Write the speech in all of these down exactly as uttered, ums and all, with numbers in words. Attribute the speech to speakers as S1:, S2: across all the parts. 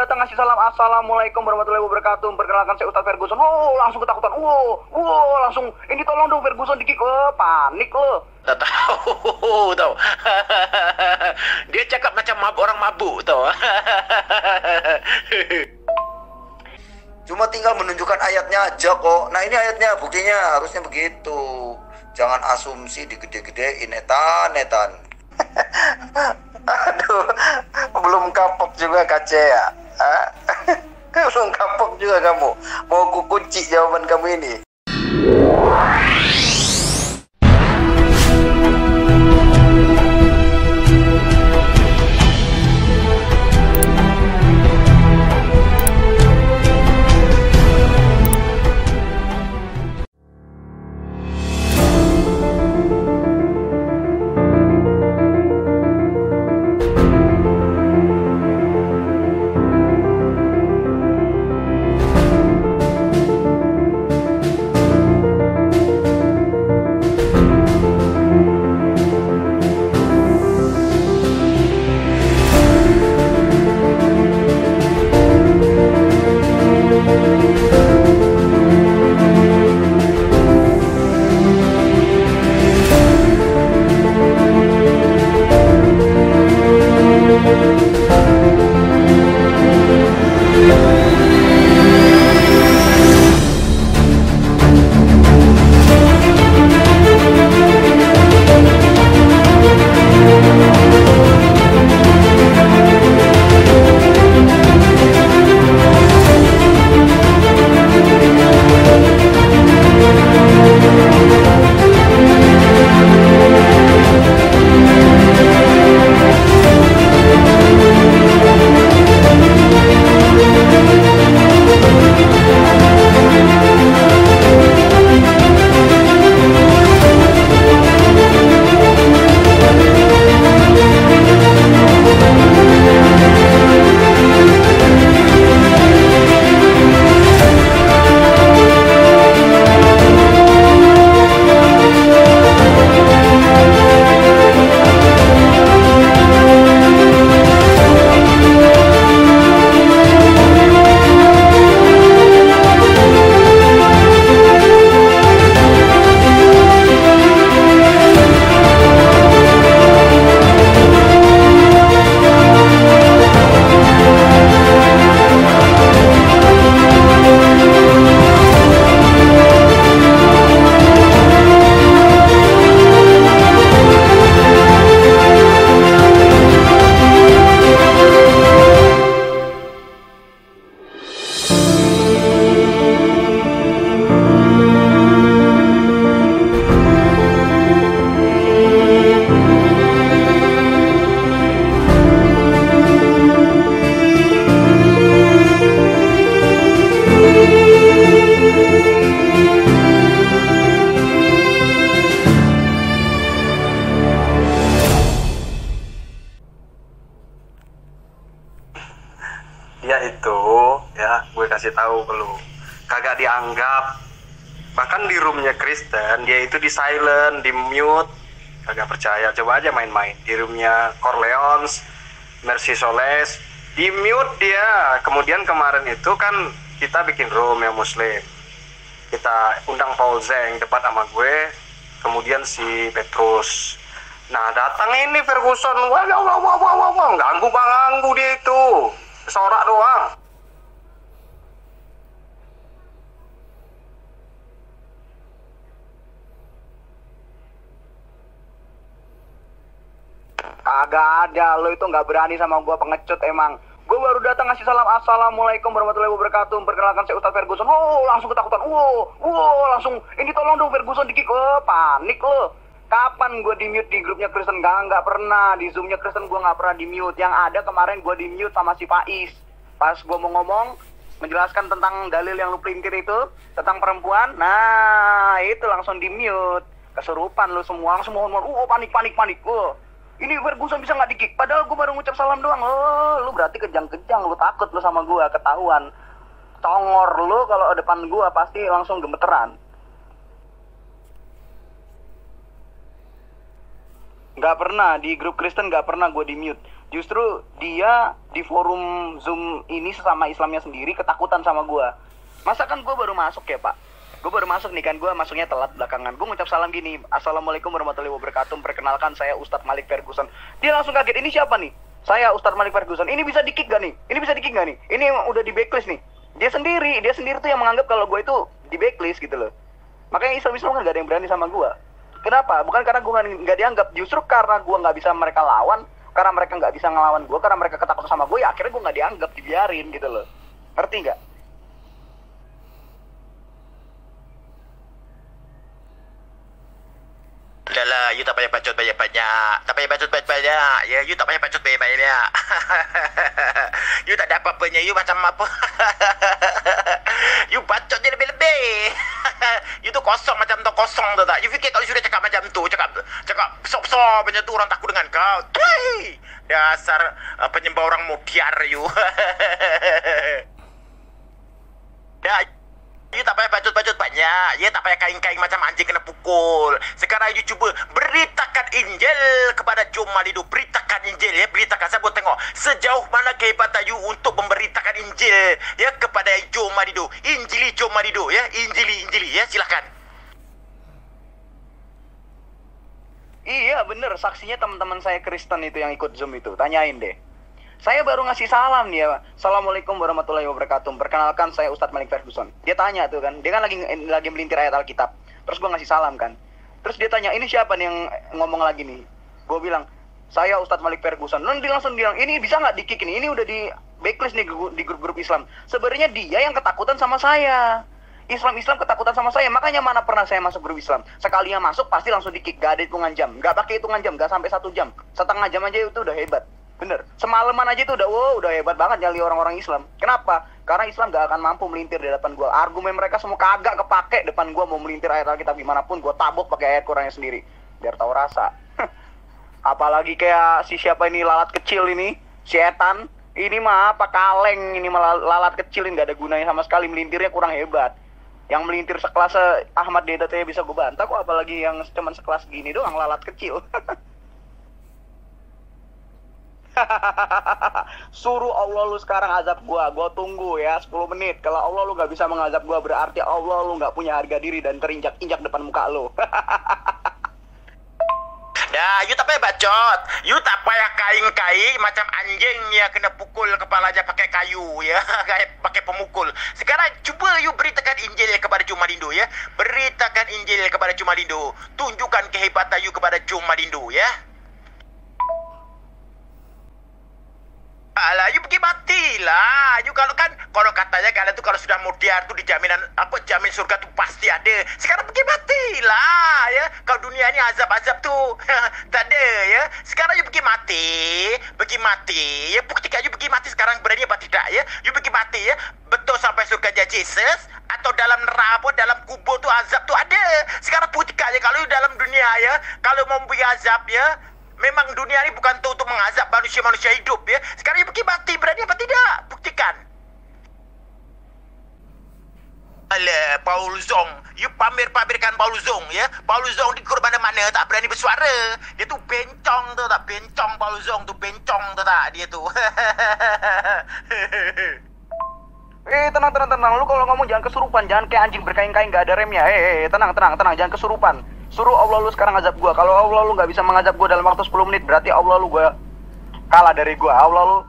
S1: datang ngasih salam, assalamualaikum warahmatullahi wabarakatuh, perkenalkan saya Ustadz Ferguson. Oh, langsung ketakutan. Wow, wow, langsung ini tolong dong Ferguson di kick. Oh, panik lo.
S2: Tak tahu, tahu. Dia cakap macam mabuk, orang mabuk, tahu.
S3: Cuma tinggal menunjukkan ayatnya aja kok. Nah ini ayatnya, buktinya harusnya begitu. Jangan asumsi digede-gedein, etan, etan. Aduh, belum kapok juga kace ya. Hah? Belum kapok juga kamu. Mau kukunci jawaban kamu ini.
S4: Dia itu ya gue kasih tahu ke lu kagak dianggap, bahkan di roomnya Kristen dia itu di silent, di mute, kagak percaya. Coba aja main-main di roomnya Corleons, Mercy Soles, di mute dia. Kemudian kemarin itu kan kita bikin room yang muslim, kita undang Paul Zeng debat sama gue, kemudian si Petrus. Nah datang ini Ferguson, wah wah wah wah wah wah, ganggu ganggu dia itu, sorak doang.
S1: Kagak ada, lo itu nggak berani sama gua, pengecut emang. Gue baru datang ngasih salam, assalamualaikum warahmatullahi wabarakatuh, perkenalkan saya Ustadz Ferguson. Oh, langsung ketakutan. Wow, wow, langsung ini tolong dong Ferguson di kick. Oh, panik lo. Kapan gue di mute di grupnya Kristen? Gak, nggak pernah. Di zoomnya Kristen gue nggak pernah di mute. Yang ada kemarin gue di mute sama si Faiz. Pas gue mau ngomong menjelaskan tentang dalil yang lu pelintir itu tentang perempuan, nah itu langsung di mute. Kesurupan lu semua, langsung mohon-mohon. Oh, panik, panik, panik. Oh. Ini Ferguson bisa nggak di-kick? Padahal gue baru ngucap salam doang. Oh, lu berarti kejang-kejang. Lu takut lu sama gue, ketahuan. Congor lu kalau depan gue pasti langsung gemeteran. Nggak pernah, di grup Kristen nggak pernah gue di mute. Justru dia di forum Zoom ini sesama Islamnya sendiri ketakutan sama gue. Masa kan gue baru masuk ya pak? Gue baru masuk nih kan, gue masuknya telat belakangan. Gue ngucap salam gini, Assalamualaikum warahmatullahi wabarakatuh. Perkenalkan saya Ustadz Malik Ferguson. Dia langsung kaget, ini siapa nih? Saya Ustadz Malik Ferguson. Ini bisa di-kick gak nih? Ini bisa di-kick gak nih? Ini emang udah di backlist nih. Dia sendiri, dia sendiri tuh yang menganggap kalau gue itu di backlist gitu loh. Makanya Islam-Islam kan gak ada yang berani sama gue. Kenapa? Bukan karena gue nggak dianggap, justru karena gue nggak bisa mereka lawan, karena mereka nggak bisa ngelawan gue, karena mereka ketakutan sama gue, ya akhirnya gue nggak dianggap, dibiarin gitu loh. Ngerti nggak?
S2: Udahlah, you tak payah bacot banyak-banyak. Tak payah bacot banyak-banyak. Ya, you tak payah bacot banyak-banyak. You tak ada apa-apanya, you macam apa. You bacot je lebih-lebih. You tu kosong macam tu kosong tu tak. You fikir kalau sudah cakap macam tu, cakap cakap sok-sok macam tu orang takut dengan kau. Tui! Dasar uh, penyembah orang mutiar you. Dah, you tak payah bacot-bacot banyak. Ya tak payah kain-kain macam anjing kena pukul. Sekarang you cuba beritakan Injil kepada Jom Malido. Beritakan Injil ya, beritakan. Saya buat tengok sejauh mana kehebatan you untuk memberitakan Injil ya kepada Jom Malido. Injili Jom Malido ya, Injili Injili ya, silakan.
S1: Iya bener, saksinya teman-teman saya Kristen itu yang ikut Zoom itu. Tanyain deh. Saya baru ngasih salam dia, Pak. Assalamualaikum warahmatullahi wabarakatuh. Perkenalkan saya Ustadz Malik Ferguson. Dia tanya tuh kan, dia kan lagi lagi melintir ayat Alkitab. Terus gue ngasih salam kan. Terus dia tanya, ini siapa nih yang ngomong lagi nih? Gue bilang, saya Ustadz Malik Ferguson. Lalu dia langsung bilang, ini bisa nggak di-kick ini? Ini udah di backlist nih di grup-grup Islam. Sebenarnya dia yang ketakutan sama saya. Islam-Islam ketakutan sama saya. Makanya mana pernah saya masuk grup Islam. Sekali yang masuk pasti langsung di-kick. Gak ada hitungan jam. Gak pakai hitungan jam. Gak sampai satu jam. Setengah jam aja itu udah hebat. Bener, semalaman aja itu udah, wow, udah hebat banget nyali orang-orang Islam. Kenapa? Karena Islam gak akan mampu melintir di depan gue. Argumen mereka semua kagak kepake depan gue mau melintir ayat Alkitab gimana pun, gue tabok pakai ayat Qurannya sendiri. Biar tahu rasa. Apalagi kayak si siapa ini, lalat kecil ini, si Etan. Ini mah apa kaleng, ini malah lalat kecil ini gak ada gunanya sama sekali, melintirnya kurang hebat. Yang melintir sekelas Ahmad Dedat ya bisa gue bantah kok, apalagi yang cuman sekelas gini doang, lalat kecil. Suruh Allah lu sekarang azab gua, gua tunggu ya sepuluh menit. Kalau Allah lu gak bisa mengazab gua, berarti Allah lu gak punya harga diri dan terinjak-injak depan muka lu.
S2: Dah, you tak payah bacot. You tak payah kain-kain macam anjing ya kena pukul kepalanya pakai kayu ya, kayak pakai pemukul. Sekarang cuba you beritakan Injil kepada Jom Malindo ya. Beritakan Injil kepada Jom Malindo. Tunjukkan kehebatan you kepada Jom Malindo ya. Alah, you pergi matilah. You kalau kan, kalau katanya kalian tuh kalau sudah mutiar tuh dijaminan apa jamin surga tuh pasti ada. Sekarang pergi matilah ya. Kalau dunia ini azab-azab tuh tak ada ya. Sekarang you pergi mati, pergi mati ya. Buktikan you pergi mati sekarang berani apa tidak ya. You pergi mati ya. Betul sampai surga Jesus atau dalam neraka, dalam kubur tuh azab tuh ada. Sekarang buktikan ya kalau you dalam dunia ya, kalau mau beri azab ya. Memang dunia ini bukan tuh untuk mengazab manusia-manusia hidup ya. Sekarang you pergi mati, berani apa tidak? Buktikan. Alah, Paul Zong. You pamer-pamerkan Paul Zong ya. Paul Zong di mana-mana tak berani bersuara. Dia tuh bencong tuh tak. Bencong Paul Zong tuh, bencong tuh tak. Dia tuh.
S1: Eh, tenang, tenang, tenang. Lu kalau ngomong jangan kesurupan. Jangan kayak anjing berkain-kain gak ada remnya. Eh, eh, tenang, tenang, tenang. Jangan kesurupan. Suruh Allah lu sekarang azab gua. Kalau Allah lu gak bisa mengazab gua dalam waktu sepuluh menit, berarti Allah lu gua kalah dari gua. Allah lu.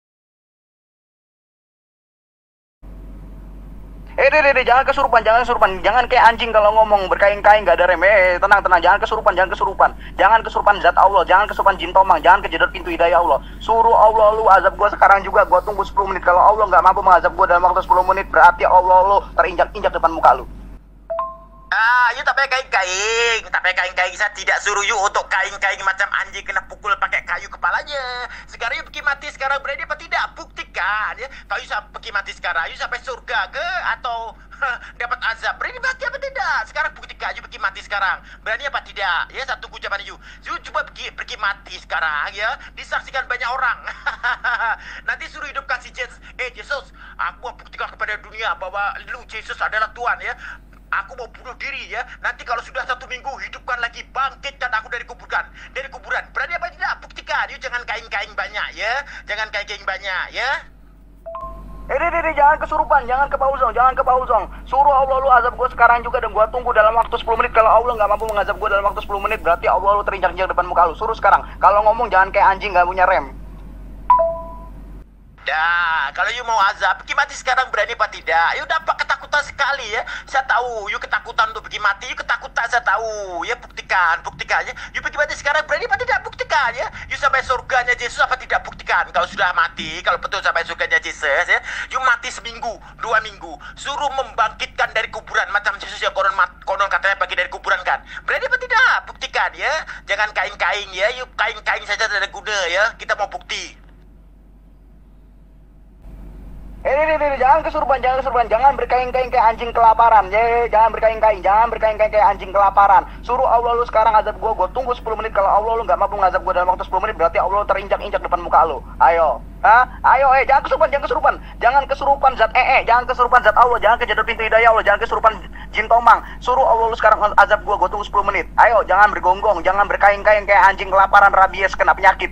S1: Eh, deh, deh, deh, jangan kesurupan, jangan kesurupan. Jangan kayak anjing kalau ngomong berkain-kain gak ada rem. Eh, tenang, tenang. Jangan kesurupan, jangan kesurupan. Jangan kesurupan zat Allah, jangan kesurupan jin tomang, jangan kejedot pintu hidayah Allah. Suruh Allah lu azab gua sekarang juga. Gua tunggu sepuluh menit. Kalau Allah gak mampu mengazab gua dalam waktu sepuluh menit, berarti Allah lu terinjak-injak depan muka lu.
S2: Ah, you tak payah kain-kain. Tak payah kain-kain. Saya tidak suruh you untuk kain-kain macam anjing kena pukul pakai kayu kepalanya. Sekarang you pergi mati sekarang berani apa tidak? Buktikan ya. Kalau you pergi mati sekarang, you sampai surga ke atau dapat azab? Berani mati apa tidak? Sekarang buktikan you pergi mati sekarang. Berani apa tidak? Ya, satu ucapan you. You coba pergi pergi mati sekarang ya. Disaksikan banyak orang. Nanti suruh hidupkan si Yesus. Eh, Yesus, aku buktikan kepada dunia bahwa lu Yesus adalah Tuhan ya. Aku mau bunuh diri ya. Nanti kalau sudah satu minggu, hidupkan lagi, bangkitkan aku dari kuburan. Dari kuburan. Berani apa tidak? Buktikan. Yuk jangan kain-kain banyak ya. Jangan kain-kain banyak ya.
S1: Eh, deh, deh, deh, jangan kesurupan, jangan ke pausong, jangan ke pausong. Suruh Allah lu azab gue sekarang juga dan gue tunggu dalam waktu sepuluh menit. Kalau Allah nggak mampu mengazab gue dalam waktu sepuluh menit, berarti Allah lu terinjak-injak depan muka lu. Suruh sekarang. Kalau ngomong jangan kayak anjing nggak punya rem.
S2: Dah, kalau you mau azab, pergi mati sekarang, berani apa tidak? You nampak ketakutan sekali ya. Saya tahu, you ketakutan untuk pergi mati, you ketakutan saya tahu. Ya, buktikan, buktikan ya. You pergi mati sekarang, berani apa tidak? Buktikan ya. You sampai surganya Yesus apa tidak? Buktikan. Kalau sudah mati, kalau betul sampai surganya Yesus ya. You mati seminggu, dua minggu. Suruh membangkitkan dari kuburan. Macam Yesus yang konon, konon katanya bagi dari kuburan kan. Berani apa tidak? Buktikan ya. Jangan kain-kain ya. You kain-kain saja tidak ada guna ya. Kita mau bukti.
S1: Eh, deh, deh, deh, jangan kesurupan, jangan kesurupan, jangan berkain-kain kayak anjing kelaparan. Ya, jangan berkain-kain, jangan berkain-kain kayak anjing kelaparan. Suruh Allah lu sekarang azab gua, gua tunggu sepuluh menit. Kalau Allah lu nggak mampu ngazab gua dalam waktu sepuluh menit, berarti Allah lu terinjak-injak depan muka lu. Ayo, hah? Ayo, eh, jangan kesurupan, jangan kesurupan, jangan kesurupan zat eh, eh, jangan kesurupan zat Allah, jangan kejedot pintu hidayah Allah, jangan kesurupan jin tomang. Suruh Allah lu sekarang azab gua, gua tunggu sepuluh menit. Ayo, jangan bergonggong, jangan berkain-kain kayak anjing kelaparan, rabies, kena penyakit.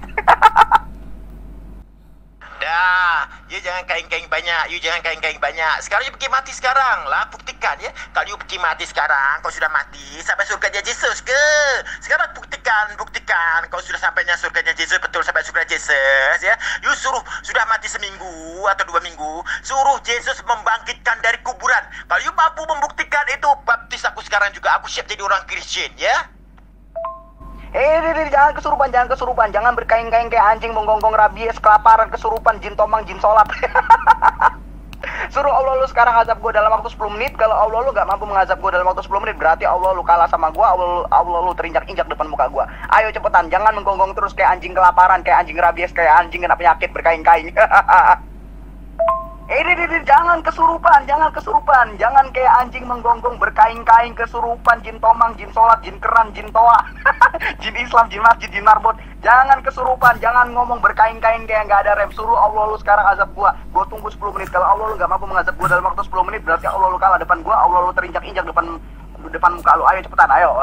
S2: Dah, you jangan kain-kain banyak, you jangan kain-kain banyak. Sekarang you pergi mati sekarang lah, buktikan ya. Kalau you pergi mati sekarang, kau sudah mati sampai surganya Yesus ke. Sekarang buktikan, buktikan. Kau sudah sampainya surganya Yesus, betul sampai surga Yesus ya. You suruh sudah mati seminggu atau dua minggu, suruh Yesus membangkitkan dari kuburan. Kalau you mampu membuktikan itu, baptis aku sekarang juga. Aku siap jadi orang Kristen ya.
S1: Eh, deh, deh, jangan kesurupan, jangan kesurupan, jangan berkain-kain kayak anjing menggonggong rabies, kelaparan, kesurupan, jin tomang, jin sholat. Suruh Allah lu sekarang azab gue dalam waktu sepuluh menit. Kalau Allah lu gak mampu mengazab gue dalam waktu sepuluh menit, berarti Allah lu kalah sama gue. Allah lu, Allah lu terinjak-injak depan muka gue. Ayo cepetan, jangan menggonggong terus kayak anjing kelaparan, kayak anjing rabies, kayak anjing kena penyakit berkain-kain. Eh, deh, deh, deh, jangan kesurupan, jangan kesurupan, jangan kayak anjing menggonggong berkain-kain, kesurupan, jin tomang, jin sholat, jin keran, jin toa, jin Islam, jin masjid, jin marbot. Jangan kesurupan, jangan ngomong berkain-kain kayak nggak ada rem. Suruh Allah lu sekarang azab gua, gua tunggu sepuluh menit. Kalau Allah lu nggak mampu mengazab gua dalam waktu sepuluh menit, berarti Allah lu kalah depan gua. Allah lu terinjak-injak depan depan muka lu. Ayo cepetan, ayo.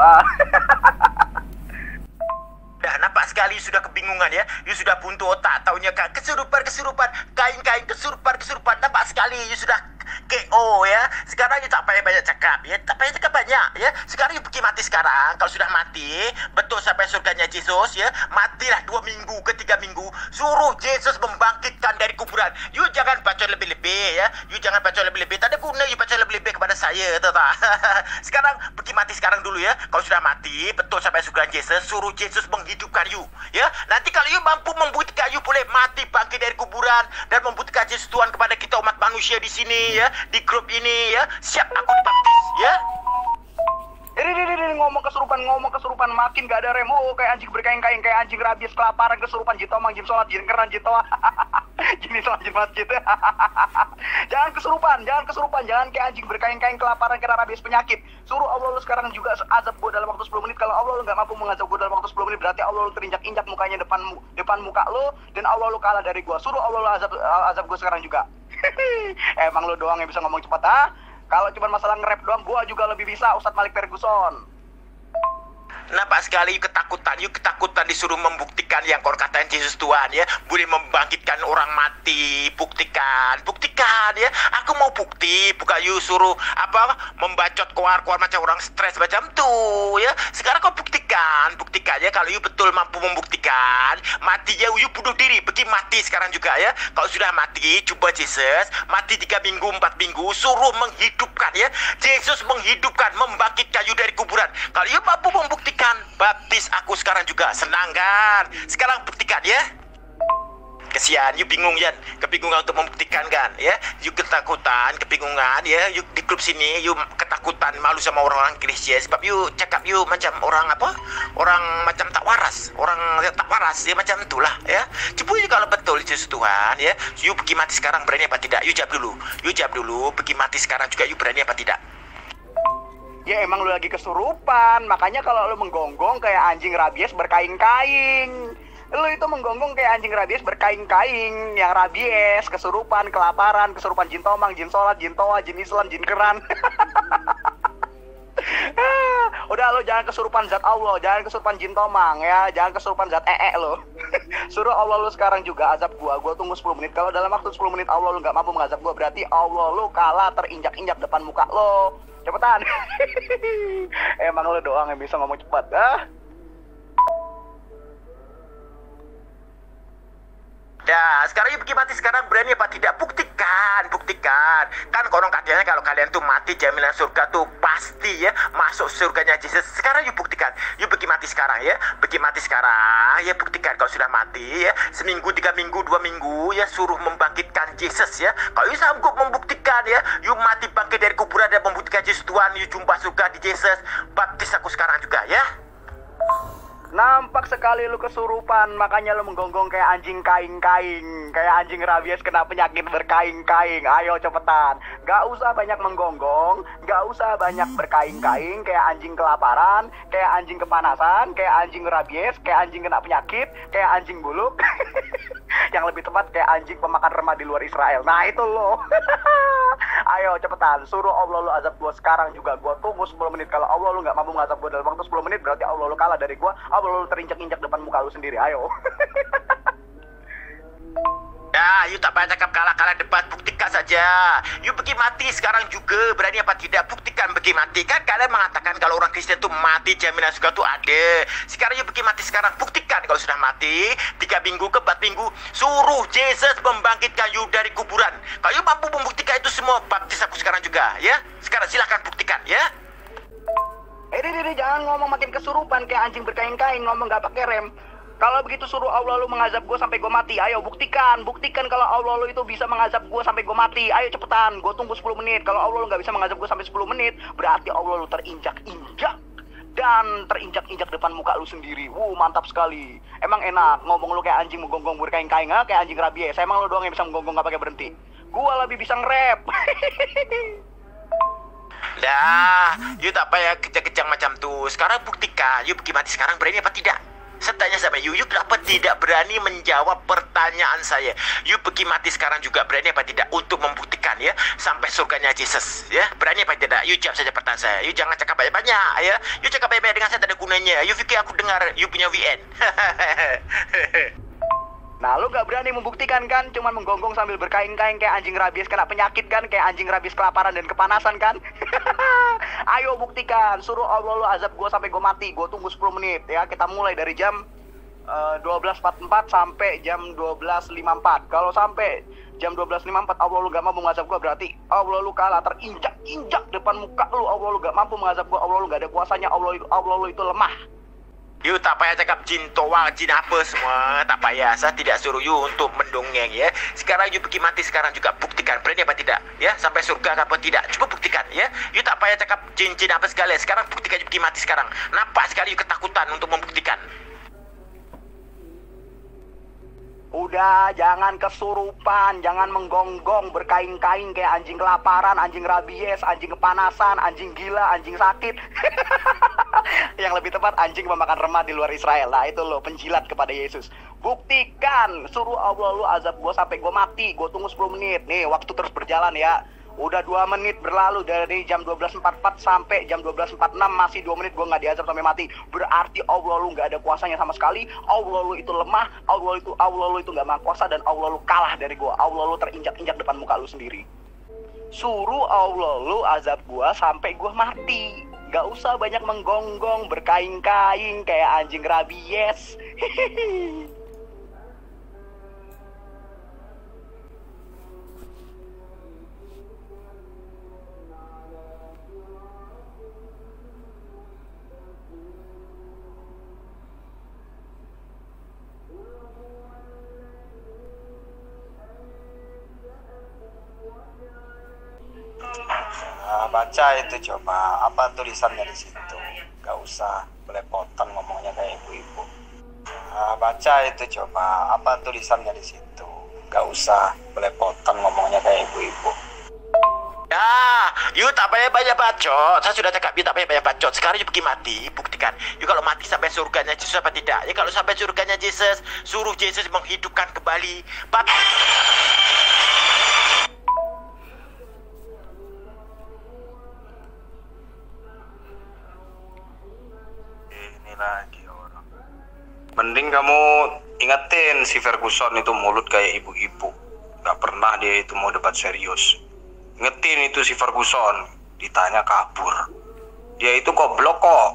S2: Dah nampak sekali sudah kebingungan ya. You sudah buntu otak, taunya kan kesurupan-kesurupan, kain-kain kesurupan-kesurupan. Nampak sekali you sudah K O ya. Sekarang you tak payah banyak cakap ya. Tak payah cakap banyak ya. Sekarang you pergi mati sekarang. Kalau sudah mati, betul sampai surganya Yesus ya. Matilah dua minggu ke tiga minggu. Suruh Yesus membangkitkan dari kuburan. You jangan baca lebih-lebih ya. You jangan baca lebih-lebih. Tak ada guna you baca lebih-lebih kepada saya, tahu tak? Sekarang pergi mati sekarang dulu ya. Kalau sudah mati, betul sampai surganya Yesus, suruh Yesus menghidupkan you ya. Nanti kalau you mampu membuktikan, you boleh mati bangkit dari kuburan dan membuktikan Yesus Tuhan kepada kita umat manusia di sini ya, di grup ini ya. Siap aku dibaptis ya.
S1: Ini, ini, ini, ngomong kesurupan, ngomong kesurupan, makin gak ada rem. Oh, kayak anjing berkain-kain, kayak anjing rabies, kelaparan, kesurupan, jin tomang, jin sholat, jin keran, jin toa, jin Islam, jin masjid. Jangan kesurupan, jangan kesurupan, jangan kayak anjing berkain-kain, kelaparan, kena rabies, penyakit. Suruh Allah lu sekarang juga azab gue dalam waktu sepuluh menit. Kalau Allah lu gak mampu mengazab gue dalam waktu sepuluh menit, berarti Allah lu terinjak-injak mukanya depan depan muka lu, dan Allah lu kalah dari gue. Suruh Allah lu azab, azab gue sekarang juga. Emang lu doang yang bisa ngomong cepat, ha? Kalau cuma masalah nge-rap doang, gua juga lebih bisa, Ustadz Malik Ferguson.
S2: Nampak sekali you ketakutan, you ketakutan disuruh membuktikan yang kau katain Yesus Tuhan ya, boleh membangkitkan orang mati. Buktikan, buktikan ya. Aku mau bukti, bukan you suruh apa membacot keluar-keluar macam orang stres macam tuh ya. Sekarang kau buktikan, buktikan ya. Kalau you betul mampu membuktikan, mati ya, you bunuh diri, pergi mati sekarang juga ya. Kalau sudah mati, coba Yesus mati tiga minggu, empat minggu, suruh menghidupkan ya. Yesus menghidupkan, membangkitkan you dari kuburan. Kalau you mampu membuktikan, baptis aku sekarang juga. Senang kan? Sekarang buktikan ya. Kesian, you bingung ya, kebingungan untuk membuktikan kan ya. You ketakutan, kebingungan ya. You di grup sini, you ketakutan, malu sama orang-orang Kristen. Sebab you cakap you macam orang apa? Orang macam tak waras. Orang tak waras ya, macam itulah ya. Coba you kalau betul Yesus Tuhan ya. You pergi mati sekarang, berani apa tidak? You jawab dulu. You jawab dulu, pergi mati sekarang juga you berani apa tidak?
S1: Ya emang lu lagi kesurupan, makanya kalau lu menggonggong kayak anjing rabies berkain-kain. Lu itu menggonggong kayak anjing rabies berkain-kain. Yang rabies, kesurupan, kelaparan, kesurupan jin tomang, jin sholat, jin toa, jin Islam, jin keran. Udah lo jangan kesurupan zat Allah, jangan kesurupan jin tomang ya, jangan kesurupan zat ee lo. Suruh Allah lo sekarang juga azab gua, gua tunggu sepuluh menit. Kalau dalam waktu sepuluh menit Allah lo nggak mampu mengazab gua, berarti Allah lo kalah terinjak-injak depan muka lo. Cepetan. Emang lo doang yang bisa ngomong cepat, ah?
S2: Dah, sekarang yuk pergi mati sekarang, berani apa tidak? Buktikan, buktikan. Kan konon katanya kalau kalian tuh mati jaminan surga tuh pasti ya masuk surganya Jesus. Sekarang yuk buktikan. Yuk pergi mati sekarang ya. Pergi mati sekarang ya, buktikan kalau sudah mati ya. Seminggu, tiga minggu, dua minggu ya, suruh membangkitkan Jesus ya. Kalau yuk sanggup membuktikan ya, yuk mati bangkit dari kuburan dan membuktikan Jesus Tuhan, yuk jumpa surga di Jesus. Baptis aku sekarang juga ya.
S1: Nampak sekali lu kesurupan, makanya lu menggonggong kayak anjing kaing-kaing, kayak anjing rabies kena penyakit berkaing-kaing. Ayo cepetan, gak usah banyak menggonggong, gak usah banyak berkaing-kaing, kayak anjing kelaparan, kayak anjing kepanasan, kayak anjing rabies, kayak anjing kena penyakit, kayak anjing buluk. Yang lebih tepat kayak anjing pemakan remah di luar Israel. Nah itu lo. Ayo cepetan, suruh Allah lu azab gua sekarang juga. Gua tunggu sepuluh menit. Kalau Allah lu gak mampu mengazab gua dalam waktu sepuluh menit, berarti Allah lu kalah dari gua. Allah lu terinjak-injak depan muka lu sendiri. Ayo.
S2: Nah, yuk tak payah cakap kalah-kalah debat, buktikan saja. Yuk pergi mati sekarang juga, berani apa tidak? Buktikan pergi mati. Kan kalian mengatakan kalau orang Kristen tuh mati jaminan surga tuh ada. Sekarang yuk pergi mati sekarang, buktikan kalau sudah mati. Tiga minggu ke empat minggu, suruh Yesus membangkitkan yuk dari kuburan. Kalau yuk mampu membuktikan itu semua, baptis aku sekarang juga ya. Sekarang silahkan buktikan ya.
S1: Eh, deh, jangan ngomong makin kesurupan kayak anjing berkain-kain, ngomong gak pakai rem. Kalau begitu suruh Allah lu mengazab gue sampai gue mati. Ayo buktikan, buktikan kalau Allah lu itu bisa mengazab gue sampai gue mati. Ayo cepetan, gue tunggu sepuluh menit. Kalau Allah lu gak bisa mengazab gue sampai sepuluh menit, berarti Allah lu terinjak-injak dan terinjak-injak depan muka lu sendiri. Wuh, mantap sekali. Emang enak ngomong lu kayak anjing menggonggong berkain-kain, ha? Kayak anjing rabies. Emang lu doang yang bisa menggonggong gak pakai berhenti. Gua lebih bisa nge-rap.
S2: Dah, yuk tak payah kejang-kejang macam tuh. Sekarang buktikan, yuk pergi mati sekarang, berani apa tidak? Saya tanya sama Yu, Yu kenapa tidak berani menjawab pertanyaan saya? Yu pergi mati sekarang juga, berani apa tidak untuk membuktikan ya sampai surganya Jesus ya? Berani apa tidak? Yu jawab saja pertanyaan saya. Yu jangan cakap banyak-banyak ya. Yu cakap banyak-banyak dengan saya tak ada gunanya. Yu pikir aku dengar Yu punya V N.
S1: Nah, lu gak berani membuktikan kan? Cuman menggonggong sambil berkain-kain kayak anjing rabies kena penyakit kan? Kayak anjing rabies kelaparan dan kepanasan kan? Ayo buktikan, suruh Allah lu azab gue sampai gue mati. Gue tunggu sepuluh menit ya. Kita mulai dari jam uh, dua belas empat puluh empat sampai jam dua belas lima puluh empat. Kalau sampai jam dua belas lima puluh empat Allah lu gak mampu mengazab gue, berarti Allah lu kalah terinjak-injak depan muka lu. Allah lu gak mampu mengazab gue, Allah lu gak ada kuasanya, Allah itu Allah lu itu lemah.
S2: Yu tak payah cakap jin toang, jin apa semua. Tak payah, saya tidak suruh Yu untuk mendongeng ya. Sekarang Yu pergi mati sekarang juga, buktikan berani apa tidak ya, sampai surga apa tidak, coba buktikan ya. Yu tak payah cakap jin-jin apa segala. Sekarang buktikan, Yu pergi mati sekarang. Nampak sekali Yu ketakutan untuk membuktikan.
S1: Udah, jangan kesurupan, jangan menggonggong berkain-kain kayak anjing kelaparan, anjing rabies, anjing kepanasan, anjing gila, anjing sakit. Yang lebih tepat anjing memakan remah di luar Israel. Nah itu lo penjilat kepada Yesus. Buktikan, suruh Allah lu azab gue sampai gue mati. Gue tunggu sepuluh menit. Nih waktu terus berjalan ya. Udah dua menit berlalu dari jam dua belas empat puluh empat sampai jam dua belas empat puluh enam. Masih dua menit gue gak diazab sampai mati. Berarti Allah lu gak ada kuasanya sama sekali. Allah lu itu lemah. Allah itu Allah lu itu gak maha kuasa. Dan Allah lu kalah dari gue. Allah lu terinjak-injak depan muka lu sendiri. Suruh Allah lu azab gue sampai gue mati. Gak usah banyak menggonggong berkain-kain kayak anjing rabies.
S4: Nah, baca itu coba apa tulisannya di situ. Gak usah belepotan ngomongnya kayak ibu-ibu. Nah, baca itu coba apa tulisannya di situ. Gak usah belepotan ngomongnya kayak ibu-ibu.
S2: Ya, Yu tak payah banyak bacot. Saya sudah cakap Yu tak payah banyak bacot. Sekarang Yu pergi mati, buktikan. Yu kalau mati sampai surganya Yesus apa tidak? Ya kalau sampai surganya Yesus, suruh Yesus menghidupkan kembali. Bab
S4: kamu ingetin si Ferguson itu mulut kayak ibu-ibu. Gak pernah dia itu mau debat serius. Ingetin itu si Ferguson, ditanya kabur. Dia itu goblok kok.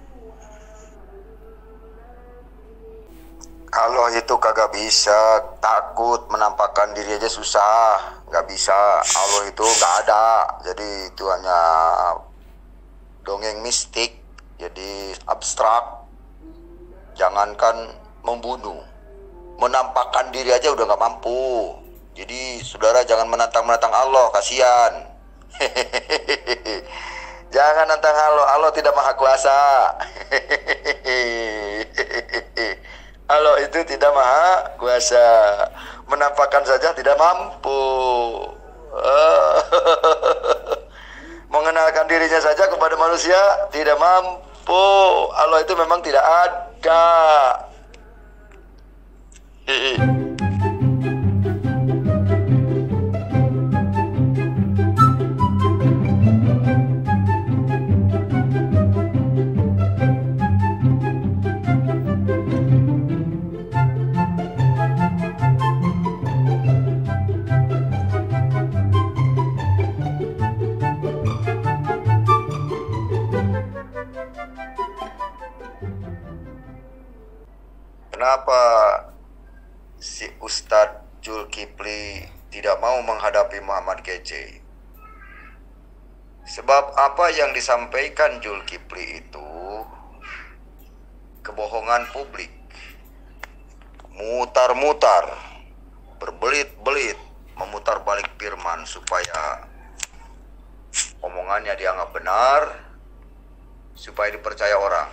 S3: Allah itu kagak bisa, takut menampakkan diri aja susah, nggak bisa. Allah itu nggak ada, jadi itu hanya dongeng mistik, jadi abstrak. Jangankan membunuh, menampakkan diri aja udah nggak mampu. Jadi saudara jangan menantang-menantang Allah, kasihan. Jangan nantang Allah, Allah tidak maha kuasa. Allah itu tidak maha kuasa, menampakkan saja tidak mampu. Mengenalkan dirinya saja kepada manusia tidak mampu. Allah itu memang tidak ada. Kenapa si Ustadz Zulkifli tidak mau menghadapi Muhammad Kece? Sebab apa yang disampaikan Zulkifli itu kebohongan publik, mutar-mutar, berbelit-belit, memutar balik firman supaya omongannya dianggap benar, supaya dipercaya orang.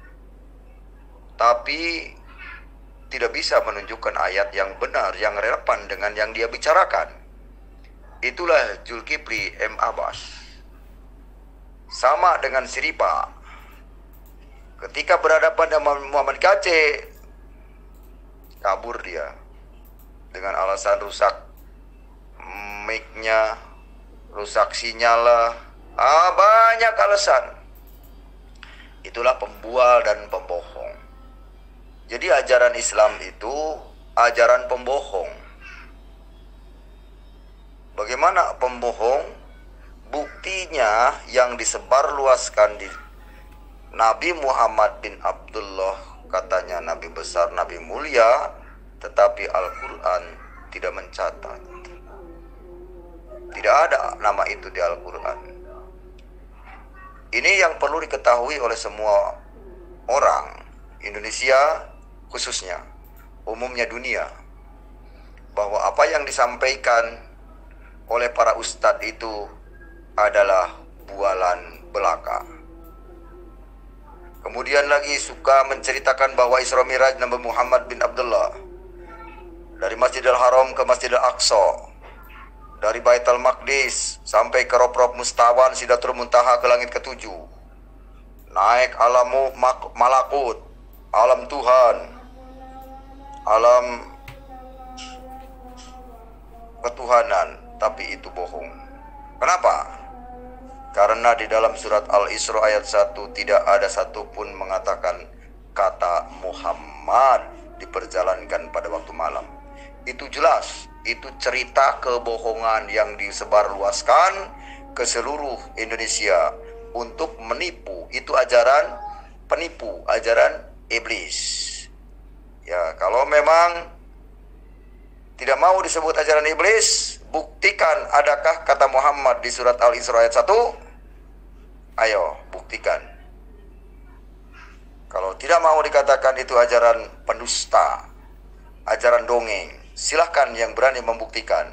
S3: Tapi tidak bisa menunjukkan ayat yang benar, yang relevan dengan yang dia bicarakan. Itulah Zulkifli M. Abbas. Sama dengan Siripa. Ketika berhadapan dengan Muhammad Kece, kabur dia. Dengan alasan rusak mic-nya, rusak sinyal lah. Ah, banyak alasan. Itulah pembual dan pembohong. Jadi ajaran Islam itu ajaran pembohong. Bagaimana pembohong? Buktinya yang disebarluaskan di Nabi Muhammad bin Abdullah, katanya Nabi besar, Nabi mulia, tetapi Al-Quran tidak mencatat. Tidak ada nama itu di Al-Quran. Ini yang perlu diketahui oleh semua orang Indonesia, khususnya umumnya dunia, bahwa apa yang disampaikan oleh para ustadz itu adalah bualan belaka. Kemudian lagi suka menceritakan bahwa Isra Miraj Nabi Muhammad bin Abdullah dari Masjidil Haram ke Masjidil Aqsa, dari Baitul Maqdis sampai ke Rob-Rob Mustawan Sidratul Muntaha ke langit ketujuh, naik alamu malakut, alam Tuhan, alam ketuhanan, tapi itu bohong. Kenapa? Karena di dalam surat Al-Isra ayat satu tidak ada satupun mengatakan kata Muhammad diperjalankan pada waktu malam. Itu jelas, itu cerita kebohongan yang disebarluaskan ke seluruh Indonesia untuk menipu. Itu ajaran penipu, ajaran iblis. Ya, kalau memang tidak mau disebut ajaran iblis, buktikan adakah kata Muhammad di surat Al-Isra ayat satu? Ayo, buktikan. Kalau tidak mau dikatakan itu ajaran pendusta, ajaran dongeng, silahkan yang berani membuktikan.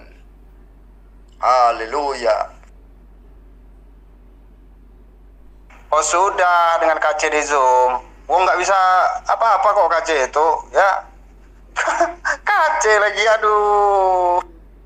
S3: Haleluya.
S4: Oh sudah, dengan K C di Zoom. Wong nggak bisa apa-apa kok K C itu, ya. K C lagi, aduh.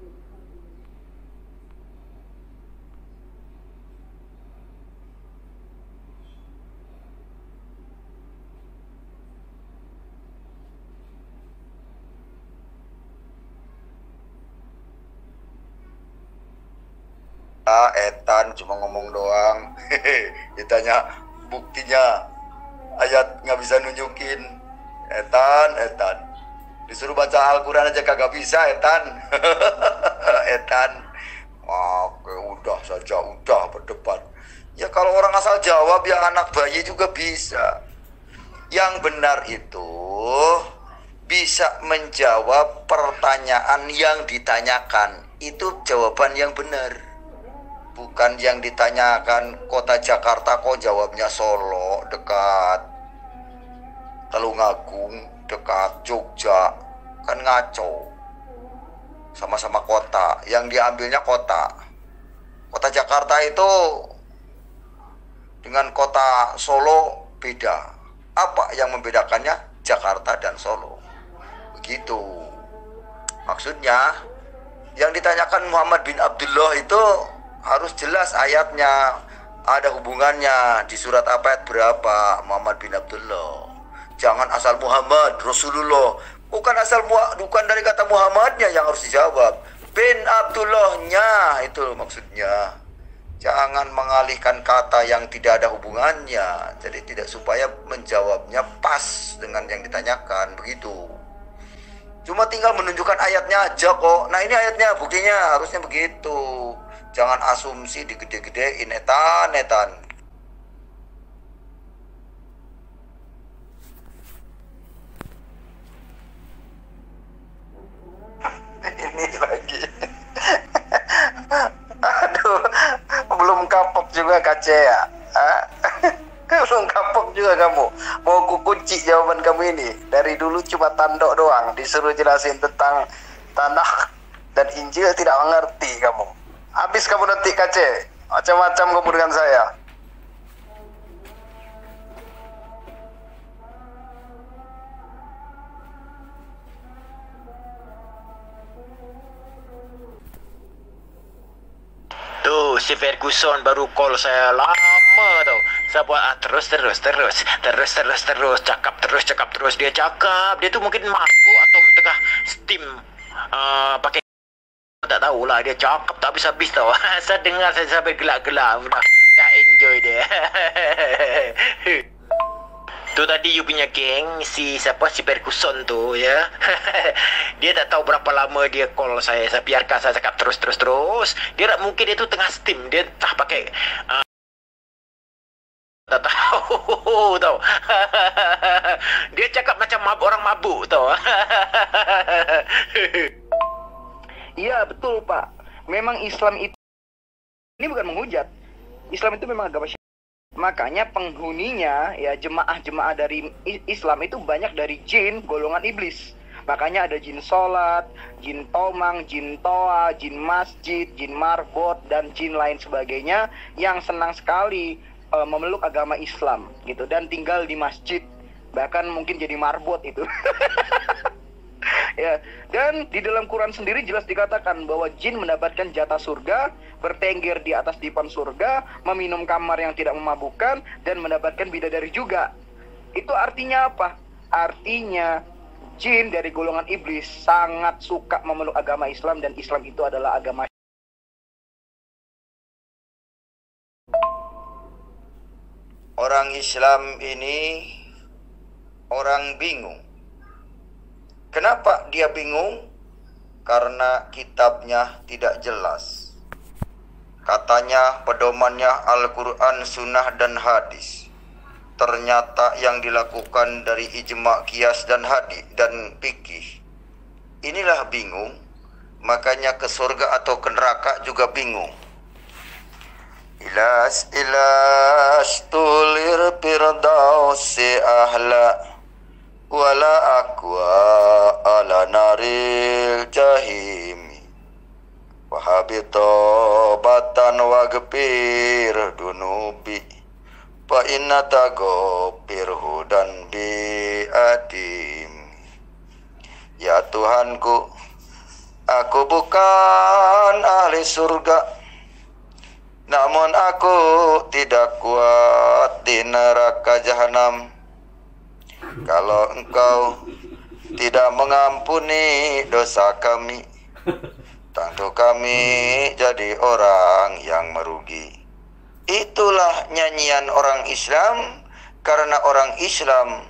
S3: Ah, etan cuma ngomong doang. Ditanya buktinya, ayat nggak bisa nunjukin. Etan, etan. Disuruh baca Al-Quran aja kagak bisa, etan. Etan. Oke, udah saja, udah berdebat. Ya kalau orang asal jawab ya anak bayi juga bisa. Yang benar itu bisa menjawab pertanyaan yang ditanyakan. Itu jawaban yang benar. Bukan yang ditanyakan kota Jakarta kok jawabnya Solo, dekat Tulungagung, dekat Jogja. Kan ngaco. Sama-sama kota, yang diambilnya kota. Kota Jakarta itu dengan kota Solo beda. Apa yang membedakannya Jakarta dan Solo? Begitu. Maksudnya yang ditanyakan Muhammad bin Abdullah itu harus jelas ayatnya, ada hubungannya di surat apa ayat berapa Muhammad bin Abdullah. Jangan asal Muhammad Rasulullah, bukan asal bukan dari kata Muhammadnya yang harus dijawab, bin Abdullahnya itu maksudnya. Jangan mengalihkan kata yang tidak ada hubungannya. Jadi tidak supaya menjawabnya pas dengan yang ditanyakan, begitu. Cuma tinggal menunjukkan ayatnya aja kok. Nah ini ayatnya, buktinya harusnya begitu. Jangan asumsi digede-gedein, etan, etan.
S4: Ini lagi. Aduh, belum kapok juga Kace ya. Hah? Belum kapok juga kamu. Mau kukunci jawaban kamu ini. Dari dulu cuma tandok doang, disuruh jelasin tentang tanah dan Injil tidak mengerti kamu. Habis kamu nanti Kace. Macam-macam kamu dengan saya.
S2: Tuh, si Ferguson baru call saya lama tau. Saya buat ah, terus, terus, terus, terus, terus, terus, cakap terus, cakap terus. Dia cakap, dia tuh mungkin mabuk atau tengah steam uh, pakai, tak tahulah. Dia cakap tak habis-habis tau. Saya dengar, saya sampai gelak-gelak. Udah, dah enjoy dia. Tu tadi you punya geng, si siapa, si Ferguson tu ya. Dia tak tahu berapa lama dia call saya. Saya biarkan saya cakap terus terus terus. Dia tak mungkin dia tu tengah steam. Dia tak pakai uh, tak tahu tahu. Dia cakap macam mab, orang mabuk tahu.
S1: Iya betul Pak. Memang Islam itu ini bukan menghujat. Islam itu memang agama syariat. Makanya penghuninya ya jemaah-jemaah dari Islam itu banyak dari jin golongan iblis. Makanya ada jin sholat, jin tomang, jin toa, jin masjid, jin marbot, dan jin lain sebagainya yang senang sekali uh, memeluk agama Islam gitu dan tinggal di masjid, bahkan mungkin jadi marbot itu. Ya, dan di dalam Quran sendiri jelas dikatakan bahwa jin mendapatkan jatah surga, bertengger di atas dipan surga, meminum kamar yang tidak memabukkan, dan mendapatkan bidadari juga. Itu artinya apa? Artinya jin dari golongan iblis sangat suka memeluk agama Islam, dan Islam itu adalah agama.
S3: Orang Islam ini orang bingung. Kenapa dia bingung? Karena kitabnya tidak jelas. Katanya pedomannya Al-Quran, Sunnah, dan Hadis. Ternyata yang dilakukan dari ijma, qiyas, dan hadis dan fikih. Inilah bingung. Makanya ke surga atau ke neraka juga bingung. Ilas ilas tulir firdausi ahla wala aqwa ala naril jahimi wahabito batan wagpir dunubi fa inna tagopir hudan bi adim. Ya Tuhanku, aku bukan ahli surga, namun aku tidak kuat di neraka jahanam. Kalau engkau tidak mengampuni dosa kami, tentu kami jadi orang yang merugi. Itulah nyanyian orang Islam, karena orang Islam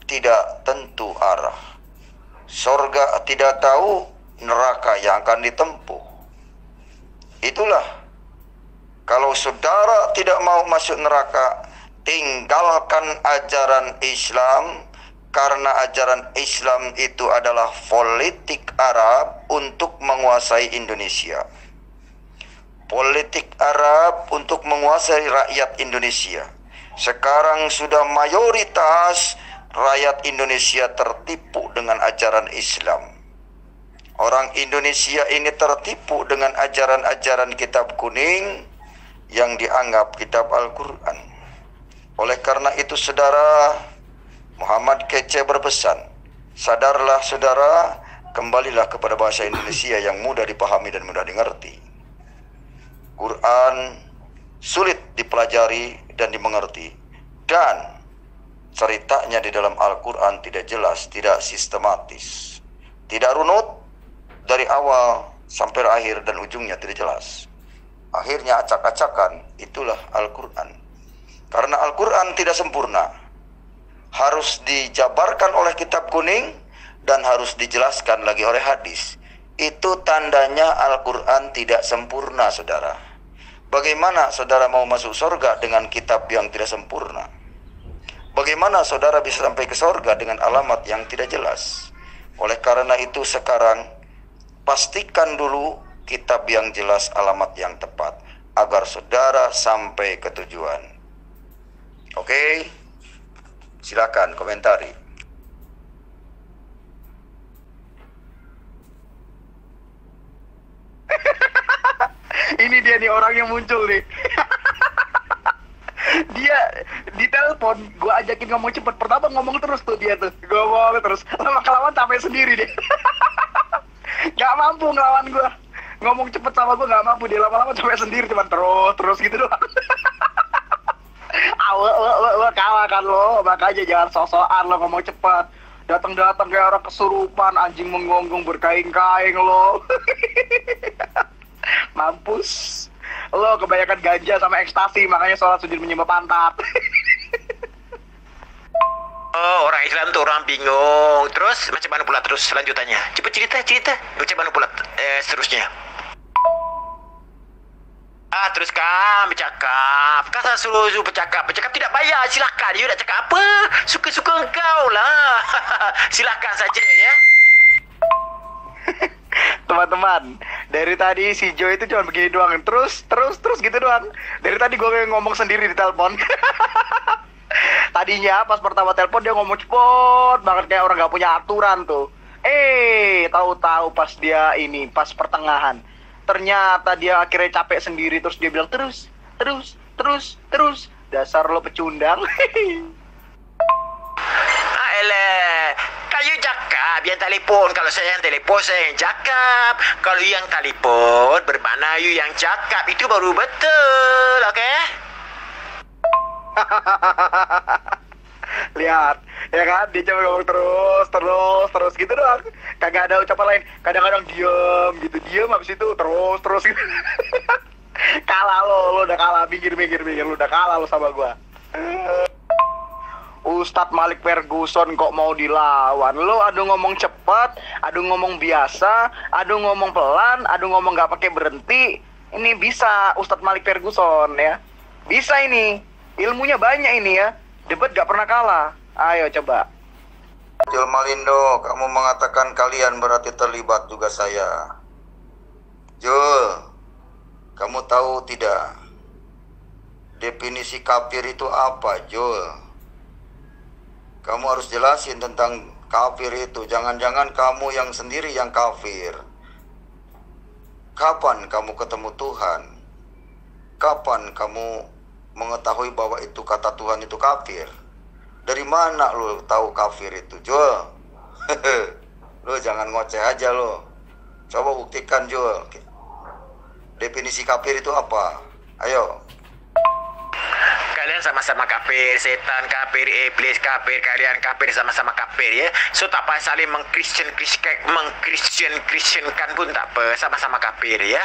S3: tidak tentu arah. Sorga tidak tahu neraka yang akan ditempuh. Itulah, kalau saudara tidak mau masuk neraka, tinggalkan ajaran Islam, karena ajaran Islam itu adalah politik Arab untuk menguasai Indonesia. Politik Arab untuk menguasai rakyat Indonesia. Sekarang sudah mayoritas rakyat Indonesia tertipu dengan ajaran Islam. Orang Indonesia ini tertipu dengan ajaran-ajaran kitab kuning yang dianggap kitab Al-Quran. Oleh karena itu, saudara, Muhammad Kece berpesan, sadarlah saudara, kembalilah kepada bahasa Indonesia yang mudah dipahami dan mudah dimengerti. Quran sulit dipelajari dan dimengerti, dan ceritanya di dalam Al-Quran tidak jelas, tidak sistematis, tidak runut dari awal sampai akhir, dan ujungnya tidak jelas. Akhirnya acak-acakan. Itulah Al-Quran. Karena Al-Quran tidak sempurna, harus dijabarkan oleh kitab kuning dan harus dijelaskan lagi oleh hadis. Itu tandanya Al-Quran tidak sempurna, saudara. Bagaimana saudara mau masuk surga dengan kitab yang tidak sempurna? Bagaimana saudara bisa sampai ke surga dengan alamat yang tidak jelas? Oleh karena itu, sekarang pastikan dulu kitab yang jelas, alamat yang tepat, agar saudara sampai ke tujuan. Oke? Silakan komentari.
S1: Ini dia nih orang yang muncul nih. Dia di telepon, gue ajakin ngomong cepet. Pertama ngomong terus tuh dia tuh, ngomong terus. Lama kelamaan capek sendiri deh. Gak mampu ngelawan gue. Ngomong cepet sama gue gak mampu. Dia lama-lama capek sendiri, cuman terus terus gitu doang. Awe, awe, awe, awe, kalah kan lo. Makanya jangan sok-sokan lo ngomong cepet. Datang-datang kayak orang kesurupan, anjing menggonggong berkaing-kaing lo. Mampus. Lo kebanyakan ganja sama ekstasi, makanya sholat sujud menyembah pantat.
S2: Oh, orang Islam tuh orang bingung. Terus macam mana pula terus selanjutannya? Cepat cerita, cerita. Macam mana pula eh, seterusnya? Ah, terus kan bercakap. Kan saya suruh, suruh bercakap. Bercakap tidak bayar, silakan. You nak cakap apa? Suka-suka engkau lah. Silakan saja ya.
S1: Teman-teman, dari tadi si Joe itu cuma begini doang, terus terus terus gitu doang. Dari tadi gue ngomong sendiri di telepon. Tadinya pas pertama telepon dia ngomong cepet banget kayak orang gak punya aturan tuh. Eh, tahu-tahu pas dia ini pas pertengahan, ternyata dia akhirnya capek sendiri, terus dia bilang terus terus terus terus. Dasar lo pecundang.
S2: Alah, kayu cakap yang telepon. Kalau saya yang telepon, saya yang cakap. Kalau yang telepon bermakna you yang cakap. Itu baru betul, oke? Okay?
S1: Lihat, ya kan, dia cuma ngomong terus terus terus gitu doang. Kagak ada ucapan lain. Kadang-kadang diem gitu, diem habis itu terus terus gitu. Kalah lo, lo udah kalah. Minggir minggir minggir, lo udah kalah lo sama gua. Ustadz Malik Ferguson kok mau dilawan? Lo aduh ngomong cepat, aduh ngomong biasa, aduh ngomong pelan, aduh ngomong gak pakai berhenti. Ini bisa Ustadz Malik Ferguson ya. Bisa ini. Ilmunya banyak ini ya. Debat gak pernah kalah. Ayo coba.
S3: Jul Malindo, kamu mengatakan kalian berarti terlibat juga saya. Jul, kamu tahu tidak definisi kafir itu apa, Jul? Kamu harus jelasin tentang kafir itu. Jangan-jangan kamu yang sendiri yang kafir. Kapan kamu ketemu Tuhan? Kapan kamu mengetahui bahwa itu kata Tuhan itu kafir? Dari mana lo tahu kafir itu, Jul? Lo jangan ngoceh aja lo. Coba buktikan, Jul. Definisi kafir itu apa? Ayo.
S2: Kalian sama-sama kafir, setan kafir, iblis kafir, kalian kafir, sama-sama kafir ya. So tak apa saling mengkristian kristian mengkristian kristiankan pun tak apa, sama-sama kafir ya.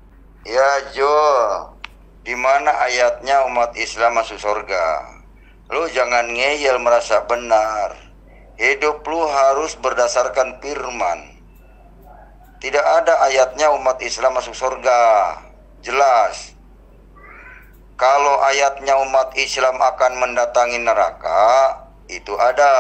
S3: Ya, Jo. Di mana ayatnya umat Islam masuk surga? Lu jangan ngeyel merasa benar. Hidup lu harus berdasarkan firman. Tidak ada ayatnya umat Islam masuk surga. Jelas. Kalau ayatnya umat Islam akan mendatangi neraka, itu ada.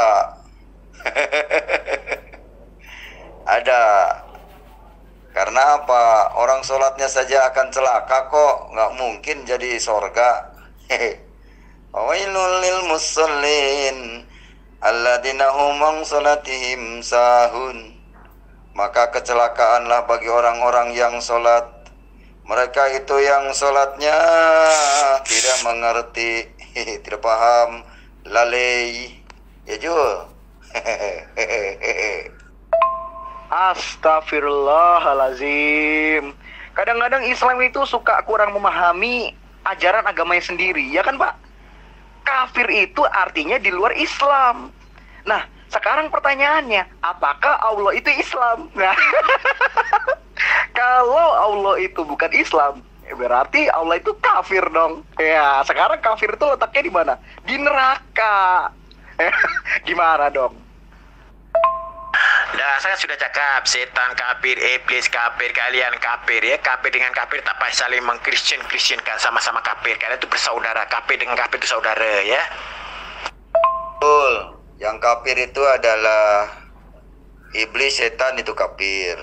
S3: Ada. Karena apa? Orang sholatnya saja akan celaka kok. Nggak mungkin jadi surga. Wailul lil musallin alladzina hum an salatihim sahun. Maka kecelakaanlah bagi orang-orang yang sholat. Mereka itu yang sholatnya tidak mengerti, tidak paham, lalai. Ya Jul.
S1: Astagfirullahalazim. Kadang-kadang Islam itu suka kurang memahami ajaran agamanya sendiri, ya kan Pak? Kafir itu artinya di luar Islam. Nah, sekarang pertanyaannya, apakah Allah itu Islam? Nah, kalau Allah itu bukan Islam, berarti Allah itu kafir dong. Ya, sekarang kafir itu letaknya di mana? Di neraka. Gimana dong?
S2: Nah, saya sudah cakap, setan kafir, iblis kafir, kalian kafir ya. Kafir dengan kafir tak payah saling mengkristian-kristiankan, sama-sama kafir. Kalian itu bersaudara, kafir dengan kafir itu saudara ya.
S3: Betul. Yang kafir itu adalah iblis, setan itu kafir.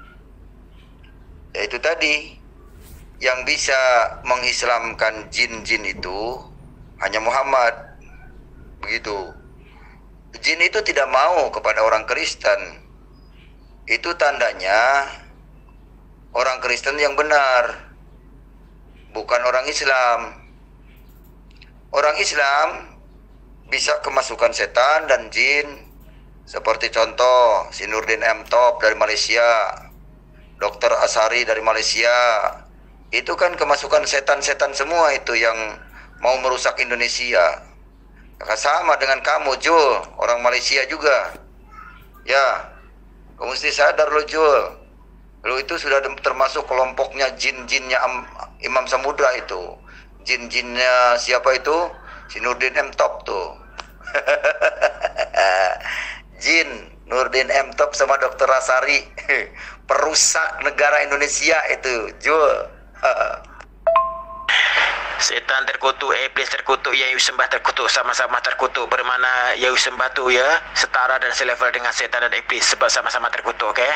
S3: Ya itu tadi, yang bisa mengislamkan jin-jin itu hanya Muhammad. Begitu. Jin itu tidak mau kepada orang Kristen. Itu tandanya orang Kristen yang benar, bukan orang Islam. Orang Islam bisa kemasukan setan dan jin. Seperti contoh si Nurdin M. Top dari Malaysia, Dokter Asari dari Malaysia. Itu kan kemasukan setan-setan semua itu yang mau merusak Indonesia. Sama dengan kamu Jul, orang Malaysia juga. Ya, kamu mesti sadar lo Jul. Lo itu sudah termasuk kelompoknya jin-jinnya Imam Samudra itu. Jin-jinnya siapa itu? Si Nurdin M. Top tuh. Jin Nurdin M. Top sama Dokter Asari. Perusak negara Indonesia itu Jul.
S2: Setan terkutuk, iblis terkutuk, Yayu sembah terkutuk, sama-sama terkutuk. Bermana Yayu sembah tu ya setara dan selevel dengan setan dan iblis, sebab sama-sama terkutuk, okey?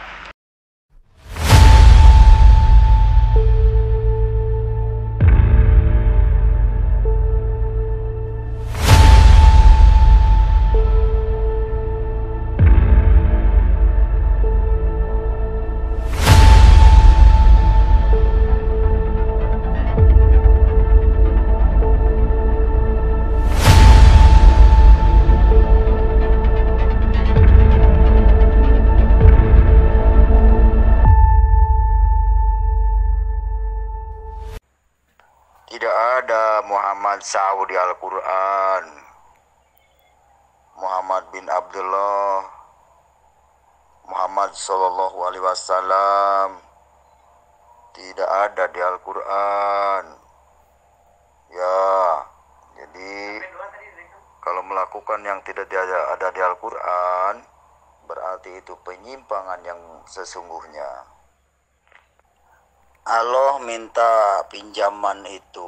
S3: Saud di Al-Quran. Muhammad bin Abdullah, Muhammad Sallallahu Alaihi Wasallam tidak ada di Al-Quran. Ya, jadi kalau melakukan yang tidak ada, ada di Al-Quran, berarti itu penyimpangan yang sesungguhnya. Allah minta pinjaman itu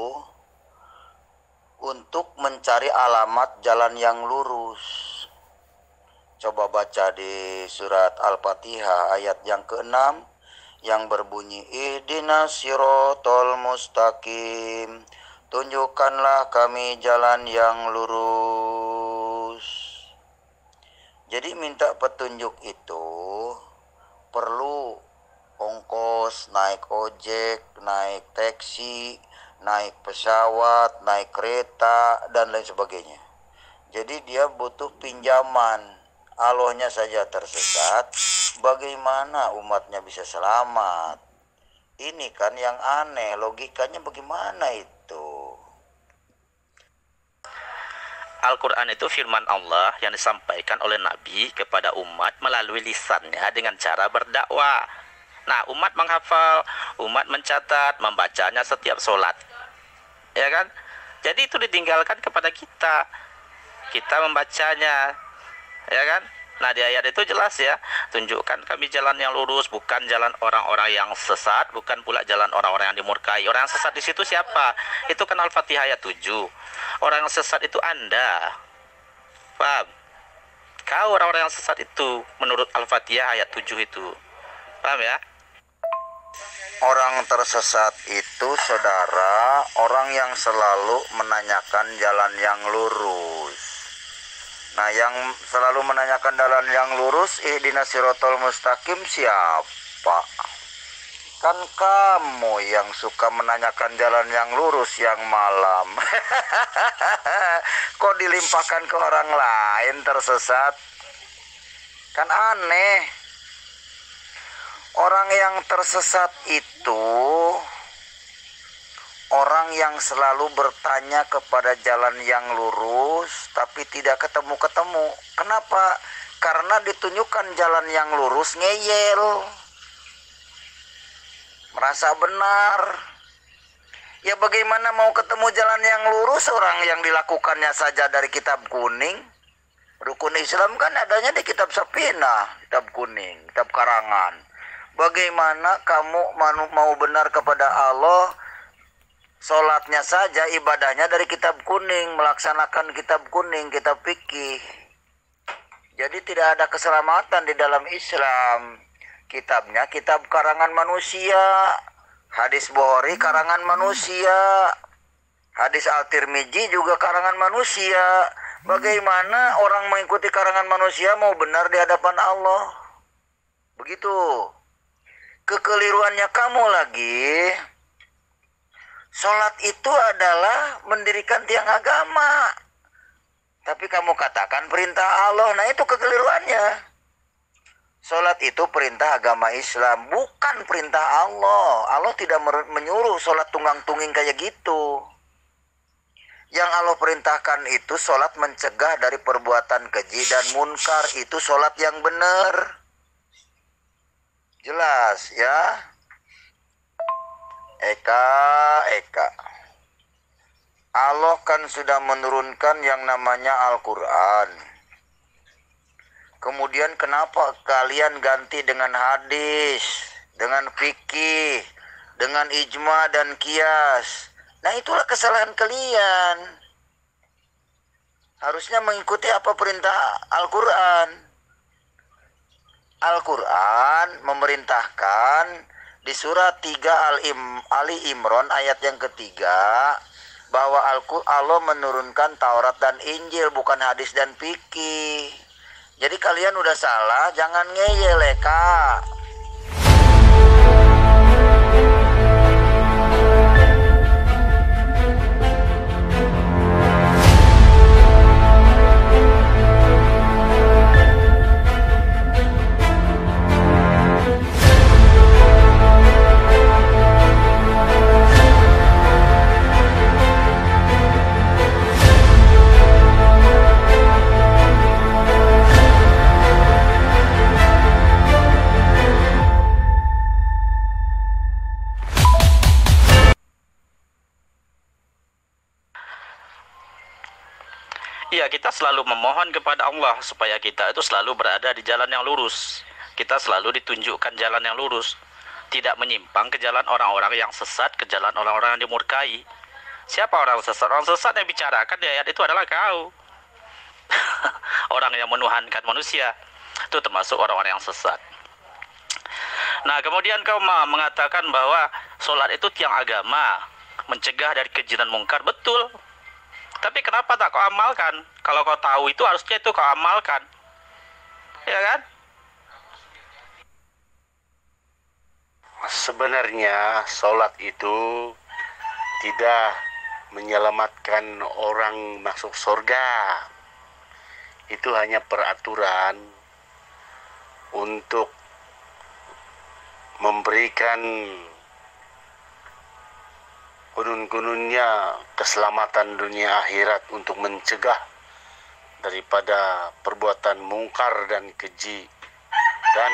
S3: untuk mencari alamat jalan yang lurus. Coba baca di surat Al-Fatihah ayat yang keenam yang berbunyi ihdinas sirotol mustaqim. Tunjukkanlah kami jalan yang lurus. Jadi minta petunjuk itu perlu ongkos, naik ojek, naik taksi, naik pesawat, naik kereta, dan lain sebagainya. Jadi dia butuh pinjaman. Allahnya saja tersesat, bagaimana umatnya bisa selamat? Ini kan yang aneh, logikanya bagaimana itu?
S5: Al-Quran itu firman Allah yang disampaikan oleh Nabi kepada umat melalui lisannya dengan cara berdakwah. Nah, umat menghafal, umat mencatat, membacanya setiap sholat. Ya kan? Jadi itu ditinggalkan kepada kita. Kita membacanya, ya kan? Nah, di ayat itu jelas ya, tunjukkan kami jalan yang lurus, bukan jalan orang-orang yang sesat, bukan pula jalan orang-orang yang dimurkai. Orang yang sesat di situ siapa? Itu kan Al-Fatihah ayat tujuh. Orang yang sesat itu Anda. Paham? Kau orang-orang yang sesat itu menurut Al-Fatihah ayat tujuh itu. Paham ya?
S3: Orang tersesat itu, saudara, orang yang selalu menanyakan jalan yang lurus. Nah, yang selalu menanyakan jalan yang lurus, ihdinas siratal mustaqim siapa? Kan kamu yang suka menanyakan jalan yang lurus yang malam. Kok dilimpahkan ke orang lain tersesat? Kan aneh. Orang yang tersesat itu orang yang selalu bertanya kepada jalan yang lurus tapi tidak ketemu-ketemu. Kenapa? Karena ditunjukkan jalan yang lurus ngeyel, merasa benar. Ya bagaimana mau ketemu jalan yang lurus orang yang dilakukannya saja dari kitab kuning? Rukun Islam kan adanya di kitab Safinah, kitab kuning, kitab karangan. Bagaimana kamu mau benar kepada Allah, sholatnya saja, ibadahnya dari kitab kuning, melaksanakan kitab kuning, kitab fikih. Jadi tidak ada keselamatan di dalam Islam. Kitabnya kitab karangan manusia, hadis Bukhari karangan manusia, hadis Al-Tirmidzi juga karangan manusia. Bagaimana orang mengikuti karangan manusia mau benar di hadapan Allah? Begitu. Kekeliruannya kamu lagi, sholat itu adalah mendirikan tiang agama, tapi kamu katakan perintah Allah. Nah, itu kekeliruannya. Sholat itu perintah agama Islam, bukan perintah Allah. Allah tidak menyuruh sholat tunggang-tunging kayak gitu. Yang Allah perintahkan itu sholat mencegah dari perbuatan keji dan munkar. Itu sholat yang benar. Jelas ya. Eka, Eka. Allah kan sudah menurunkan yang namanya Al-Quran. Kemudian kenapa kalian ganti dengan hadis, dengan fikih, dengan ijma dan kias? Nah, itulah kesalahan kalian. Harusnya mengikuti apa perintah Al-Quran. Al-Quran memerintahkan di surat tiga Ali Imran ayat yang ketiga bahwa Allah menurunkan Taurat dan Injil, bukan hadis dan fikih. Jadi kalian udah salah, jangan ngeyel ya kak.
S5: Iya, kita selalu memohon kepada Allah supaya kita itu selalu berada di jalan yang lurus. Kita selalu ditunjukkan jalan yang lurus, tidak menyimpang ke jalan orang-orang yang sesat, ke jalan orang-orang yang dimurkai. Siapa orang sesat? Orang sesat yang bicarakan di ayat itu adalah kau. Orang yang menuhankan manusia, itu termasuk orang-orang yang sesat. Nah, kemudian kau mengatakan bahwa sholat itu tiang agama, mencegah dari keji dan mungkar. Betul. Tapi kenapa tak kau amalkan? Kalau kau tahu itu harusnya itu kau amalkan. Ya kan?
S6: Sebenarnya sholat itu tidak menyelamatkan orang masuk surga. Itu hanya peraturan untuk memberikan kunun-kununnya keselamatan dunia akhirat, untuk mencegah daripada perbuatan mungkar dan keji dan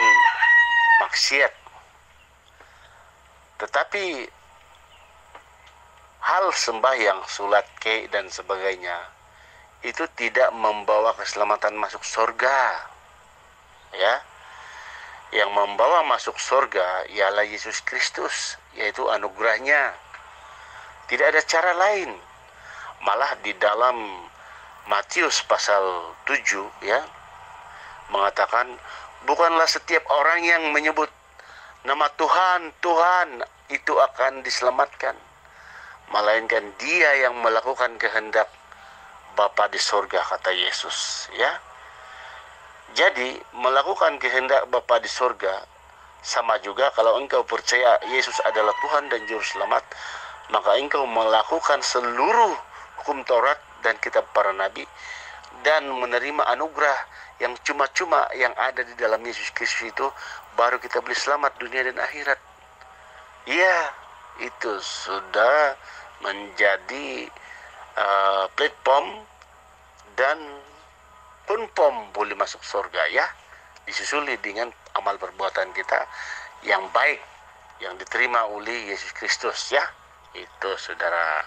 S6: maksiat. Tetapi hal sembahyang, sholat ke dan sebagainya itu tidak membawa keselamatan masuk surga. Ya, yang membawa masuk surga ialah Yesus Kristus, yaitu anugerahnya. Tidak ada cara lain. Malah di dalam Matius pasal tujuh ya mengatakan, bukanlah setiap orang yang menyebut nama Tuhan, Tuhan itu akan diselamatkan, melainkan dia yang melakukan kehendak Bapa di surga, kata Yesus ya. Jadi melakukan kehendak Bapa di surga sama juga kalau engkau percaya Yesus adalah Tuhan dan Juru Selamat, maka engkau melakukan seluruh hukum Taurat dan kitab para nabi dan menerima anugerah yang cuma-cuma yang ada di dalam Yesus Kristus itu, baru kita boleh selamat dunia dan akhirat. Ya, itu sudah menjadi uh, platform dan pun pom boleh masuk surga ya, disusuli dengan amal perbuatan kita yang baik yang diterima oleh Yesus Kristus ya. Itu saudara.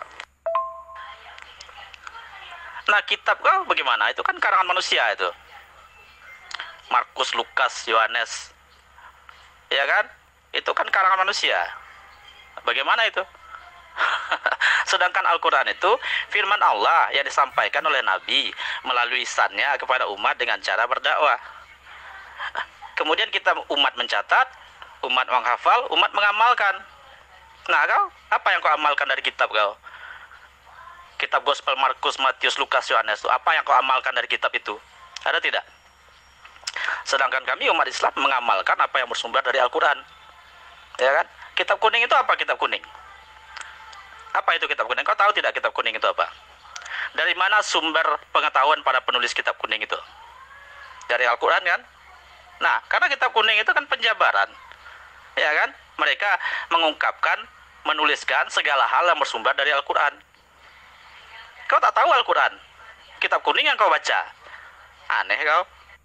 S5: Nah, kitab kau bagaimana? Itu kan karangan manusia itu. Markus, Lukas, Yohanes. Ya kan? Itu kan karangan manusia. Bagaimana itu? Sedangkan Al-Quran itu firman Allah yang disampaikan oleh Nabi melalui lisannya kepada umat dengan cara berdakwah. Kemudian kita umat mencatat, umat menghafal, umat mengamalkan. Nah kau, apa yang kau amalkan dari kitab kau? Kitab Gospel Markus, Matius, Lukas, Yohanes itu apa yang kau amalkan dari kitab itu? Ada tidak? Sedangkan kami umat Islam mengamalkan apa yang bersumber dari Al-Quran. Ya kan? Kitab kuning itu apa kitab kuning? Apa itu kitab kuning? Kau tahu tidak kitab kuning itu apa? Dari mana sumber pengetahuan para penulis kitab kuning itu? Dari Al-Quran kan? Nah, karena kitab kuning itu kan penjabaran. Ya kan? Mereka mengungkapkan, menuliskan segala hal yang bersumber dari Al-Quran. Kau tak tahu Al-Quran? Kitab kuning yang kau baca. Aneh kau.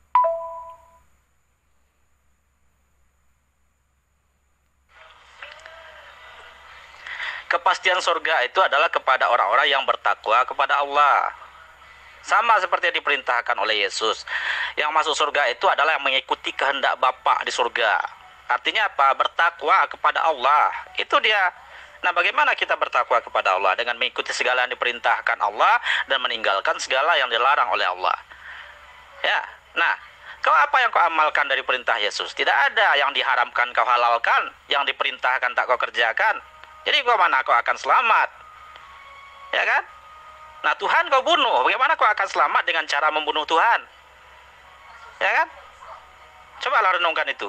S5: Kepastian surga itu adalah kepada orang-orang yang bertakwa kepada Allah. Sama seperti yang diperintahkan oleh Yesus. Yang masuk surga itu adalah yang mengikuti kehendak Bapa di surga. Artinya apa? Bertakwa kepada Allah. Itu dia. Nah, bagaimana kita bertakwa kepada Allah? Dengan mengikuti segala yang diperintahkan Allah dan meninggalkan segala yang dilarang oleh Allah. Ya. Nah, kau apa yang kau amalkan dari perintah Yesus? Tidak ada yang diharamkan kau halalkan, yang diperintahkan tak kau kerjakan. Jadi kau mana kau akan selamat? Ya kan? Nah, Tuhan kau bunuh. Bagaimana kau akan selamat dengan cara membunuh Tuhan? Ya kan? Cobalah renungkan itu.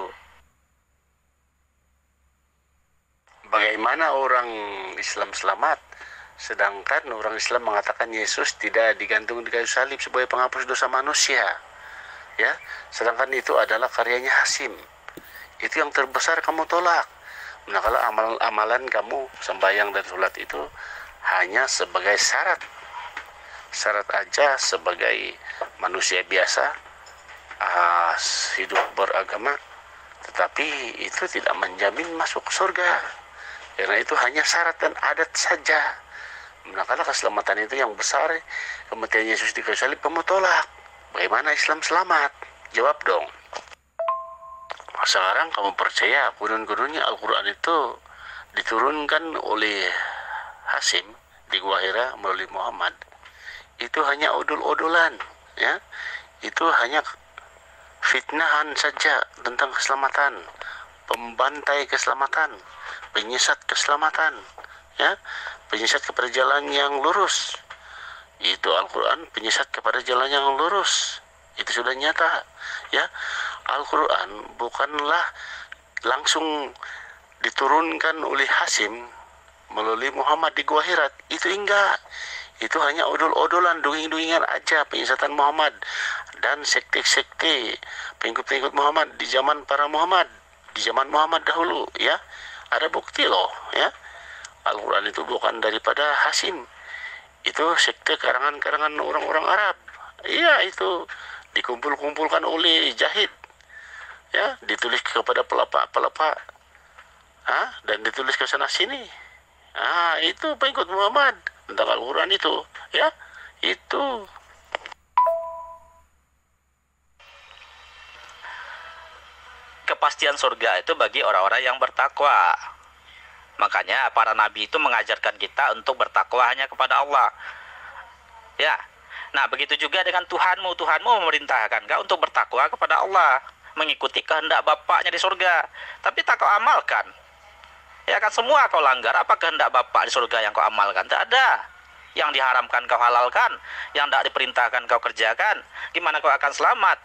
S6: Bagaimana orang Islam selamat, sedangkan orang Islam mengatakan Yesus tidak digantung di kayu salib sebagai penghapus dosa manusia. Ya, sedangkan itu adalah karyanya Hasim. Itu yang terbesar kamu tolak. Nah, kalau amal-amalan kamu sembahyang dan sholat itu hanya sebagai syarat. Syarat aja sebagai manusia biasa uh, hidup beragama. Tetapi itu tidak menjamin masuk surga. Karena itu hanya syarat dan adat saja. Nah, kalau keselamatan itu yang besar, kematian Yesus di kayu salib kamu tolak. Bagaimana Islam selamat? Jawab dong. Sekarang kamu percaya kudun-kudunnya Al-Quran itu diturunkan oleh Hasim di Gua Hira melalui Muhammad. Itu hanya odol-odolan, ya. Itu hanya fitnahan saja tentang keselamatan, pembantai keselamatan, penyesat keselamatan, ya, penyesat kepada jalan yang lurus. Itu Al-Quran penyesat kepada jalan yang lurus. Itu sudah nyata, ya. Al-Quran bukanlah langsung diturunkan oleh Hasim melalui Muhammad di Gua Hira. Itu enggak. Itu hanya odol-odolan, dongeng-dongengan aja penyesatan Muhammad dan sekte-sekte pengikut-pengikut Muhammad di zaman para Muhammad, di zaman Muhammad dahulu, ya. Ada bukti loh, ya. Al-Quran itu bukan daripada Hasim. Itu sekte karangan-karangan orang-orang Arab. Iya, itu dikumpul-kumpulkan oleh Jahid. Ya, ditulis kepada pelapa-pelapa. Hah? Dan ditulis ke sana sini. Ah, itu pengikut Muhammad tentang Al-Quran itu, ya, itu.
S5: Kepastian surga itu bagi orang-orang yang bertakwa. Makanya para nabi itu mengajarkan kita untuk bertakwa hanya kepada Allah. Ya. Nah, begitu juga dengan Tuhanmu. Tuhanmu memerintahkan kau untuk bertakwa kepada Allah, mengikuti kehendak Bapaknya di surga. Tapi tak kau amalkan. Ya kan, semua kau langgar. Apa kehendak Bapak di surga yang kau amalkan? Tak ada. Yang diharamkan kau halalkan, yang tak diperintahkan kau kerjakan. Gimana kau akan selamat?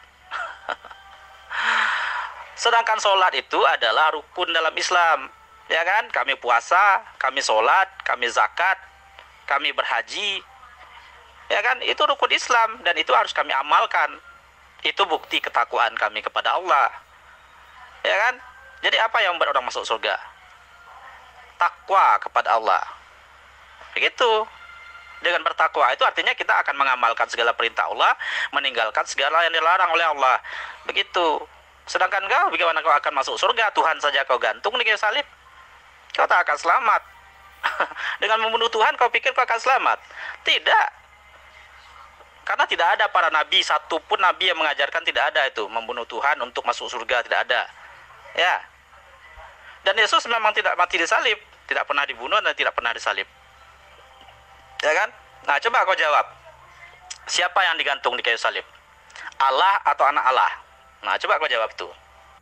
S5: Sedangkan sholat itu adalah rukun dalam Islam. Ya kan, kami puasa, kami sholat, kami zakat, kami berhaji. Ya kan, itu rukun Islam dan itu harus kami amalkan. Itu bukti ketakwaan kami kepada Allah. Ya kan? Jadi apa yang membuat orang masuk surga? Takwa kepada Allah. Begitu. Dengan bertakwa itu artinya kita akan mengamalkan segala perintah Allah, meninggalkan segala yang dilarang oleh Allah. Begitu. Sedangkan kau, bagaimana kau akan masuk surga? Tuhan saja kau gantung di kayu salib. Kau tak akan selamat. Dengan membunuh Tuhan kau pikir kau akan selamat? Tidak. Karena tidak ada para nabi, satupun nabi yang mengajarkan, tidak ada itu membunuh Tuhan untuk masuk surga, tidak ada. Ya. Dan Yesus memang tidak mati disalib, tidak pernah dibunuh dan tidak pernah disalib. Ya kan? Nah, coba kau jawab. Siapa yang digantung di kayu salib? Allah atau anak Allah? Nah, coba kau jawab tuh.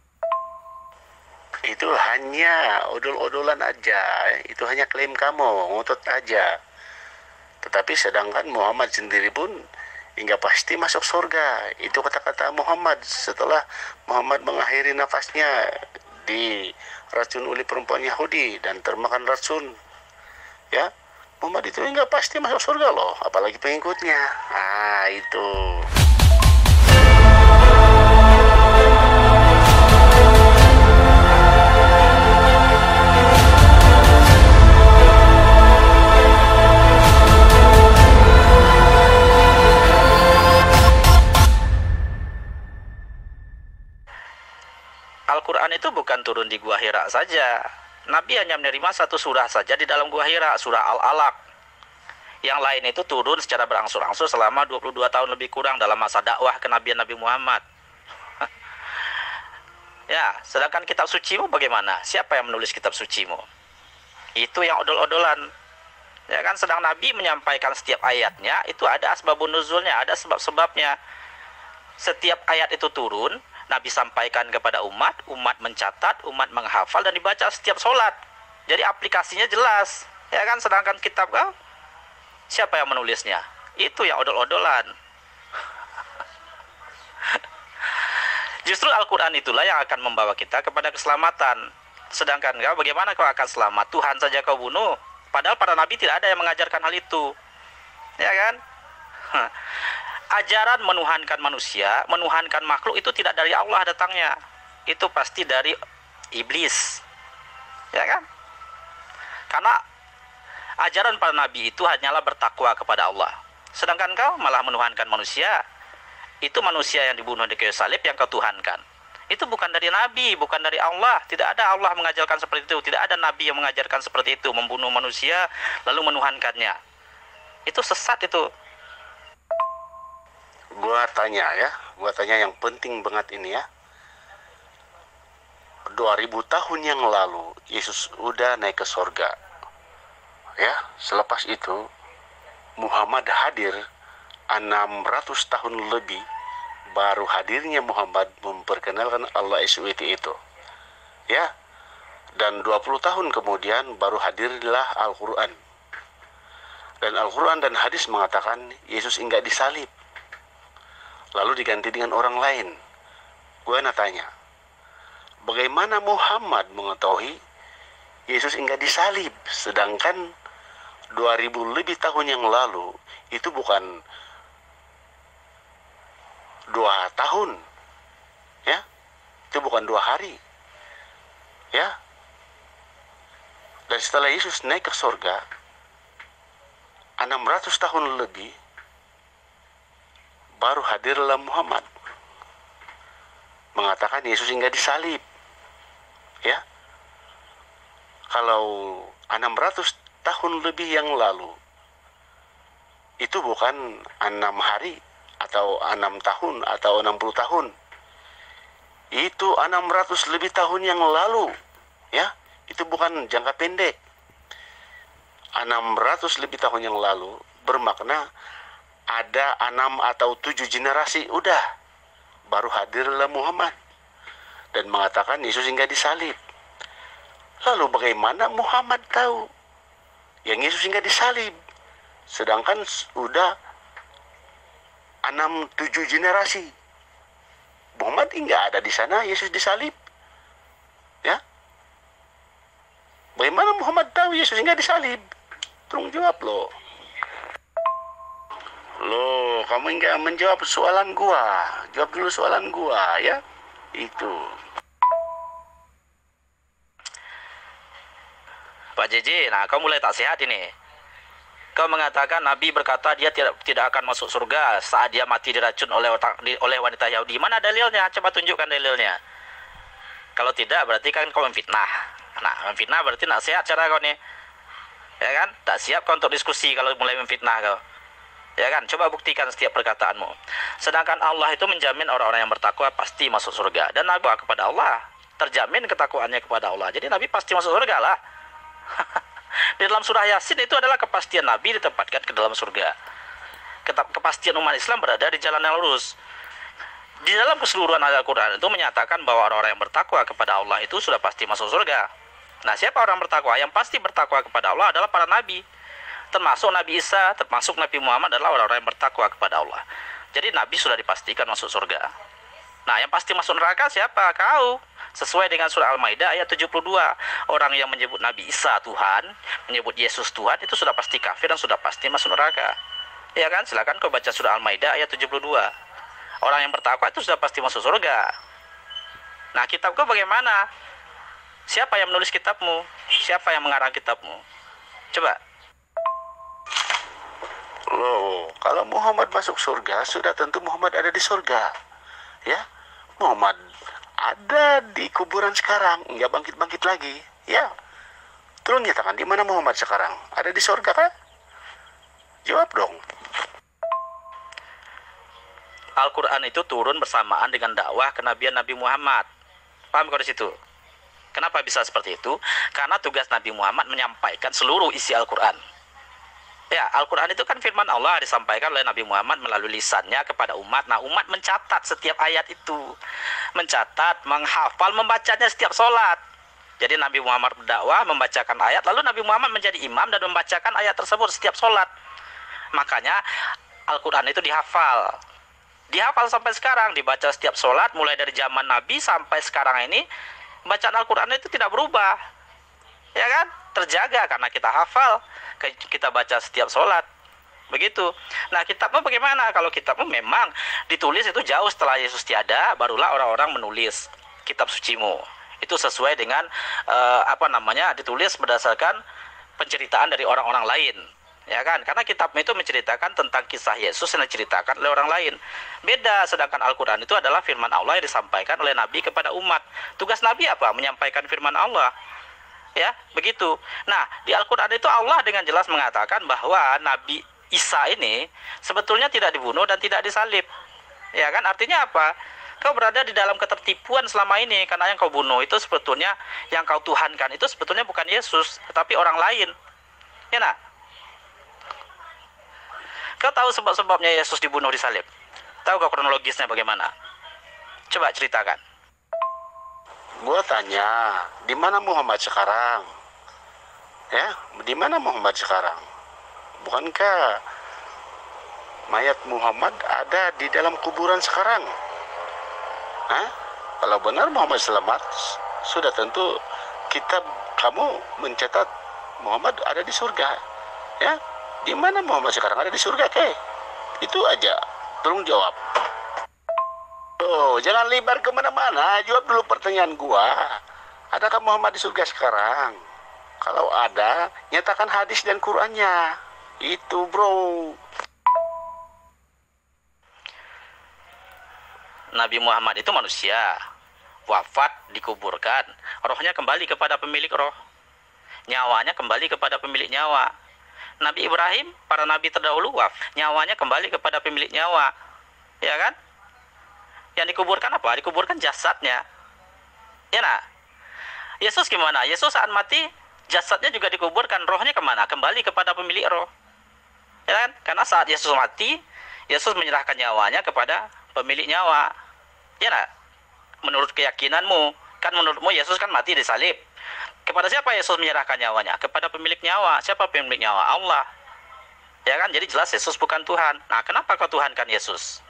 S6: Itu hanya odol-odolan aja, itu hanya klaim kamu, ngotot aja. Tetapi sedangkan Muhammad sendiri pun hingga pasti masuk surga. Itu kata-kata Muhammad setelah Muhammad mengakhiri nafasnya di racun oleh perempuan Yahudi dan termakan racun. Ya, Muhammad itu hingga pasti masuk surga loh, apalagi pengikutnya. Ah, itu.
S5: Al-Quran itu bukan turun di Gua Hira saja. Nabi hanya menerima satu surah saja di dalam Gua Hira, surah Al-Alaq. Yang lain itu turun secara berangsur-angsur selama dua puluh dua tahun lebih kurang dalam masa dakwah kenabian Nabi Muhammad. Ya, sedangkan kitab sucimu bagaimana? Siapa yang menulis kitab sucimu? Itu yang odol-odolan. Ya kan, sedang Nabi menyampaikan setiap ayatnya, itu ada asbabun nuzulnya, ada sebab-sebabnya. Setiap ayat itu turun, Nabi sampaikan kepada umat, umat mencatat, umat menghafal dan dibaca setiap sholat. Jadi aplikasinya jelas, ya kan? Sedangkan kitab kau, siapa yang menulisnya? Itu yang odol-odolan. Justru Al-Quran itulah yang akan membawa kita kepada keselamatan. Sedangkan kau, bagaimana kau akan selamat? Tuhan saja kau bunuh. Padahal para nabi tidak ada yang mengajarkan hal itu, ya kan? Ajaran menuhankan manusia, menuhankan makhluk itu tidak dari Allah datangnya. Itu pasti dari iblis. Ya kan? Karena ajaran para nabi itu hanyalah bertakwa kepada Allah. Sedangkan kau malah menuhankan manusia. Itu manusia yang dibunuh di kayu salib yang kau tuhankan. Itu bukan dari nabi, bukan dari Allah. Tidak ada Allah mengajarkan seperti itu. Tidak ada nabi yang mengajarkan seperti itu, membunuh manusia lalu menuhankannya. Itu sesat itu.
S6: Gua tanya ya, gua tanya yang penting banget ini ya. dua ribu tahun yang lalu Yesus udah naik ke sorga. Ya, selepas itu Muhammad hadir enam ratus tahun lebih, baru hadirnya Muhammad memperkenalkan Allah S W T itu. Ya. Dan dua puluh tahun kemudian baru hadirlah Al-Qur'an. Dan Al-Qur'an dan hadis mengatakan Yesus enggak disalib, lalu diganti dengan orang lain. Gue nak tanya, bagaimana Muhammad mengetahui Yesus enggak disalib, sedangkan dua ribu lebih tahun yang lalu itu bukan dua tahun, ya, itu bukan dua hari, ya. Dan setelah Yesus naik ke surga enam ratus tahun lebih, baru hadirlah Muhammad mengatakan Yesus enggak disalib. Ya. Kalau enam ratus tahun lebih yang lalu. Itu bukan enam hari atau enam tahun atau enam puluh tahun. Itu enam ratus lebih tahun yang lalu. Ya, itu bukan jangka pendek. enam ratus lebih tahun yang lalu bermakna ada enam atau tujuh generasi udah baru hadirlah Muhammad dan mengatakan Yesus hingga disalib. Lalu bagaimana Muhammad tahu yang Yesus hingga disalib? Sedangkan sudah enam tujuh generasi. Muhammad hingga ada di sana, Yesus disalib. Ya. Bagaimana Muhammad tahu Yesus hingga disalib? Tolong jawab lo. Lo, kamu enggak menjawab soalan gua. Jawab dulu soalan gua, ya. Itu.
S5: Pak J J, nah kau mulai tak sehat ini. Kau mengatakan Nabi berkata dia tidak tidak akan masuk surga saat dia mati diracun oleh otak, oleh wanita Yahudi. Mana dalilnya? Coba tunjukkan dalilnya. Kalau tidak berarti kan kau memfitnah. Nah, memfitnah berarti tak sehat cara kau nih. Ya kan? Tak siap kau untuk diskusi kalau mulai memfitnah kau. Ya kan? Coba buktikan setiap perkataanmu. Sedangkan Allah itu menjamin orang-orang yang bertakwa pasti masuk surga. Dan Nabi kepada Allah terjamin ketakwaannya kepada Allah. Jadi Nabi pasti masuk surga lah. Di dalam surah Yasin itu adalah kepastian Nabi ditempatkan ke dalam surga. Kepastian umat Islam berada di jalan yang lurus. Di dalam keseluruhan Al-Quran itu menyatakan bahwa orang-orang yang bertakwa kepada Allah itu sudah pasti masuk surga. Nah, siapa orang bertakwa? Yang pasti bertakwa kepada Allah adalah para nabi. Termasuk Nabi Isa, termasuk Nabi Muhammad adalah orang-orang yang bertakwa kepada Allah. Jadi Nabi sudah dipastikan masuk surga. Nah, yang pasti masuk neraka siapa? Kau. Sesuai dengan surah Al-Maidah ayat tujuh puluh dua. Orang yang menyebut Nabi Isa Tuhan, menyebut Yesus Tuhan, itu sudah pasti kafir dan sudah pasti masuk neraka. Ya kan? Silakan kau baca surah Al-Maidah ayat tujuh puluh dua. Orang yang bertakwa itu sudah pasti masuk surga. Nah, kitab kau bagaimana? Siapa yang menulis kitabmu? Siapa yang mengarang kitabmu? Coba.
S6: Loh, kalau Muhammad masuk surga, sudah tentu Muhammad ada di surga. Ya, Muhammad ada di kuburan sekarang, nggak bangkit-bangkit lagi. Ya, tolong nyatakan di mana Muhammad sekarang? Ada di surga kah? Jawab dong.
S5: Al-Quran itu turun bersamaan dengan dakwah kenabian Nabi Muhammad. Paham kau di situ? Kenapa bisa seperti itu? Karena tugas Nabi Muhammad menyampaikan seluruh isi Al-Quran. Ya, Al-Quran itu kan firman Allah disampaikan oleh Nabi Muhammad melalui lisannya kepada umat. Nah, umat mencatat setiap ayat itu. Mencatat, menghafal, membacanya setiap sholat. Jadi Nabi Muhammad berdakwah, membacakan ayat, lalu Nabi Muhammad menjadi imam dan membacakan ayat tersebut setiap sholat. Makanya Al-Quran itu dihafal. Dihafal sampai sekarang, dibaca setiap sholat, mulai dari zaman Nabi sampai sekarang ini, bacaan Al-Quran itu tidak berubah. Ya kan? Terjaga karena kita hafal, kita baca setiap sholat. Begitu. Nah, kitabmu bagaimana? Kalau kitabmu memang ditulis itu jauh setelah Yesus tiada, barulah orang-orang menulis kitab sucimu. Itu sesuai dengan uh, apa namanya, ditulis berdasarkan penceritaan dari orang-orang lain. Ya kan? Karena kitabmu itu menceritakan tentang kisah Yesus yang diceritakan oleh orang lain. Beda, sedangkan Al-Quran itu adalah firman Allah yang disampaikan oleh Nabi kepada umat. Tugas Nabi apa? Menyampaikan firman Allah. Ya, begitu. Nah, di Al-Quran itu Allah dengan jelas mengatakan bahwa Nabi Isa ini sebetulnya tidak dibunuh dan tidak disalib. Ya kan? Artinya apa? Kau berada di dalam ketertipuan selama ini, karena yang kau bunuh itu sebetulnya, yang kau tuhankan itu sebetulnya bukan Yesus, tetapi orang lain. Ya nak? Kau tahu sebab-sebabnya Yesus dibunuh disalib? Tahu kau kronologisnya bagaimana? Coba ceritakan.
S6: Gua tanya, di mana Muhammad sekarang? Ya, di mana Muhammad sekarang? Bukankah mayat Muhammad ada di dalam kuburan sekarang? Hah? Kalau benar Muhammad selamat, sudah tentu kitab kamu mencatat Muhammad ada di surga. Ya, di mana Muhammad sekarang? Ada di surga, ke? Itu aja. Tolong jawab. Oh, jangan lebar kemana-mana. Jawab dulu pertanyaan gua. Adakah Muhammad di surga sekarang? Kalau ada, nyatakan hadis dan Qur'annya. Itu, bro.
S5: Nabi Muhammad itu manusia. Wafat, dikuburkan. Rohnya kembali kepada pemilik roh. nyawanya kembali kepada pemilik nyawa. Nabi Ibrahim, para nabi terdahulu waf, nyawanya kembali kepada pemilik nyawa. Ya kan? Yang dikuburkan apa? Dikuburkan jasadnya. Ya nak? Yesus gimana? Yesus saat mati, jasadnya juga dikuburkan, rohnya kemana? Kembali kepada pemilik roh. Ya kan? Karena saat Yesus mati, Yesus menyerahkan nyawanya kepada pemilik nyawa. Ya nak? Menurut keyakinanmu, kan menurutmu Yesus kan mati disalib. Kepada siapa Yesus menyerahkan nyawanya? Kepada pemilik nyawa. Siapa pemilik nyawa? Allah. Ya kan? Jadi jelas Yesus bukan Tuhan. Nah, kenapa kau tuhankan Yesus?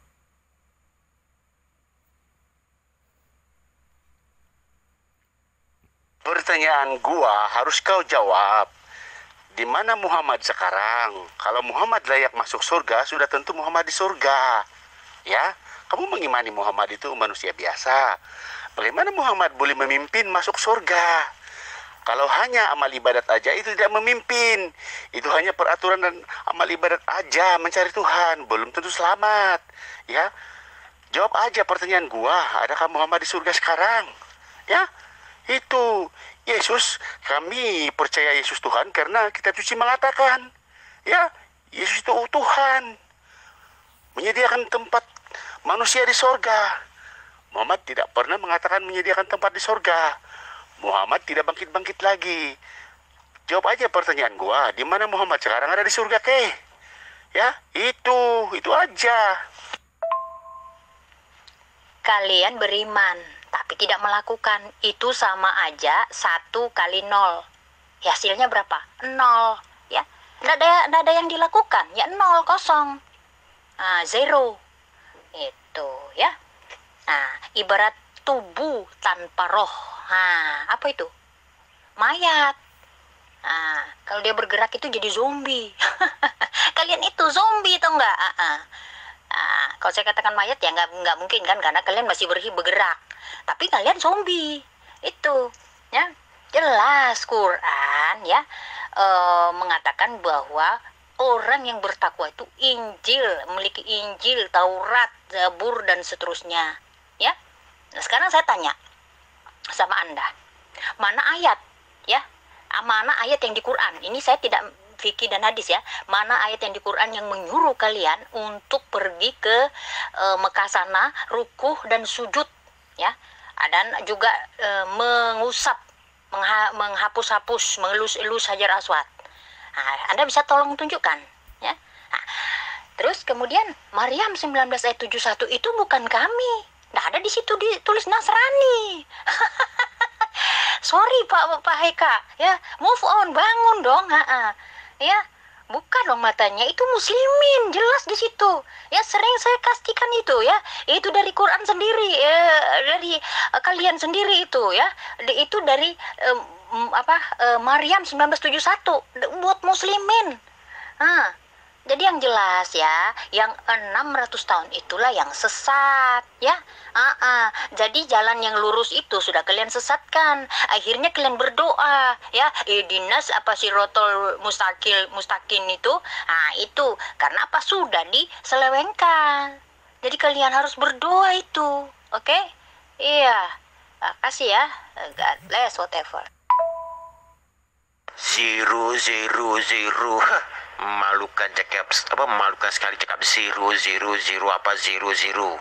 S6: Pertanyaan gua harus kau jawab. Di mana Muhammad sekarang? Kalau Muhammad layak masuk surga, sudah tentu Muhammad di surga. Ya, kamu mengimani Muhammad itu manusia biasa. Bagaimana Muhammad boleh memimpin masuk surga? Kalau hanya amal ibadat aja itu tidak memimpin. Itu hanya peraturan dan amal ibadat aja mencari Tuhan, belum tentu selamat. Ya, jawab aja pertanyaan gua. Adakah Muhammad di surga sekarang? Ya, itu Yesus. Kami percaya Yesus Tuhan karena kitab suci mengatakan, ya, Yesus itu Tuhan, menyediakan tempat manusia di sorga. Muhammad tidak pernah mengatakan menyediakan tempat di sorga. Muhammad tidak bangkit-bangkit lagi. Jawab aja pertanyaan gua, di mana Muhammad sekarang? Ada di surga ke? Ya, itu, itu aja.
S7: Kalian beriman, tapi tidak melakukan. Itu sama aja satu kali nol. Ya, hasilnya berapa? Nol. Ya, nggak ada, nggak ada yang dilakukan. Ya, nol, kosong. Nah, zero. Itu, ya. Nah, ibarat tubuh tanpa roh. Nah, apa itu? Mayat. Nah, kalau dia bergerak itu jadi zombie. Kalian itu zombie, tau nggak? Ah, ah. Nah, kalau saya katakan mayat ya nggak nggak mungkin kan, karena kalian masih berhi bergerak. Tapi kalian zombie. Itu, ya. Jelas Quran ya e, mengatakan bahwa orang yang bertakwa itu Injil, memiliki Injil, Taurat, Zabur dan seterusnya. Ya. Nah, sekarang saya tanya sama Anda, mana ayat ya? Mana ayat yang di Quran? Ini saya tidak fikih dan hadis ya. Mana ayat yang di Quran yang menyuruh kalian untuk pergi ke e, Mekah sana, rukuh dan sujud ya? Dan juga e, mengusap, mengha, menghapus-hapus, mengelus-elus Hajar Aswad. Nah, Anda bisa tolong tunjukkan ya. Nah, terus kemudian Maryam sembilan belas ayat tujuh puluh satu itu bukan kami. Nggak ada di situ ditulis Nasrani. Sorry Pak Pak Heka, ya move on, bangun dong, ha -ha. Ya buka dong matanya, itu muslimin jelas di situ. Ya sering saya pastikan itu ya, itu dari Quran sendiri, eh, dari eh, kalian sendiri itu ya, itu dari eh, apa eh, Maryam sembilan belas tujuh puluh satu buat muslimin. Nah, jadi yang jelas ya, yang enam ratus tahun itulah yang sesat ya. Uh -uh. Jadi jalan yang lurus itu sudah kalian sesatkan. Akhirnya kalian berdoa ya, ihdinas apa sirotol mustaqil mustaqim itu. Nah, itu karena apa? Sudah diselewengkan. Jadi kalian harus berdoa itu. Oke? Okay? Iya. Makasih ya. God bless whatever.
S2: Zero, zero, zero. Memalukan cakap apa? Memalukan sekali cakap zero, zero, zero apa zero, zero.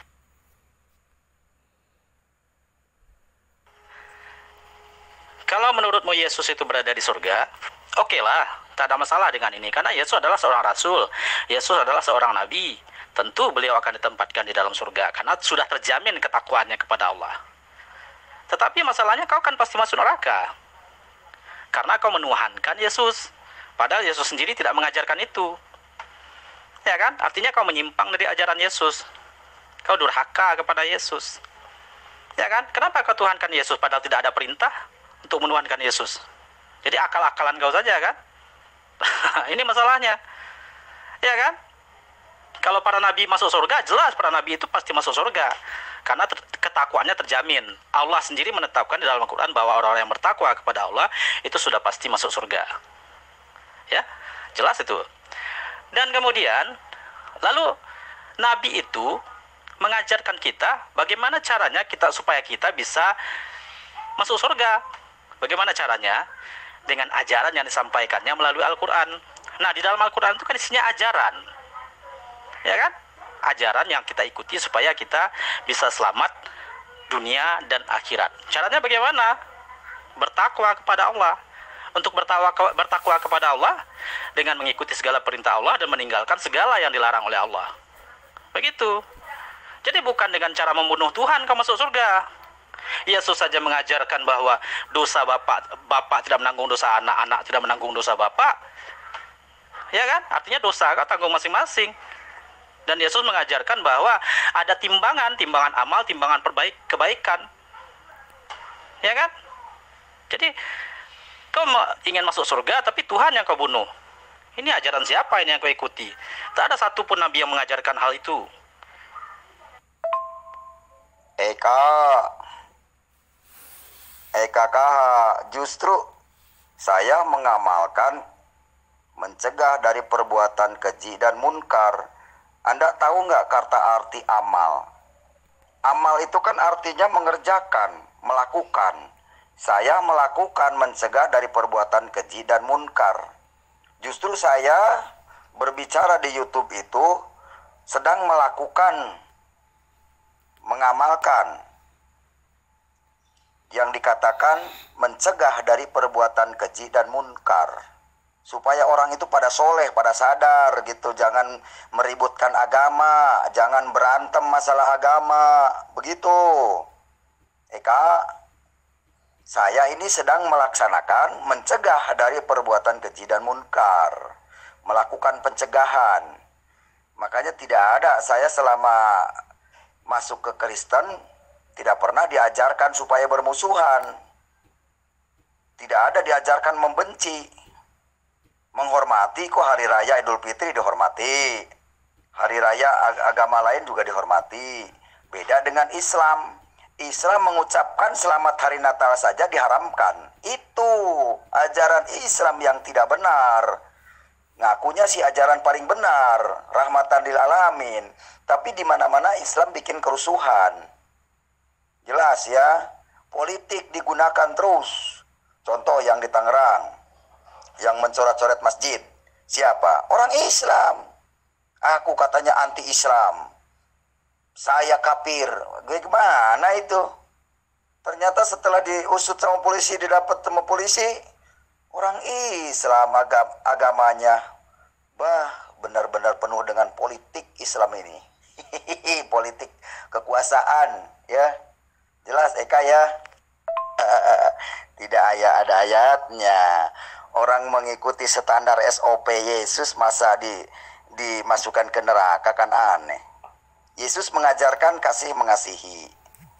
S5: Kalau menurutmu Yesus itu berada di surga, oke okay lah, tak ada masalah dengan ini. Karena Yesus adalah seorang rasul, Yesus adalah seorang nabi. Tentu beliau akan ditempatkan di dalam surga, karena sudah terjamin ketakwaannya kepada Allah. Tetapi masalahnya kau kan pasti masuk neraka, karena kau menuhankan Yesus. Padahal Yesus sendiri tidak mengajarkan itu. Ya kan? Artinya kau menyimpang dari ajaran Yesus. Kau durhaka kepada Yesus. Ya kan? Kenapa kau tuhankan Yesus padahal tidak ada perintah untuk menuhankan Yesus? Jadi akal-akalan kau saja kan? Ini masalahnya. Ya kan? Kalau para nabi masuk surga, jelas para nabi itu pasti masuk surga. Karena ter ketakwaannya terjamin. Allah sendiri menetapkan di dalam Al-Quran bahwa orang-orang yang bertakwa kepada Allah itu sudah pasti masuk surga. Ya, jelas itu. Dan kemudian, lalu nabi itu mengajarkan kita bagaimana caranya kita supaya kita bisa masuk surga. Bagaimana caranya? dengan ajaran yang disampaikannya melalui Al-Quran. Nah, di dalam Al-Quran itu kan isinya ajaran, ya kan? Ajaran yang kita ikuti supaya kita bisa selamat dunia dan akhirat. Caranya bagaimana? Bertakwa kepada Allah. Untuk bertakwa, bertakwa kepada Allah dengan mengikuti segala perintah Allah dan meninggalkan segala yang dilarang oleh Allah. Begitu. Jadi bukan dengan cara membunuh Tuhan kau masuk surga. Yesus saja mengajarkan bahwa dosa bapak bapak tidak menanggung dosa anak, anak tidak menanggung dosa bapak. Ya kan? Artinya dosa kau tanggung masing-masing. Dan Yesus mengajarkan bahwa ada timbangan, timbangan amal, timbangan perbaik kebaikan. Ya kan? Jadi kau ingin masuk surga tapi Tuhan yang kau bunuh. Ini ajaran siapa ini yang kau ikuti? Tak ada satupun nabi yang mengajarkan hal itu.
S3: Eka, Eka kah, justru saya mengamalkan, mencegah dari perbuatan keji dan munkar. Anda tahu nggak kata arti amal? Amal itu kan artinya mengerjakan, melakukan. Saya melakukan, mencegah dari perbuatan keji dan munkar. Justru saya berbicara di YouTube itu sedang melakukan, mengamalkan yang dikatakan mencegah dari perbuatan keji dan munkar. Supaya orang itu pada soleh, pada sadar gitu. Jangan meributkan agama, jangan berantem masalah agama. Begitu. Eka, saya ini sedang melaksanakan mencegah dari perbuatan keji dan munkar. Melakukan pencegahan. Makanya tidak ada, saya selama masuk ke Kristen tidak pernah diajarkan supaya bermusuhan. Tidak ada diajarkan membenci. Menghormati, kok hari raya Idul Fitri dihormati, hari raya ag- agama lain juga dihormati. Beda dengan Islam. Islam mengucapkan selamat hari Natal saja diharamkan. Itu ajaran Islam yang tidak benar. Ngakunya sih ajaran paling benar, rahmatan lil alamin, tapi di mana-mana Islam bikin kerusuhan. Jelas ya, politik digunakan terus. Contoh yang di Tangerang, yang mencoret-coret masjid. Siapa? Orang Islam. Aku katanya anti-Islam. Saya kafir. Gimana itu? Ternyata setelah diusut sama polisi, didapat sama polisi, orang Islam agam agamanya. Bah, benar-benar penuh dengan politik Islam ini. Politik kekuasaan, ya. Jelas Eka ya? Tidak ada ada ayatnya. Orang mengikuti standar S O P Yesus masa di dimasukkan ke neraka, kan aneh. Yesus mengajarkan kasih mengasihi.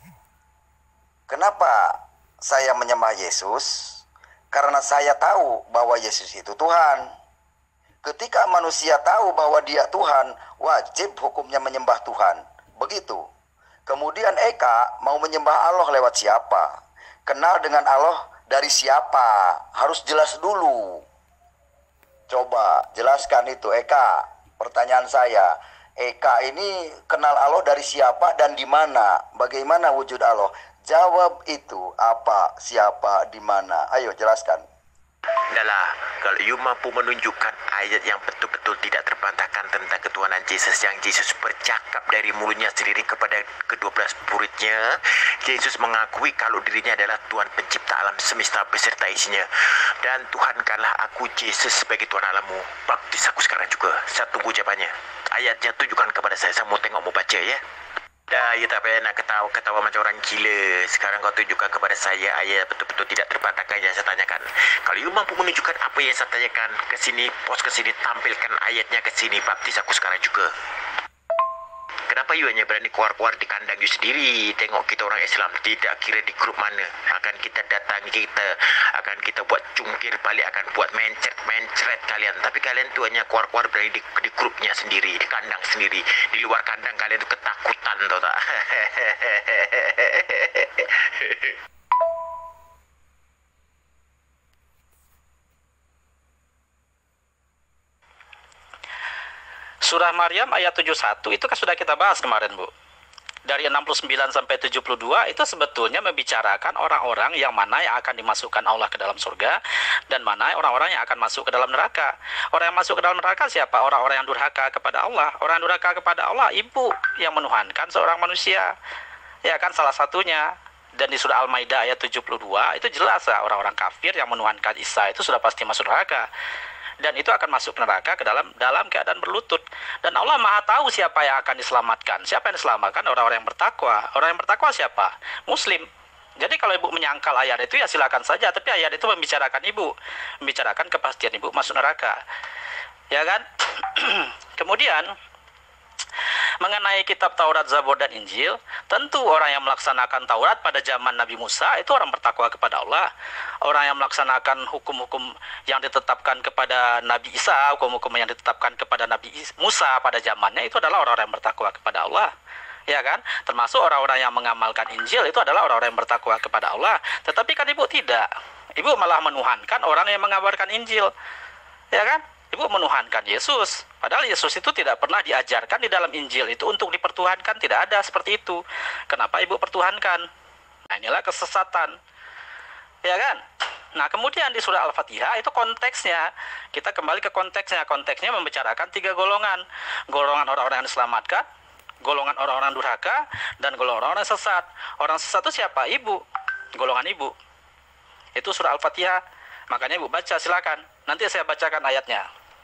S3: Kenapa saya menyembah Yesus? Karena saya tahu bahwa Yesus itu Tuhan. Ketika manusia tahu bahwa dia Tuhan, wajib hukumnya menyembah Tuhan. Begitu. Kemudian Eka mau menyembah Allah lewat siapa? Kenal dengan Allah dari siapa? Harus jelas dulu. Coba jelaskan itu Eka. Pertanyaan saya, Eka ini kenal Allah dari siapa dan di mana? Bagaimana wujud Allah? Jawab itu, apa, siapa, di mana? Ayo jelaskan.
S2: Adalah kalau you mampu menunjukkan ayat yang betul-betul tidak terbantahkan tentang ketuhanan Yesus, yang Yesus bercakap dari mulutnya sendiri kepada kedua belas muridnya. Yesus mengakui kalau dirinya adalah Tuhan pencipta alam semesta beserta isinya. Dan Tuhankanlah aku Yesus sebagai Tuhan alammu. Baptis aku sekarang juga. Saya tunggu jawabannya. Ayatnya tunjukkan kepada saya. Saya mau tengok, mau baca ya. Dah, you tak payah nak ketawa-ketawa macam orang gila. Sekarang kau tunjukkan kepada saya ayat betul-betul tidak terbantahkan yang saya tanyakan. Kalau you mampu menunjukkan apa yang saya tanyakan ke sini, pos ke sini, tampilkan ayatnya ke sini. Baptis aku sekarang juga. Kenapa you hanya berani keluar-keluar di kandang you sendiri? Tengok kita orang Islam, tidak kira di grup mana. Akan kita datangi kita, akan kita buat cungkir balik, akan buat mencret-mencret kalian. Tapi kalian tu hanya keluar-keluar berani di, di grupnya sendiri, di kandang sendiri. Di luar kandang kalian tu ketakutan, tau tak?
S5: Surah Maryam ayat tujuh puluh satu itu kan sudah kita bahas kemarin, Bu. dari enam puluh sembilan sampai tujuh puluh dua itu sebetulnya membicarakan orang-orang yang mana yang akan dimasukkan Allah ke dalam surga dan mana orang-orang yang akan masuk ke dalam neraka. Orang yang masuk ke dalam neraka siapa? Orang-orang yang durhaka kepada Allah. Orang yang durhaka kepada Allah, ibu yang menuhankan seorang manusia. Ya kan, salah satunya. Dan di surah Al-Maidah ayat tujuh puluh dua itu jelas ya, orang-orang kafir yang menuhankan Isa itu sudah pasti masuk neraka. Dan itu akan masuk neraka ke dalam dalam keadaan berlutut. Dan Allah Maha tahu siapa yang akan diselamatkan. Siapa yang diselamatkan? Orang-orang yang bertakwa. Orang yang bertakwa siapa? Muslim. Jadi kalau ibu menyangkal ayat itu ya silakan saja, tapi ayat itu membicarakan ibu, membicarakan kepastian ibu masuk neraka. Ya kan? Kemudian mengenai kitab Taurat, Zabur, dan Injil, tentu orang yang melaksanakan Taurat pada zaman Nabi Musa itu orang bertakwa kepada Allah. Orang yang melaksanakan hukum-hukum yang ditetapkan kepada Nabi Isa, hukum-hukum yang ditetapkan kepada Nabi Musa pada zamannya itu adalah orang-orang yang bertakwa kepada Allah. Ya kan? Termasuk orang-orang yang mengamalkan Injil itu adalah orang-orang yang bertakwa kepada Allah. Tetapi kan ibu tidak. Ibu malah menuhankan orang yang mengabarkan Injil. Ya kan? Ibu menuhankan Yesus. Padahal Yesus itu tidak pernah diajarkan di dalam Injil itu untuk dipertuhankan. Tidak ada seperti itu. Kenapa ibu pertuhankan? Nah, inilah kesesatan. Ya kan? Nah, kemudian di surah Al-Fatihah itu konteksnya. Kita kembali ke konteksnya. Konteksnya membicarakan tiga golongan. Golongan orang-orang yang diselamatkan, golongan orang-orang durhaka, dan golongan orang-orang sesat. Orang sesat itu siapa? Ibu. Golongan ibu. Itu surah Al-Fatihah. Makanya ibu baca, silakan. Nanti saya bacakan ayatnya.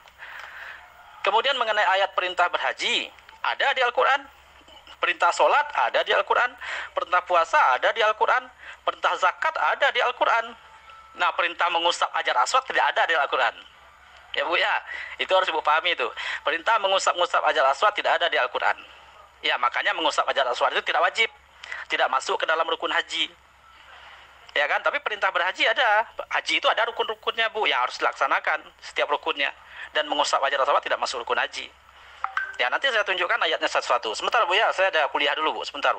S5: Kemudian mengenai ayat perintah berhaji, ada di Al-Quran. Perintah sholat ada di Al-Quran. Perintah puasa ada di Al-Quran. Perintah zakat ada di Al-Quran. Nah, perintah mengusap Hajar Aswad tidak ada di Al-Quran. Ya bu ya, itu harus ibu pahami itu. Perintah mengusap-ngusap Hajar Aswad tidak ada di Al-Quran. Ya, makanya mengusap Hajar Aswad itu tidak wajib. Tidak masuk ke dalam rukun haji. Ya kan, tapi perintah berhaji ada. Haji itu ada rukun-rukunnya bu, yang harus dilaksanakan setiap rukunnya. Dan mengusap Hajar Aswad tidak masuk rukun haji. Ya, nanti saya tunjukkan ayatnya satu-satu. Sebentar bu ya, saya ada kuliah dulu bu, sebentar bu.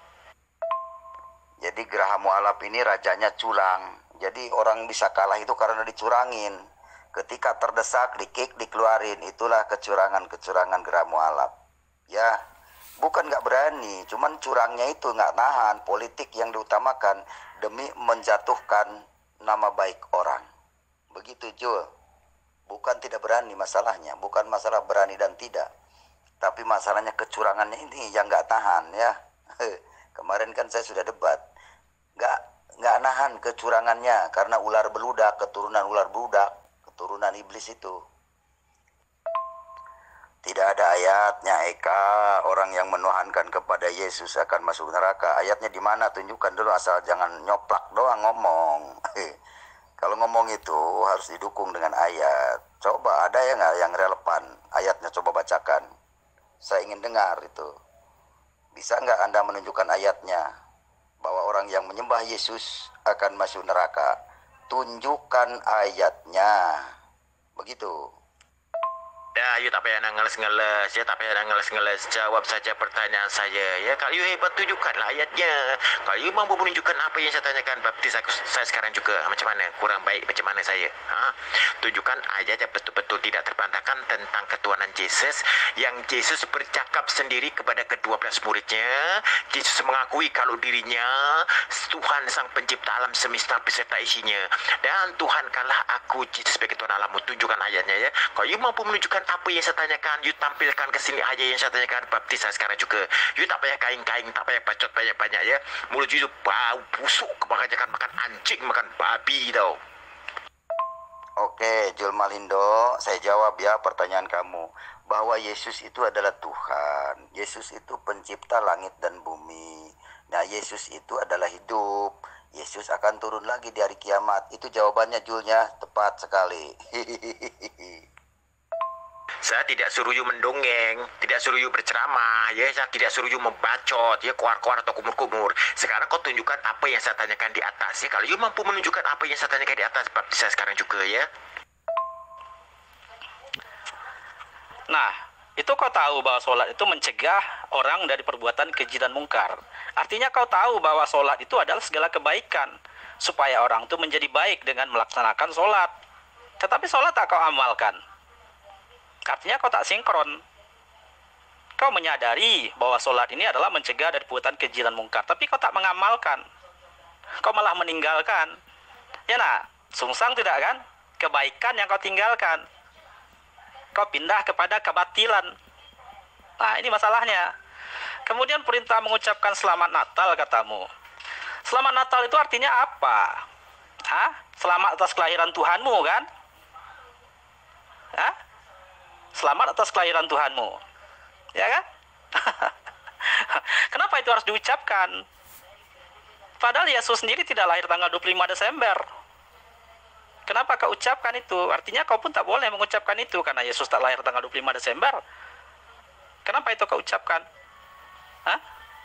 S3: Jadi Geraha Mu'alaf ini rajanya culang. Jadi orang bisa kalah itu karena dicurangin. Ketika terdesak, dikik, dikeluarin. Itulah kecurangan-kecurangan Geraha Mu'alaf. Ya, bukan nggak berani, cuman curangnya itu nggak nahan. Politik yang diutamakan demi menjatuhkan nama baik orang. Begitu Jul. Bukan tidak berani masalahnya, bukan masalah berani dan tidak, tapi masalahnya kecurangannya ini yang nggak tahan ya. Kemarin kan saya sudah debat, nggak nggak nahan kecurangannya karena ular beludak, keturunan ular beludak, keturunan iblis itu. Tidak ada ayatnya Eka, orang yang menuhankan kepada Yesus akan masuk neraka. Ayatnya di mana? Tunjukkan dulu, asal jangan nyoplak doang ngomong. Kalau ngomong itu harus didukung dengan ayat. Coba ada ya nggak yang relevan? Ayatnya coba bacakan. Saya ingin dengar itu. Bisa nggak Anda menunjukkan ayatnya? Bahwa orang yang menyembah Yesus akan masuk neraka. Tunjukkan ayatnya. Begitu.
S2: Ya, you tak payah ngeles-ngeles, ya tak payah ngeles-ngeles. Jawab saja pertanyaan saya. Ya, kalau you hebat, tunjukkanlah ayatnya. Kalau you mampu menunjukkan apa yang saya tanyakan, baptis aku, saya sekarang juga macam mana? Kurang baik macam mana saya? Ha? Tunjukkan ayat yang betul-betul tidak terbantahkan tentang ketuhanan Yesus, yang Yesus bercakap sendiri kepada kedua belas muridnya. Yesus mengakui kalau dirinya Tuhan sang pencipta alam semesta beserta isinya. Dan Tuhankanlah aku Yesus sebagai Tuhan alammu. Tunjukkan ayatnya ya. Kalau you mampu menunjukkan apa yang saya tanyakan, you tampilkan ke sini aja yang saya tanyakan, baptis saya sekarang juga. You tak payah kain-kain, tak payah bacot banyak-banyak ya. Mulut you itu bau busuk, kebanyakan makan anjing, makan babi tau.
S3: Oke, Jul Malindo, saya jawab ya pertanyaan kamu. Bahwa Yesus itu adalah Tuhan. Yesus itu pencipta langit dan bumi. Nah, Yesus itu adalah hidup. Yesus akan turun lagi di hari kiamat. Itu jawabannya, Julnya. Tepat sekali.
S2: Saya tidak suruh you mendongeng, tidak suruh you berceramah, ya, saya tidak suruh you membacot, ya, kuar-kuar atau kumur-kumur. Sekarang kau tunjukkan apa yang saya tanyakan di atas, ya. Kalau you mampu menunjukkan apa yang saya tanyakan di atas, baptis saya sekarang juga, ya.
S5: Nah, itu kau tahu bahwa sholat itu mencegah orang dari perbuatan keji dan mungkar. Artinya kau tahu bahwa sholat itu adalah segala kebaikan, supaya orang itu menjadi baik dengan melaksanakan sholat. Tetapi sholat tak kau amalkan. Artinya kau tak sinkron. Kau menyadari bahwa sholat ini adalah mencegah dari perbuatan keji dan mungkar, tapi kau tak mengamalkan. Kau malah meninggalkan. Ya nak, sungsang tidak kan? Kebaikan yang kau tinggalkan. Kau pindah kepada kebatilan. Nah, ini masalahnya. Kemudian perintah mengucapkan selamat Natal katamu. Selamat Natal itu artinya apa? Hah? Selamat atas kelahiran Tuhanmu kan? Hah? Selamat atas kelahiran Tuhanmu. Ya kan? Kenapa itu harus diucapkan? Padahal Yesus sendiri tidak lahir tanggal dua puluh lima Desember. Kenapa kau ucapkan itu? Artinya kau pun tak boleh mengucapkan itu karena Yesus tak lahir tanggal dua puluh lima Desember. Kenapa itu kau ucapkan? Hah?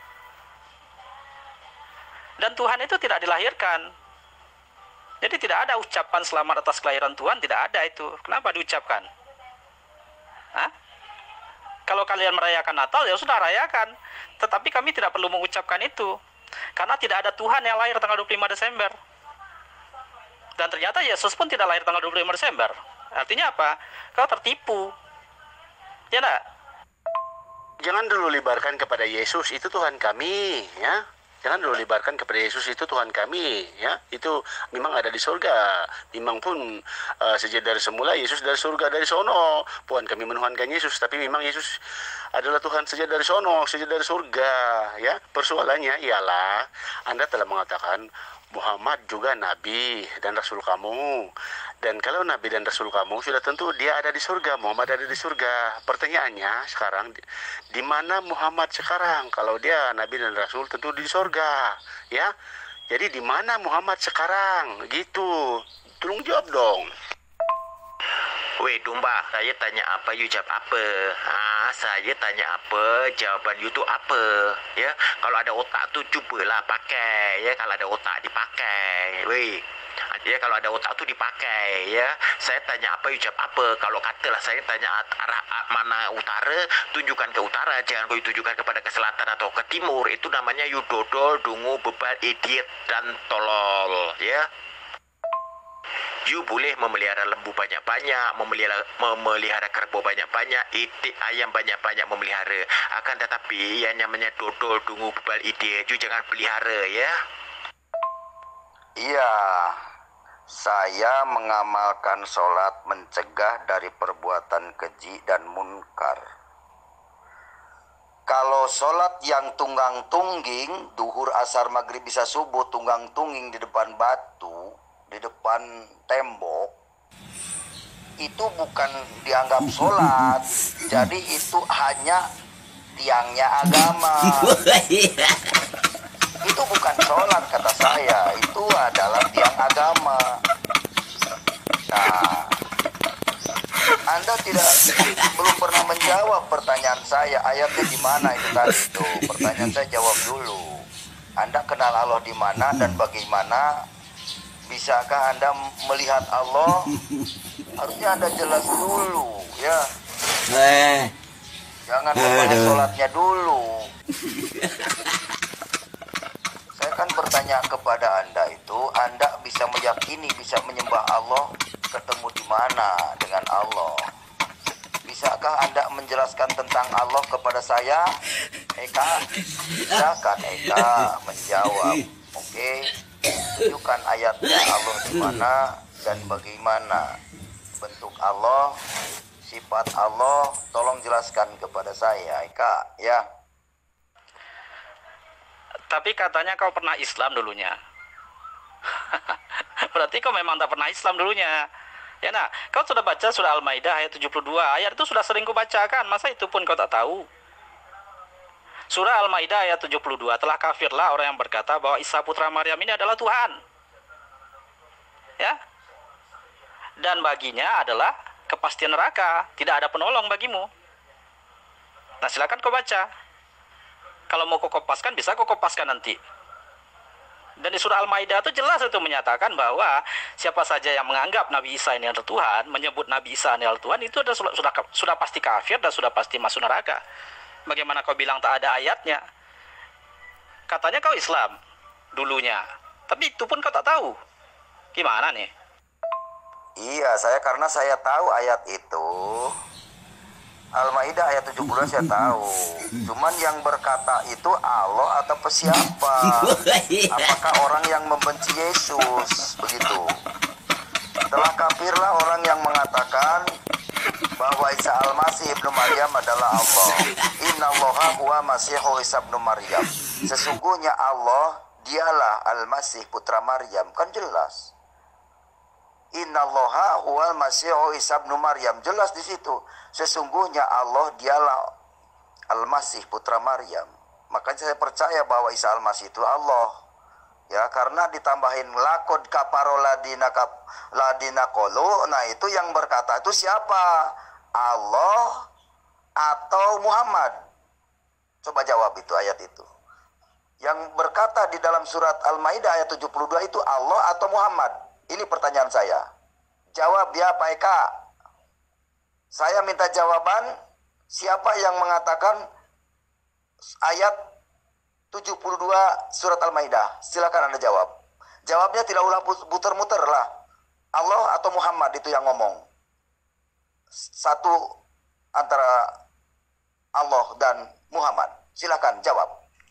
S5: Dan Tuhan itu tidak dilahirkan. Jadi tidak ada ucapan selamat atas kelahiran Tuhan, tidak ada itu. Kenapa diucapkan? Hah? Kalau kalian merayakan Natal, ya sudah rayakan. Tetapi kami tidak perlu mengucapkan itu. Karena tidak ada Tuhan yang lahir tanggal dua puluh lima Desember. Dan ternyata Yesus pun tidak lahir tanggal dua puluh lima Desember. Artinya apa? Kau tertipu. Ya enggak?
S6: Jangan dulu libarkan kepada Yesus, itu Tuhan kami, ya. Jangan dulu libarkan kepada Yesus, itu Tuhan kami, ya. Itu memang ada di surga. Memang pun uh, sejak dari semula Yesus dari surga, dari sono. Puan kami menuhankan Yesus, tapi memang Yesus adalah Tuhan sejak dari sono, sejak dari surga, ya. Persoalannya ialah Anda telah mengatakan Muhammad juga nabi dan rasul kamu. Dan kalau nabi dan rasul kamu, sudah tentu dia ada di surga, Muhammad ada di surga. Pertanyaannya sekarang, di, di mana Muhammad sekarang? Kalau dia nabi dan rasul tentu di surga, ya. Jadi di mana Muhammad sekarang? Gitu. Tolong jawab dong.
S2: Weh Dumba, saya tanya apa, you jawab apa? Ha, saya tanya apa, jawaban you tu apa? Ya, kalau ada otak tu cubalah pakai. Ya, kalau ada otak dipakai. Weh, ya kalau ada otak tu dipakai. Ya, saya tanya apa, you jawab apa? Kalau katalah saya tanya arah mana utara, tunjukkan ke utara, jangan kau tunjukkan kepada ke selatan atau ke timur. Itu namanya you dodol, dungu, bebal, idiot dan tolol. Ya. You boleh memelihara lembu banyak-banyak, memelihara, memelihara kerbau banyak-banyak, itik ayam banyak-banyak memelihara. Akan tetapi yang namanya dodol, dungu, bebal, ide, you jangan pelihara, ya.
S3: Iya, saya mengamalkan sholat mencegah dari perbuatan keji dan munkar. Kalau sholat yang tunggang-tungging, duhur, asar, maghrib, bisa subuh, tunggang-tungging di depan batu, di depan tembok, itu bukan dianggap sholat. Jadi itu hanya tiangnya agama. Itu bukan sholat kata saya, itu adalah tiang agama. Nah, Anda tidak belum pernah menjawab pertanyaan saya. Ayatnya di mana itu tadi itu? Pertanyaan saya jawab dulu. Anda kenal Allah di mana dan bagaimana? Bisakah Anda melihat Allah? Harusnya Anda jelas dulu, ya. Jangan membahas sholatnya dulu. Saya kan bertanya kepada Anda itu, Anda bisa meyakini, bisa menyembah Allah, ketemu di mana dengan Allah? Bisakah Anda menjelaskan tentang Allah kepada saya? Eka, silakan Eka menjawab. Oke. Tunjukkan ayatnya Allah di mana dan bagaimana bentuk Allah, sifat Allah, tolong jelaskan kepada saya, Eka, ya.
S5: Tapi katanya kau pernah Islam dulunya. Berarti kau memang tak pernah Islam dulunya. Ya nah, kau sudah baca surah Al-Maidah ayat tujuh puluh dua, ayat itu sudah sering kau bacakan, masa itu pun kau tak tahu? Surah Al-Maidah ayat tujuh puluh dua, telah kafirlah orang yang berkata bahwa Isa putra Maryam ini adalah Tuhan. Ya. Dan baginya adalah kepastian neraka, tidak ada penolong bagimu. Nah, silakan kau baca. Kalau mau kau kopaskan, bisa kau kopaskan nanti. Dan di surah Al-Maidah itu jelas itu menyatakan bahwa siapa saja yang menganggap Nabi Isa ini adalah Tuhan, menyebut Nabi Isa ini adalah Tuhan, itu sudah, sudah, sudah pasti kafir dan sudah pasti masuk neraka. Bagaimana kau bilang tak ada ayatnya? Katanya kau Islam dulunya, tapi itu pun kau tak tahu. Gimana nih?
S3: Iya, saya karena saya tahu ayat itu. Al-Maidah ayat tujuh puluh dua saya tahu. Cuman yang berkata itu Allah atau siapa? Apakah orang yang membenci Yesus? Begitu. Telah kafirlah orang yang mengatakan bahwa Isa Al-Masih ibnu Maryam adalah Allah. Innallaha huwa Masihu Isa ibnu Maryam. Sesungguhnya Allah dialah Al-Masih putra Maryam. Kan jelas. Innallaha huwal Masihu Isa ibnu Maryam. Jelas di situ. Sesungguhnya Allah dialah Al-Masih putra Maryam. Makanya saya percaya bahwa Isa Al-Masih itu Allah. Ya, karena ditambahin lakod kaparo ladina kap ladina kolu. Nah, itu yang berkata itu siapa? Allah atau Muhammad? Coba jawab itu ayat itu. Yang berkata di dalam surat Al-Maidah ayat tujuh puluh dua itu Allah atau Muhammad? Ini pertanyaan saya. Jawab ya Pak Eka. Saya minta jawaban, siapa yang mengatakan ayat tujuh puluh dua surat Al-Maidah? Silakan Anda jawab. Jawabnya tidak ulah muter-muter lah. Allah atau Muhammad itu yang ngomong. Satu antara Allah dan Muhammad. Silakan jawab.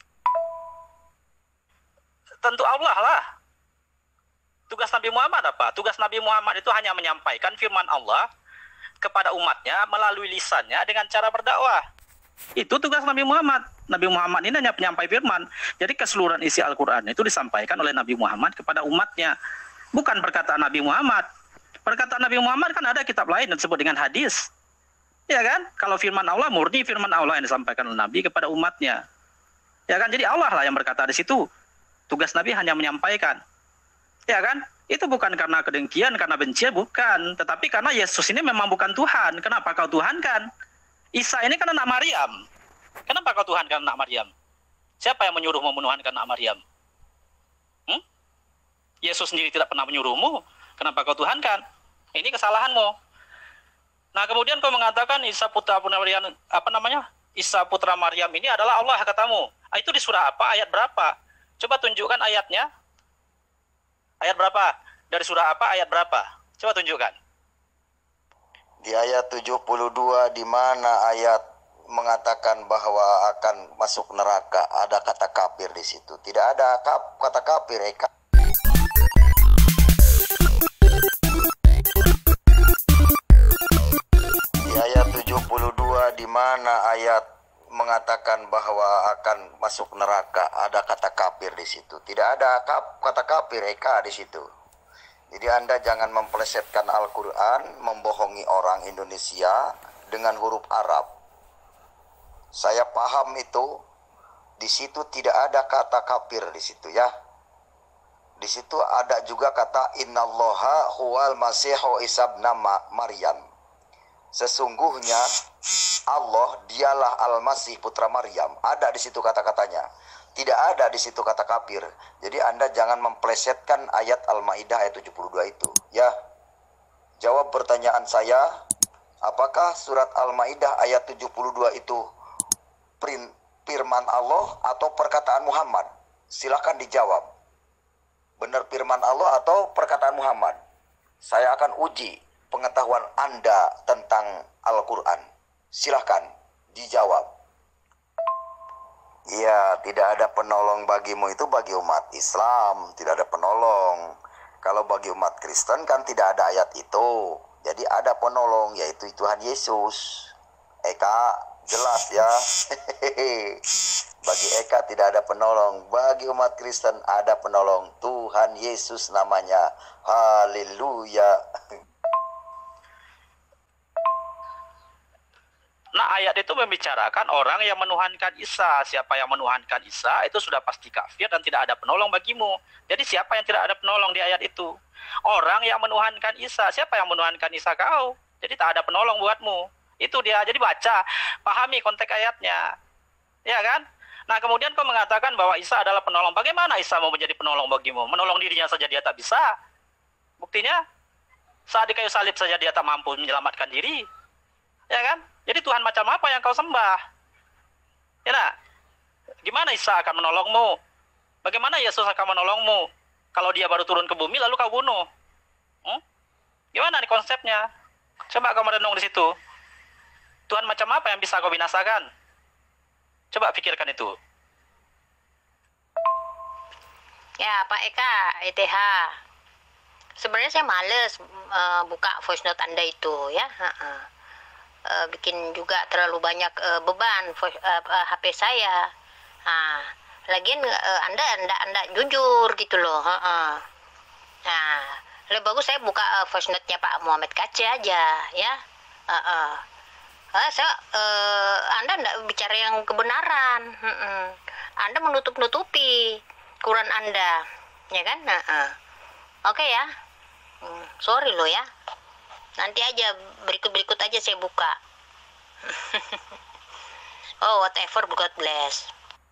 S5: Tentu Allah lah. Tugas Nabi Muhammad apa? Tugas Nabi Muhammad itu hanya menyampaikan firman Allah kepada umatnya melalui lisannya dengan cara berdakwah. Itu tugas Nabi Muhammad. Nabi Muhammad ini hanya penyampai firman. Jadi keseluruhan isi Al-Quran itu disampaikan oleh Nabi Muhammad kepada umatnya. Bukan perkataan Nabi Muhammad. Perkataan Nabi Muhammad kan ada kitab lain yang disebut dengan hadis. Ya kan? Kalau firman Allah murni firman Allah yang disampaikan oleh Nabi kepada umatnya. Ya kan? Jadi Allah lah yang berkata di situ. Tugas Nabi hanya menyampaikan. Ya kan? Itu bukan karena kedengkian, karena benci, bukan. Tetapi karena Yesus ini memang bukan Tuhan. Kenapa kau Tuhankan? Isa ini kan anak Maryam. Kenapa kau Tuhankan anak Maryam? Siapa yang menyuruhmu menuhankan anak Maryam? Hmm? Yesus sendiri tidak pernah menyuruhmu. Kenapa kau Tuhankan? Ini kesalahanmu. Nah, kemudian kau mengatakan Isa putra Maryam, apa namanya? Isa putra Maryam ini adalah Allah katamu. Ah, itu di surah apa? Ayat berapa? Coba tunjukkan ayatnya. Ayat berapa? Dari surah apa? Ayat berapa? Coba tunjukkan.
S3: Di ayat tujuh puluh dua di mana ayat mengatakan bahwa akan masuk neraka, ada kata kafir di situ. Tidak ada kap, kata kafir, Eka. Di ayat tujuh puluh dua di mana ayat mengatakan bahwa akan masuk neraka, ada kata kafir di situ. Tidak ada kap, kata kafir, Eka, di situ. Jadi Anda jangan memplesetkan Al-Quran, membohongi orang Indonesia dengan huruf Arab. Saya paham itu. Di situ tidak ada kata kafir di situ ya. Di situ ada juga kata Innallaha huwal Masihu Isa ibnu Maryam. Sesungguhnya Allah dialah Al-Masih putra Maryam. Ada di situ kata-katanya. Tidak ada di situ kata kafir. Jadi Anda jangan memplesetkan ayat Al-Maidah ayat tujuh puluh dua itu. Ya. Jawab pertanyaan saya, apakah surat Al-Maidah ayat tujuh puluh dua itu firman Allah atau perkataan Muhammad? Silakan dijawab. Benar firman Allah atau perkataan Muhammad? Saya akan uji pengetahuan Anda tentang Al-Quran. Silakan dijawab. Iya, tidak ada penolong bagimu itu bagi umat Islam. Tidak ada penolong. Kalau bagi umat Kristen kan tidak ada ayat itu. Jadi ada penolong, yaitu Tuhan Yesus. Eka, jelas ya. Bagi Eka tidak ada penolong. Bagi umat Kristen ada penolong. Tuhan Yesus namanya. Haleluya.
S5: Nah, ayat itu membicarakan orang yang menuhankan Isa. Siapa yang menuhankan Isa itu sudah pasti kafir dan tidak ada penolong bagimu. Jadi siapa yang tidak ada penolong di ayat itu? Orang yang menuhankan Isa. Siapa yang menuhankan Isa? Kau. Jadi tak ada penolong buatmu. Itu dia. Jadi baca, pahami konteks ayatnya. Ya kan? Nah, kemudian kau mengatakan bahwa Isa adalah penolong. Bagaimana Isa mau menjadi penolong bagimu? Menolong dirinya saja dia tak bisa. Buktinya, saat di kayu salib saja dia tak mampu menyelamatkan diri. Ya kan? Jadi Tuhan macam apa yang kau sembah? Ya nak? Gimana Isa akan menolongmu? Bagaimana Yesus akan menolongmu? Kalau dia baru turun ke bumi lalu kau bunuh. Hmm? Gimana nih konsepnya? Coba kau merenung di situ. Tuhan macam apa yang bisa kau binasakan? Coba pikirkan itu.
S7: Ya, Pak Eka, E T H. Sebenarnya saya males uh, buka voice note Anda itu ya. Uh-uh. Uh, bikin juga terlalu banyak uh, beban voice, uh, uh, H P saya. Nah, lagian uh, Anda Anda Anda jujur gitu loh. Uh-uh. Nah, lebih bagus saya buka uh, voice note-nya Pak Muhammad Kace aja ya. Uh-uh. Uh, saya, uh, Anda enggak bicara yang kebenaran. Uh-uh. Anda menutup-nutupi Quran Anda, ya kan? Uh-uh. Oke okay, ya. Hmm, sorry lo ya. Nanti aja berikut-berikut aja saya buka. Oh, whatever, God bless.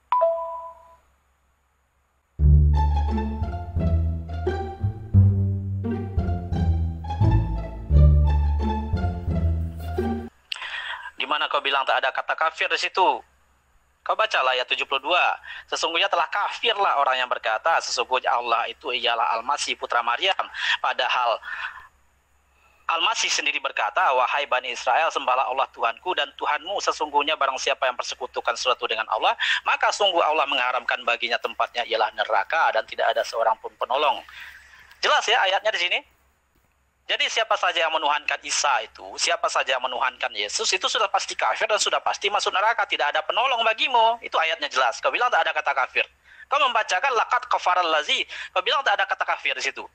S5: Gimana kau bilang tak ada kata kafir di situ? Kau bacalah ayat tujuh puluh dua. Sesungguhnya telah kafirlah orang yang berkata sesungguhnya Allah itu ialah Al-Masih putra Maryam. Padahal Al-Masih sendiri berkata, wahai Bani Israel, sembahlah Allah Tuhanku dan Tuhanmu. Sesungguhnya barang siapa yang persekutukan sesuatu dengan Allah, maka sungguh Allah mengharamkan baginya tempatnya ialah neraka dan tidak ada seorang pun penolong. Jelas ya ayatnya di sini? Jadi siapa saja yang menuhankan Isa itu, siapa saja yang menuhankan Yesus, itu sudah pasti kafir dan sudah pasti masuk neraka. Tidak ada penolong bagimu. Itu ayatnya jelas. Kau bilang tak ada kata kafir. Kau membacakan laqad kafaral lazi. Kau bilang tak ada kata kafir di situ.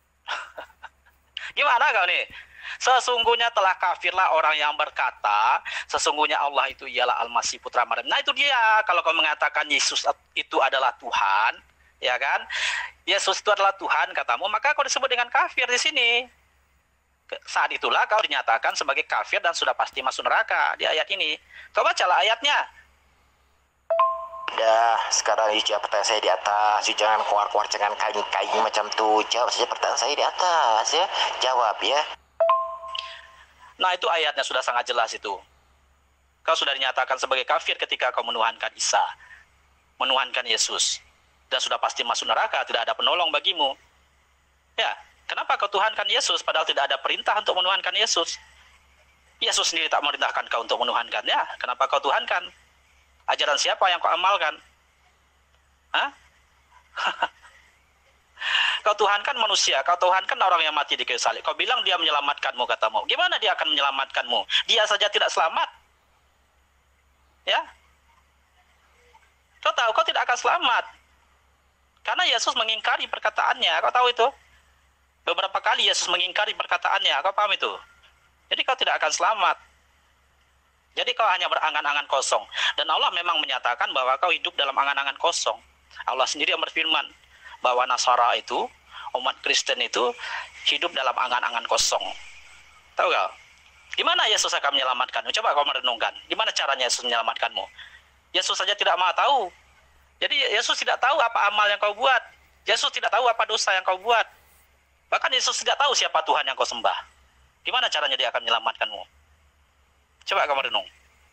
S5: Gimana kau nih? Sesungguhnya telah kafirlah orang yang berkata, sesungguhnya Allah itu ialah Al-Masih putra Maryam. Nah itu dia. Kalau kau mengatakan Yesus itu adalah Tuhan, ya kan? Yesus itu adalah Tuhan katamu, maka kau disebut dengan kafir di sini. Saat itulah kau dinyatakan sebagai kafir dan sudah pasti masuk neraka di ayat ini. Kau bacalah ayatnya.
S6: Dah, sekarang jawab pertanyaan saya di atas. Jangan keluar-keluar jangan kain-kain macam tuh. Jawab saja pertanyaan saya di atas ya. Jawab ya.
S5: Nah itu ayatnya sudah sangat jelas itu. Kau sudah dinyatakan sebagai kafir ketika kau menuhankan Isa, menuhankan Yesus, dan sudah pasti masuk neraka. Tidak ada penolong bagimu. Ya. Kenapa kau tuhankan Yesus padahal tidak ada perintah untuk menuhankan Yesus? Yesus sendiri tak merintahkan kau untuk menuhankannya. Kenapa kau tuhankan? Ajaran siapa yang kau amalkan? Hah? Kau tuhankan manusia, kau tuhankan orang yang mati di kayu salib. Kau bilang dia menyelamatkanmu katamu. Gimana dia akan menyelamatkanmu? Dia saja tidak selamat. Ya? Kau tahu kau tidak akan selamat. Karena Yesus mengingkari perkataannya. Kau tahu itu? Beberapa kali Yesus mengingkari perkataannya. Kau paham itu? Jadi kau tidak akan selamat. Jadi kau hanya berangan-angan kosong. Dan Allah memang menyatakan bahwa kau hidup dalam angan-angan kosong. Allah sendiri yang berfirman bahwa Nasara itu, umat Kristen itu hidup dalam angan-angan kosong. Tahu gak? Gimana Yesus akan menyelamatkanmu? Coba kau merenungkan. Gimana caranya Yesus menyelamatkanmu? Yesus saja tidak mau tahu. Jadi Yesus tidak tahu apa amal yang kau buat. Yesus tidak tahu apa dosa yang kau buat. Bahkan Yesus tidak tahu siapa Tuhan yang kau sembah. Gimana caranya dia akan menyelamatkanmu? Coba kamu renung.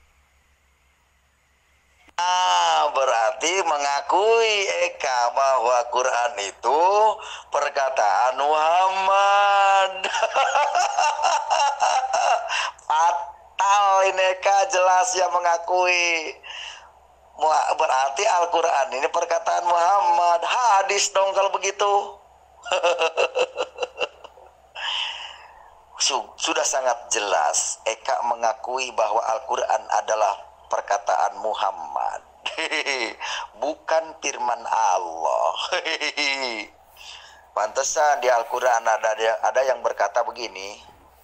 S3: Ah, berarti mengakui Eka bahwa Quran itu perkataan Muhammad. Fatal ini Eka, jelas ya mengakui. Berarti Al-Quran ini perkataan Muhammad. Hadis dong kalau begitu. Sudah sangat jelas Eka mengakui bahwa Al-Quran adalah perkataan Muhammad, bukan firman Allah. Pantesan di Al-Quran ada ada yang berkata begini,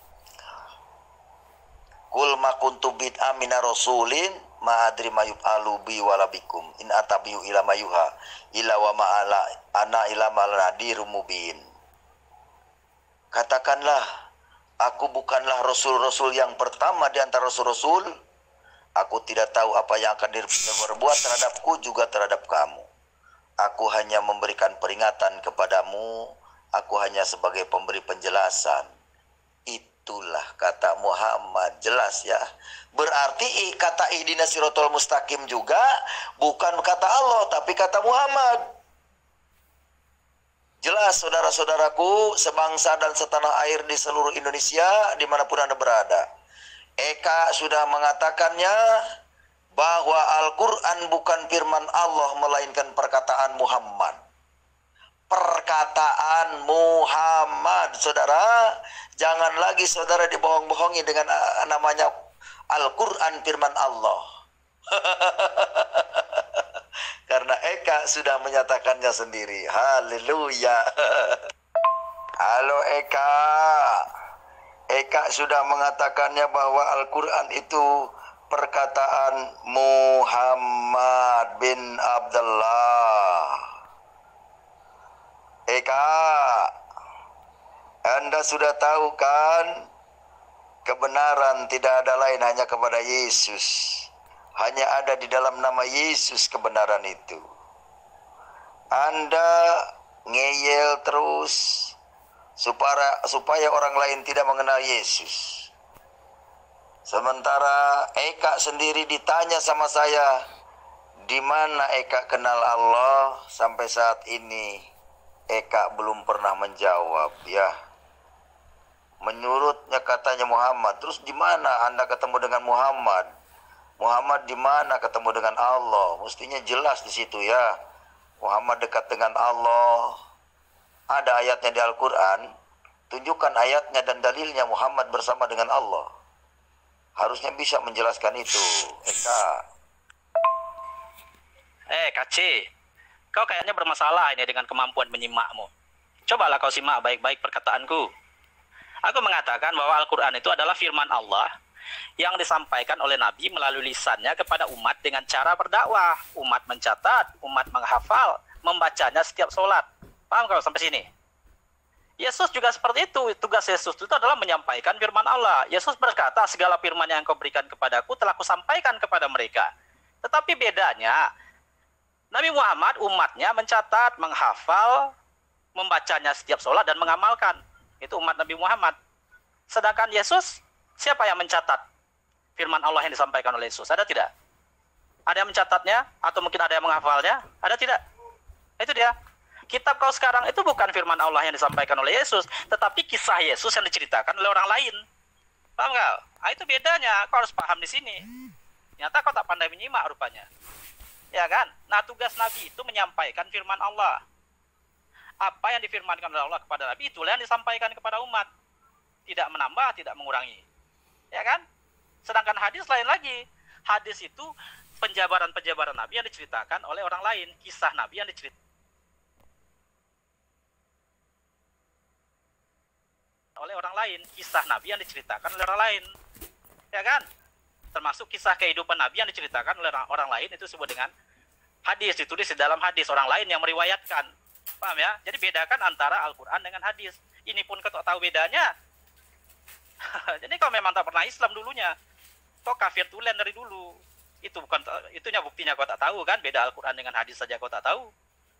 S3: Kul ma kuntu bid'a mina rasulin ma adri ma yuf'alu bi wala bikum in atabiu ila mayuha ila wa ma'ala ana ila maladirum mubin. Katakanlah, aku bukanlah rasul-rasul yang pertama di antara rasul-rasul. Aku tidak tahu apa yang akan diperbuat terhadapku juga terhadap kamu. Aku hanya memberikan peringatan kepadamu. Aku hanya sebagai pemberi penjelasan. Itulah kata Muhammad. Jelas ya. Berarti kata ihdinas siratal mustaqim juga bukan kata Allah, tapi kata Muhammad. Jelas saudara-saudaraku, sebangsa dan setanah air di seluruh Indonesia, dimanapun Anda berada. Eka sudah mengatakannya bahwa Al-Quran bukan firman Allah melainkan perkataan Muhammad. Perkataan Muhammad, saudara. Jangan lagi saudara dibohong-bohongi dengan uh, namanya Al-Quran firman Allah. Karena Eka sudah menyatakannya sendiri. Haleluya. Halo Eka. Eka sudah mengatakannya bahwa Al-Quran itu perkataan Muhammad bin Abdullah. Eka, Anda sudah tahu kan, kebenaran tidak ada lain hanya kepada Yesus. Hanya ada di dalam nama Yesus kebenaran itu. Anda ngeyel terus supaya supaya orang lain tidak mengenal Yesus. Sementara Eka sendiri ditanya sama saya, di mana Eka kenal Allah? Sampai saat ini Eka belum pernah menjawab, ya. Menurutnya katanya Muhammad. Terus di mana Anda ketemu dengan Muhammad? Muhammad di mana ketemu dengan Allah? Mestinya jelas di situ, ya. Muhammad dekat dengan Allah. Ada ayatnya di Al-Quran. Tunjukkan ayatnya dan dalilnya Muhammad bersama dengan Allah. Harusnya bisa menjelaskan itu, Eka.
S5: Eh, Kaci, kau kayaknya bermasalah ini dengan kemampuan menyimakmu. Cobalah kau simak baik-baik perkataanku. Aku mengatakan bahwa Al-Quran itu adalah firman Allah yang disampaikan oleh Nabi melalui lisannya kepada umat dengan cara berdakwah. Umat mencatat, umat menghafal, membacanya setiap sholat. Paham kau sampai sini? Yesus juga seperti itu. Tugas Yesus itu adalah menyampaikan firman Allah. Yesus berkata, segala firman yang kau berikan kepadaku telah kusampaikan kepada mereka. Tetapi bedanya, Nabi Muhammad umatnya mencatat, menghafal, membacanya setiap sholat dan mengamalkan. Itu umat Nabi Muhammad. Sedangkan Yesus, siapa yang mencatat firman Allah yang disampaikan oleh Yesus? Ada tidak? Ada yang mencatatnya? Atau mungkin ada yang menghafalnya? Ada tidak? Itu dia. Kitab kau sekarang itu bukan firman Allah yang disampaikan oleh Yesus, tetapi kisah Yesus yang diceritakan oleh orang lain. Paham nggak? Nah, itu bedanya. Kau harus paham di sini. Ternyata kau tak pandai menyimak rupanya. Ya kan? Nah, tugas Nabi itu menyampaikan firman Allah. Apa yang difirmankan oleh Allah kepada Nabi, itulah yang disampaikan kepada umat. Tidak menambah, tidak mengurangi. Ya kan? Sedangkan hadis lain lagi. Hadis itu penjabaran-penjabaran Nabi yang diceritakan oleh orang lain. Kisah Nabi yang diceritakan oleh orang lain. Kisah Nabi yang diceritakan oleh orang lain. Ya kan? Termasuk kisah kehidupan Nabi yang diceritakan oleh orang lain, itu disebut dengan hadis, ditulis di dalam hadis, orang lain yang meriwayatkan. Paham ya? Jadi bedakan antara Al-Quran dengan hadis. Ini pun kau tak tahu bedanya. Jadi kau memang tak pernah Islam dulunya. Kau kafir tulen dari dulu. Itu bukan, itunya buktinya kau tak tahu kan? Beda Al-Quran dengan hadis saja kau tak tahu.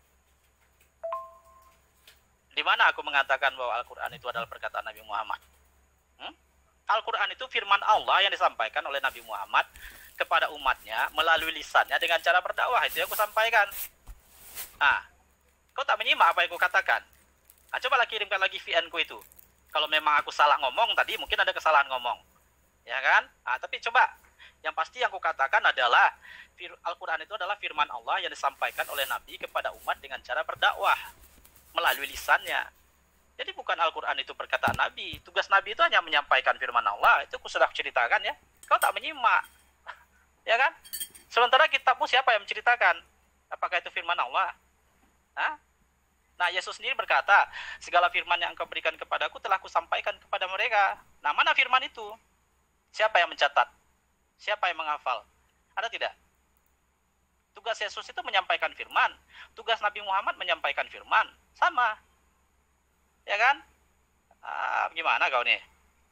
S5: Di mana aku mengatakan bahwa Al-Quran itu adalah perkataan Nabi Muhammad? Hmm? Al-Quran itu firman Allah yang disampaikan oleh Nabi Muhammad kepada umatnya melalui lisannya dengan cara berdakwah. Itu yang aku sampaikan. Nah, kau tak menyimak apa yang aku katakan. Nah, cobalah kirimkan lagi V N ku itu. Kalau memang aku salah ngomong tadi, mungkin ada kesalahan ngomong. Ya kan? Nah, tapi coba. Yang pasti yang aku katakan adalah Al-Quran itu adalah firman Allah yang disampaikan oleh Nabi kepada umat dengan cara berdakwah melalui lisannya. Jadi bukan Al-Quran itu perkataan Nabi. Tugas Nabi itu hanya menyampaikan firman Allah. Itu aku sudah ceritakan ya. Kau tak menyimak. Ya kan? Sementara kitabmu siapa yang menceritakan? Apakah itu firman Allah? Hah? Nah, Yesus sendiri berkata, segala firman yang engkau berikan kepadaku telah kusampaikan kepada mereka. Nah, mana firman itu? Siapa yang mencatat? Siapa yang menghafal? Ada tidak? Tugas Yesus itu menyampaikan firman. Tugas Nabi Muhammad menyampaikan firman. Sama. Ya kan? Ah, gimana kau nih?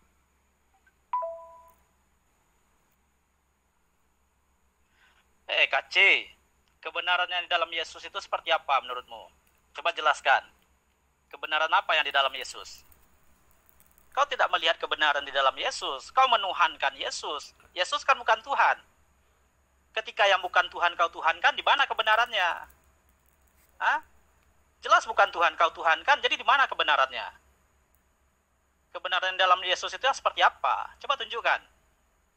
S5: Eh, K C, kebenaran yang di dalam Yesus itu seperti apa menurutmu? Coba jelaskan. Kebenaran apa yang di dalam Yesus? Kau tidak melihat kebenaran di dalam Yesus. Kau menuhankan Yesus. Yesus kan bukan Tuhan. Ketika yang bukan Tuhan kau tuhankan, di mana kebenarannya? Hah? Jelas bukan Tuhan kau tuhankan, jadi di mana kebenarannya? Kebenaran dalam Yesus itu seperti apa? Coba tunjukkan.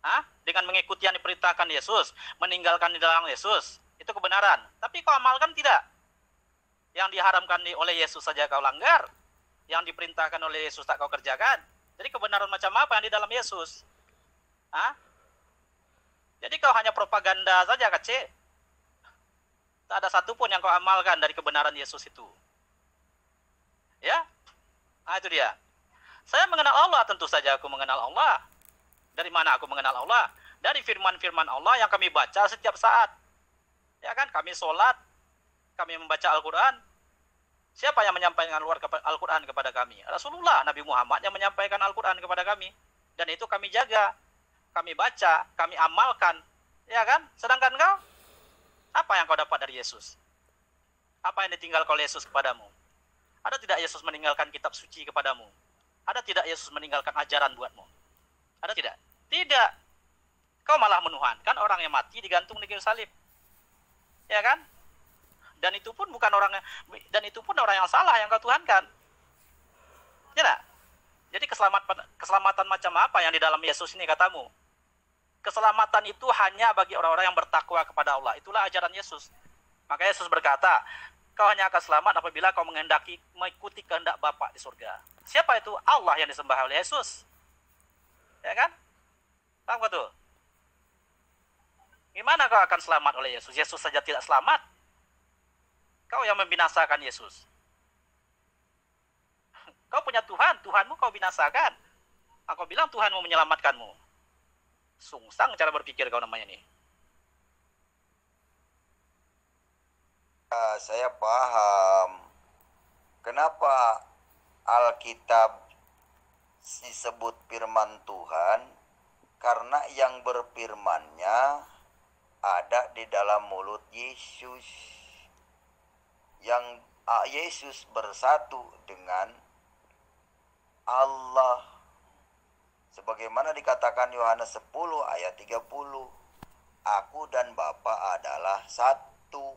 S5: Hah? Dengan mengikuti yang diperintahkan Yesus, meninggalkan di dalam Yesus, itu kebenaran. Tapi kau amalkan tidak. Yang diharamkan oleh Yesus saja kau langgar, yang diperintahkan oleh Yesus tak kau kerjakan. Jadi kebenaran macam apa yang di dalam Yesus? Hah? Jadi kau hanya propaganda saja, kece. Tak ada satupun yang kau amalkan dari kebenaran Yesus itu. Ya? Nah, itu dia. Saya mengenal Allah, tentu saja aku mengenal Allah. Dari mana aku mengenal Allah? Dari firman-firman Allah yang kami baca setiap saat. Ya kan, kami sholat, kami membaca Al-Quran. Siapa yang menyampaikan Al-Quran kepada kami? Rasulullah, Nabi Muhammad yang menyampaikan Al-Quran kepada kami. Dan itu kami jaga, kami baca, kami amalkan. Ya kan? Sedangkan kau, apa yang kau dapat dari Yesus? Apa yang ditinggalkan oleh Yesus kepadamu? Ada tidak Yesus meninggalkan kitab suci kepadamu? Ada tidak Yesus meninggalkan ajaran buatmu? Ada tidak? Tidak. Kau malah menuhankan orang yang mati digantung di kayu salib. Ya kan? Dan itu pun bukan orang dan itu pun orang yang salah yang kau tuhankan. Ya tak? Jadi keselamatan keselamatan macam apa yang di dalam Yesus ini katamu? Keselamatan itu hanya bagi orang-orang yang bertakwa kepada Allah. Itulah ajaran Yesus. Maka Yesus berkata, kau hanya akan selamat apabila kau menghendaki mengikuti kehendak Bapa di surga. Siapa itu? Allah yang disembah oleh Yesus. Ya kan? Paham gak tuh? Gimana kau akan selamat oleh Yesus? Yesus saja tidak selamat. Kau yang membinasakan Yesus. Kau punya Tuhan, Tuhanmu kau binasakan. Aku bilang Tuhanmu menyelamatkanmu. Sungsang cara berpikir kau namanya nih.
S3: Ah, saya paham kenapa Alkitab disebut firman Tuhan, karena yang berfirmannya ada di dalam mulut Yesus. Yang ah, Yesus bersatu dengan Allah. Sebagaimana dikatakan Yohanes sepuluh ayat tiga puluh, aku dan Bapa adalah satu.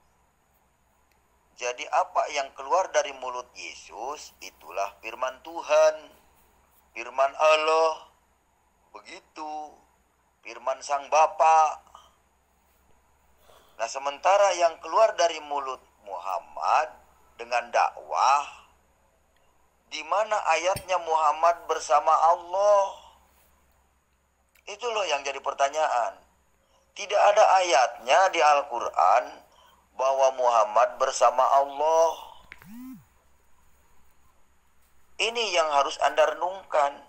S3: Jadi apa yang keluar dari mulut Yesus itulah firman Tuhan, firman Allah. Begitu firman Sang Bapa. Nah, sementara yang keluar dari mulut Muhammad dengan dakwah, di mana ayatnya Muhammad bersama Allah? Itu loh yang jadi pertanyaan. Tidak ada ayatnya di Al-Quran bahwa Muhammad bersama Allah. Ini yang harus Anda renungkan.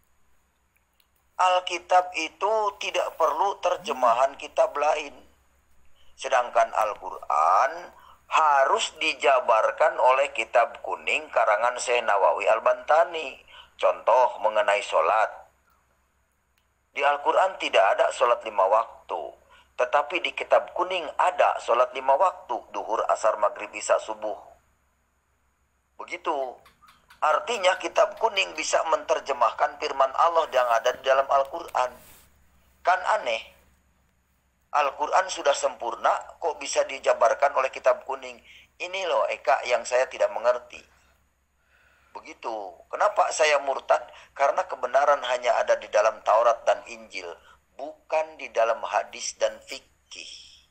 S3: Alkitab itu tidak perlu terjemahan kitab lain. Sedangkan Al-Quran harus dijabarkan oleh kitab kuning karangan Syekh Nawawi Al-Bantani. Contoh mengenai sholat. Di Al-Quran tidak ada sholat lima waktu. Tetapi di kitab kuning ada sholat lima waktu. Duhur, asar, maghrib, isya, subuh. Begitu. Artinya kitab kuning bisa menerjemahkan firman Allah yang ada di dalam Al-Quran. Kan aneh. Al-Quran sudah sempurna, kok bisa dijabarkan oleh kitab kuning? Ini loh Eka yang saya tidak mengerti. Begitu. Kenapa saya murtad? Karena kebenaran hanya ada di dalam Taurat dan Injil, bukan di dalam hadis dan fikih.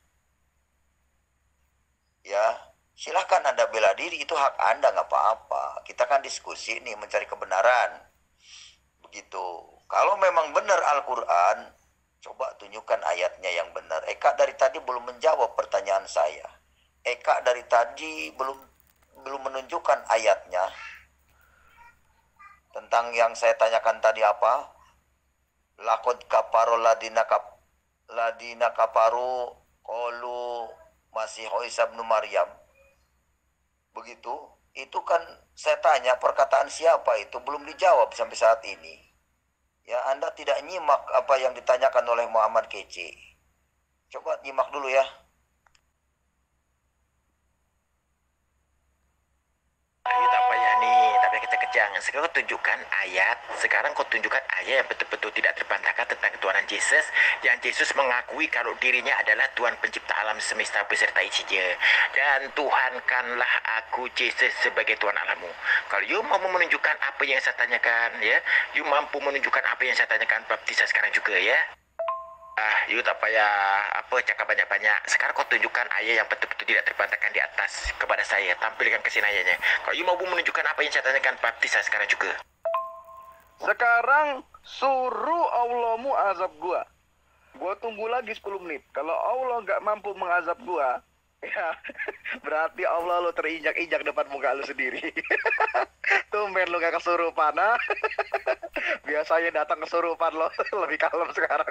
S3: Ya. Silahkan Anda bela diri, itu hak Anda, nggak apa-apa. Kita kan diskusi nih, mencari kebenaran. Begitu. Kalau memang benar Al-Quran, coba tunjukkan ayatnya yang benar. Eka dari tadi belum menjawab pertanyaan saya. Eka dari tadi belum belum menunjukkan ayatnya. Tentang yang saya tanyakan tadi apa? Lakod kaparo ladina kap ladina kaparu qalu masih Isa bin Maryam. Begitu, itu kan saya tanya perkataan siapa itu belum dijawab sampai saat ini. Ya, Anda tidak nyimak apa yang ditanyakan oleh Muhammad Kece. Coba nyimak dulu ya.
S2: Kita apa ya nih, tapi kita Jangan sekarang kau tunjukkan ayat, sekarang kau tunjukkan ayat yang betul-betul tidak terbantahkan tentang ketuhanan Yesus, yang Yesus mengakui kalau dirinya adalah Tuhan pencipta alam semesta beserta isinya. Dan Tuhankanlah aku Yesus sebagai Tuhan alammu. Kalau you mau menunjukkan apa yang saya tanyakan, ya, you mampu menunjukkan apa yang saya tanyakan, baptis saya sekarang juga, ya. Ah, you tak payah apa cakap banyak-banyak. Sekarang kau tunjukkan ayat yang betul-betul tidak terbantahkan di atas kepada saya. Tampilkan kesin ayatnya. Kalau you mau menunjukkan apa yang saya tanyakan, baptis saya sekarang juga.
S1: Sekarang suruh Allahmu azab gua. Gua tunggu lagi sepuluh menit. Kalau Allah nggak mampu mengazab gua, ya berarti Allah lo terinjak-injak depan muka lo sendiri. Tumben lo gak kesurupan, ha? Biasanya datang kesurupan lo lebih kalem sekarang.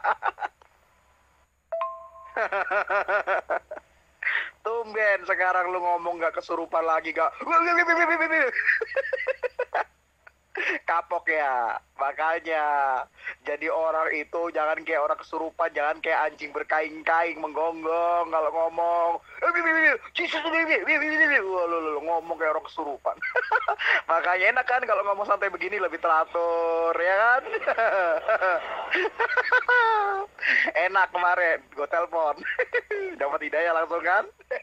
S1: Tumben sekarang lo ngomong gak kesurupan lagi, gak kapok ya. Makanya jadi orang itu jangan kayak orang kesurupan, jangan kayak anjing berkaing-kaing menggonggong kalau ngomong. Ngomong kayak orang kesurupan. Makanya enak kan kalau ngomong santai begini, lebih teratur, ya kan? Enak kemarin gue telepon dapat hidayah langsung kan.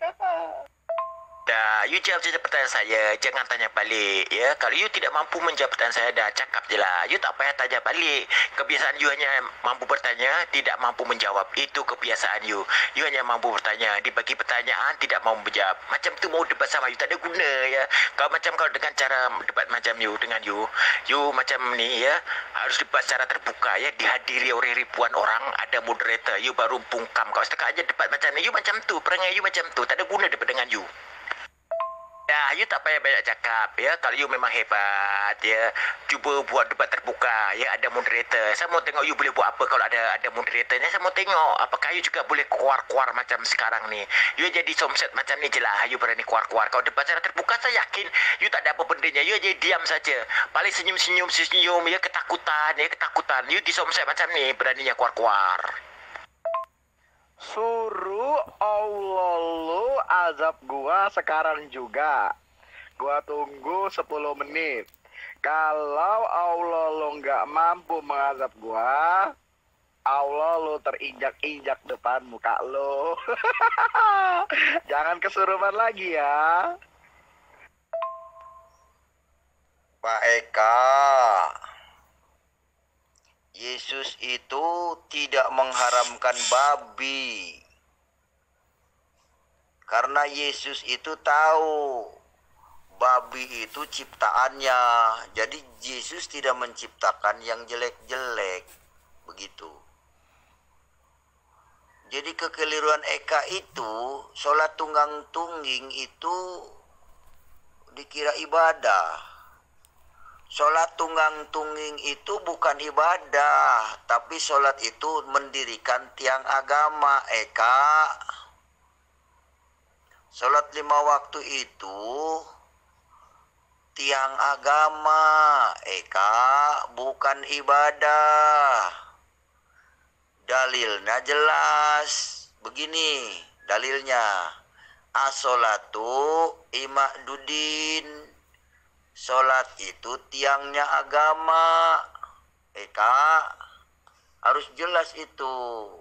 S2: Dah, you jawab saja pertanyaan saya. Jangan tanya balik, ya. Kalau you tidak mampu menjawab pertanyaan saya, dah cakap je lah. You tak payah tanya balik. Kebiasaan you hanya mampu bertanya, tidak mampu menjawab. Itu kebiasaan you. You hanya mampu bertanya, dibagi pertanyaan, tidak mau menjawab. Macam tu mau debat sama you, tak ada guna, ya. Kalau macam kalau dengan cara debat macam you, dengan you, you macam ni, ya, harus debat secara terbuka, ya. Dihadiri oleh ribuan orang, ada moderator. You baru bungkam. Kalau setakat aja debat macam ni, you macam tu. Perangai you macam tu. Tak ada guna debat dengan you. Dah, you tak payah banyak cakap, ya. Kalau you memang hebat, ya, cuba buat debat terbuka, ya. Ada moderator. Saya mau tengok you boleh buat apa kalau ada ada moderatornya. Saya mau tengok apakah you juga boleh keluar-keluar macam sekarang ni. You jadi somset macam ni je lah. You berani keluar-keluar. Kalau debat secara terbuka, saya yakin you tak ada apa bendanya. You jadi diam saja. Paling senyum-senyum, senyum, ya, ketakutan, ya, ketakutan. You di somset macam ni, beraninya keluar-keluar.
S1: Suruh Allah lu azab gua sekarang juga. Gua tunggu sepuluh menit. Kalau Allah lu nggak mampu mengazab gua, Allah lu terinjak-injak depan muka lu. Jangan kesurupan lagi ya.
S3: Pak Eka, Yesus itu tidak mengharamkan babi. Karena Yesus itu tahu babi itu ciptaannya. Jadi Yesus tidak menciptakan yang jelek-jelek. Begitu. Jadi kekeliruan Eka itu, sholat tunggang tungging itu dikira ibadah. Sholat tunggang tungging itu bukan ibadah, tapi sholat itu mendirikan tiang agama, Eka. Sholat lima waktu itu tiang agama, Eka, bukan ibadah. Dalilnya jelas, begini dalilnya. As-sholatu imadudin. Sholat itu tiangnya agama. Eka, harus jelas itu.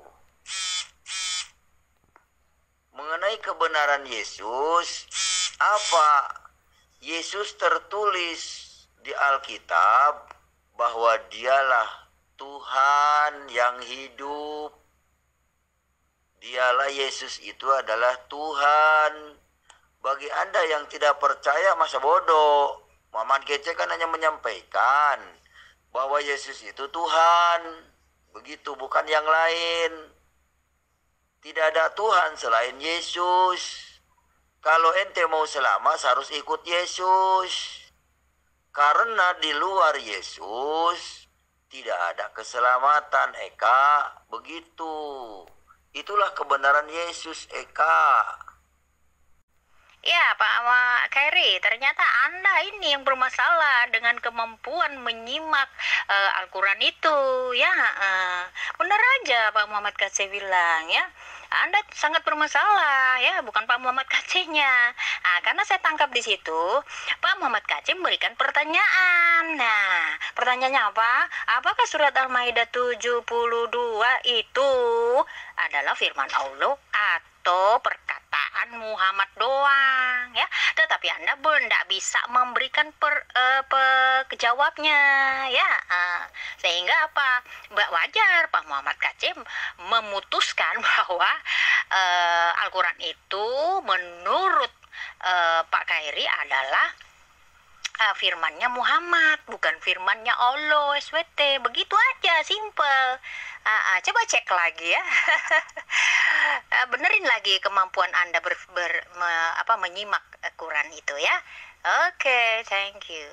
S3: Mengenai kebenaran Yesus, apa? Yesus tertulis di Alkitab bahwa dialah Tuhan yang hidup. Dialah Yesus itu adalah Tuhan. Bagi Anda yang tidak percaya, masa bodoh. Muhammad Kece kan hanya menyampaikan bahwa Yesus itu Tuhan. Begitu, bukan yang lain. Tidak ada Tuhan selain Yesus. Kalau ente mau selamat harus ikut Yesus. Karena di luar Yesus tidak ada keselamatan, Eka. Begitu. Itulah kebenaran Yesus, Eka.
S7: Ya, Pak Ama Khairi, ternyata Anda ini yang bermasalah dengan kemampuan menyimak eh, Al-Quran itu, ya. eh, benar aja Pak Muhammad Kaceh bilang, ya. Anda sangat bermasalah, ya, bukan Pak Muhammad Kacehnya. Nah, karena saya tangkap di situ, Pak Muhammad Kaceh memberikan pertanyaan. Nah, pertanyaannya apa? Apakah surat Al-Maidah tujuh puluh dua itu adalah firman Allah atau perkataan Muhammad doang, ya? Tetapi Anda tidak bisa memberikan per, uh, pe- jawabnya, ya. Uh, sehingga apa? Mbak wajar Pak Muhammad Kacem memutuskan bahwa uh, Al-Quran itu menurut uh, Pak Khairi adalah uh, firmannya Muhammad, bukan firmannya Allah S W T. Begitu aja, simple. Uh, uh, coba cek lagi ya. uh, benerin lagi kemampuan Anda ber, ber, me, apa, menyimak uh, Quran itu ya. Oke, okay, thank you.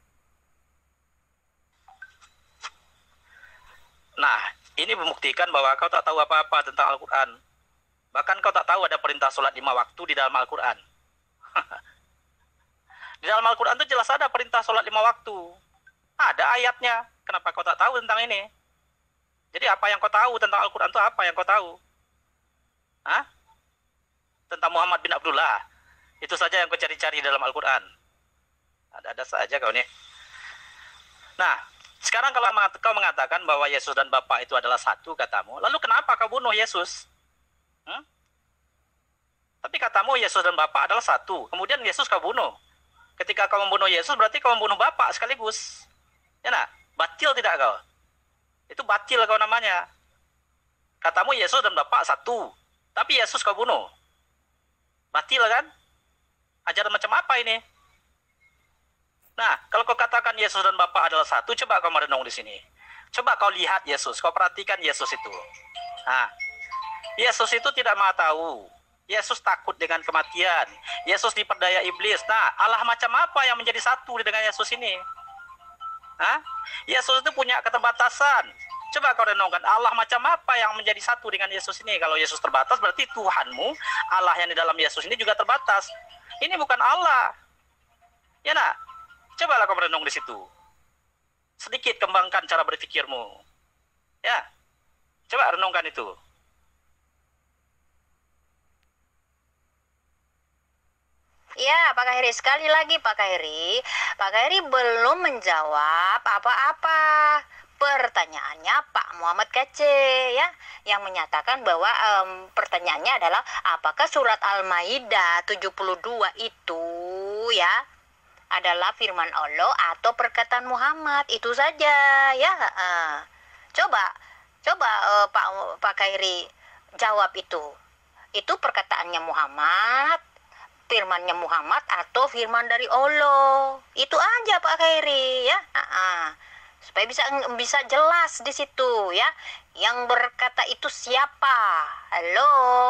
S5: Nah, ini membuktikan bahwa kau tak tahu apa-apa tentang Al-Quran. Bahkan kau tak tahu ada perintah sholat lima waktu di dalam Al-Quran. Di dalam Al-Quran itu jelas ada perintah sholat lima waktu. Ada ayatnya. Kenapa kau tak tahu tentang ini? Jadi apa yang kau tahu tentang Al-Quran itu apa yang kau tahu? Hah? Tentang Muhammad bin Abdullah. Itu saja yang kau cari-cari dalam Al-Quran. Ada-ada saja kau nih. Nah, sekarang kalau kau mengatakan bahwa Yesus dan Bapa itu adalah satu katamu, lalu kenapa kau bunuh Yesus? Hmm? Tapi katamu Yesus dan Bapa adalah satu. Kemudian Yesus kau bunuh. Ketika kau membunuh Yesus berarti kau membunuh Bapa sekaligus. Ya nah, batil tidak kau? Itu batil kau namanya. Katamu Yesus dan Bapa satu, tapi Yesus kau bunuh. Batil kan? Ajaran macam apa ini? Nah, kalau kau katakan Yesus dan Bapa adalah satu, coba kau merenung di sini. Coba kau lihat Yesus, kau perhatikan Yesus itu. Nah, Yesus itu tidak mau tahu. Yesus takut dengan kematian. Yesus diperdaya iblis. Nah, Allah macam apa yang menjadi satu dengan Yesus ini? Hah? Yesus itu punya keterbatasan. Coba kau renungkan, Allah macam apa yang menjadi satu dengan Yesus ini? Kalau Yesus terbatas, berarti Tuhanmu, Allah yang di dalam Yesus ini juga terbatas. Ini bukan Allah. Ya nak? Cobalah kau merenung di situ. Sedikit kembangkan cara berpikirmu. Ya. Coba renungkan itu.
S7: Ya, Pak Khairi, sekali lagi Pak Khairi, Pak Khairi belum menjawab apa-apa. Pertanyaannya Pak Muhammad Kaceh, ya, yang menyatakan bahwa um, pertanyaannya adalah apakah surat Al-Maidah tujuh puluh dua itu, ya, adalah firman Allah atau perkataan Muhammad. Itu saja, ya. Uh, coba, coba uh, Pak Pak Khairi jawab itu. Itu perkataannya Muhammad, firmannya Muhammad atau firman dari Allah. Itu aja Pak Khairi, ya. Uh-uh. Supaya bisa bisa jelas di situ, ya. Yang berkata itu siapa? Halo.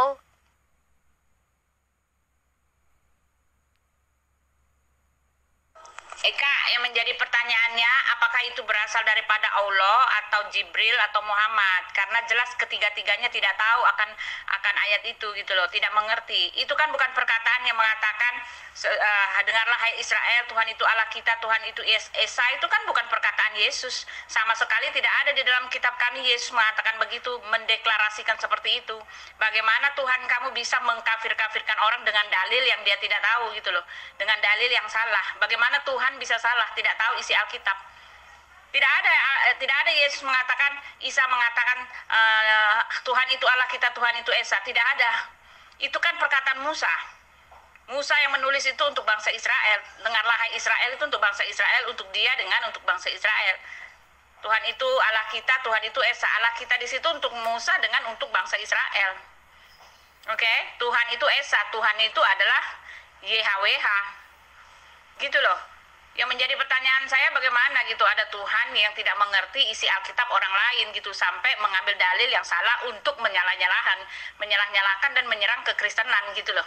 S7: Eka, yang menjadi pertanyaannya apakah itu berasal daripada Allah atau Jibril atau Muhammad? Karena jelas ketiga-tiganya tidak tahu akan akan ayat itu gitu loh, tidak mengerti. Itu kan bukan perkataan yang mengatakan uh, dengarlah hai Israel, Tuhan itu Allah kita, Tuhan itu Esa. Itu kan bukan perkataan Yesus. Sama sekali tidak ada di dalam kitab kami Yesus mengatakan begitu, mendeklarasikan seperti itu. Bagaimana Tuhan kamu bisa mengkafir-kafirkan orang dengan dalil yang dia tidak tahu gitu loh, dengan dalil yang salah? Bagaimana Tuhan bisa salah, tidak tahu isi Alkitab? Tidak ada, tidak ada Yesus mengatakan, Isa mengatakan uh, Tuhan itu Allah kita, Tuhan itu Esa. Tidak ada. Itu kan perkataan Musa. Musa yang menulis itu untuk bangsa Israel. Dengarlah hai Israel, itu untuk bangsa Israel, untuk dia dengan untuk bangsa Israel. Tuhan itu Allah kita, Tuhan itu Esa. Allah kita di situ untuk Musa dengan untuk bangsa Israel. Oke, okay? Tuhan itu Esa, Tuhan itu adalah Y H W H. Gitu loh. Yang menjadi pertanyaan saya bagaimana gitu ada Tuhan yang tidak mengerti isi Alkitab orang lain gitu sampai mengambil dalil yang salah untuk menyalah-nyalahkan, menyalah-nyalahkan dan menyerang kekristenan gitu loh.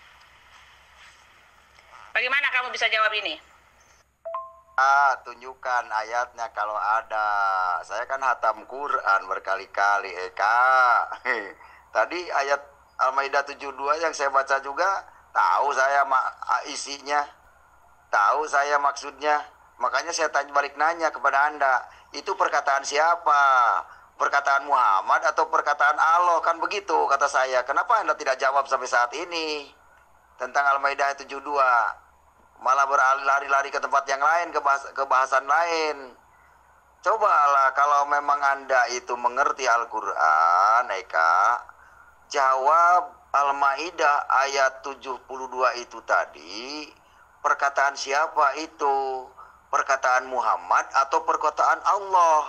S7: Bagaimana kamu bisa jawab ini?
S3: Ah, tunjukkan ayatnya kalau ada. Saya kan hatam Quran berkali-kali, Eka. Tadi ayat Al-Maidah tujuh puluh dua yang saya baca juga Tahu saya ma- isinya, tahu saya maksudnya. Makanya saya tanya balik nanya kepada Anda, itu perkataan siapa? Perkataan Muhammad atau perkataan Allah? Kan begitu kata saya. Kenapa Anda tidak jawab sampai saat ini tentang Al-Maidah tujuh puluh dua? Malah berlari-lari ke tempat yang lain, ke, bahas- ke bahasan lain. Cobalah kalau memang Anda itu mengerti Al-Quran, Eka, jawab Al-Maidah ayat tujuh puluh dua itu tadi, perkataan siapa itu? Perkataan Muhammad atau perkataan Allah?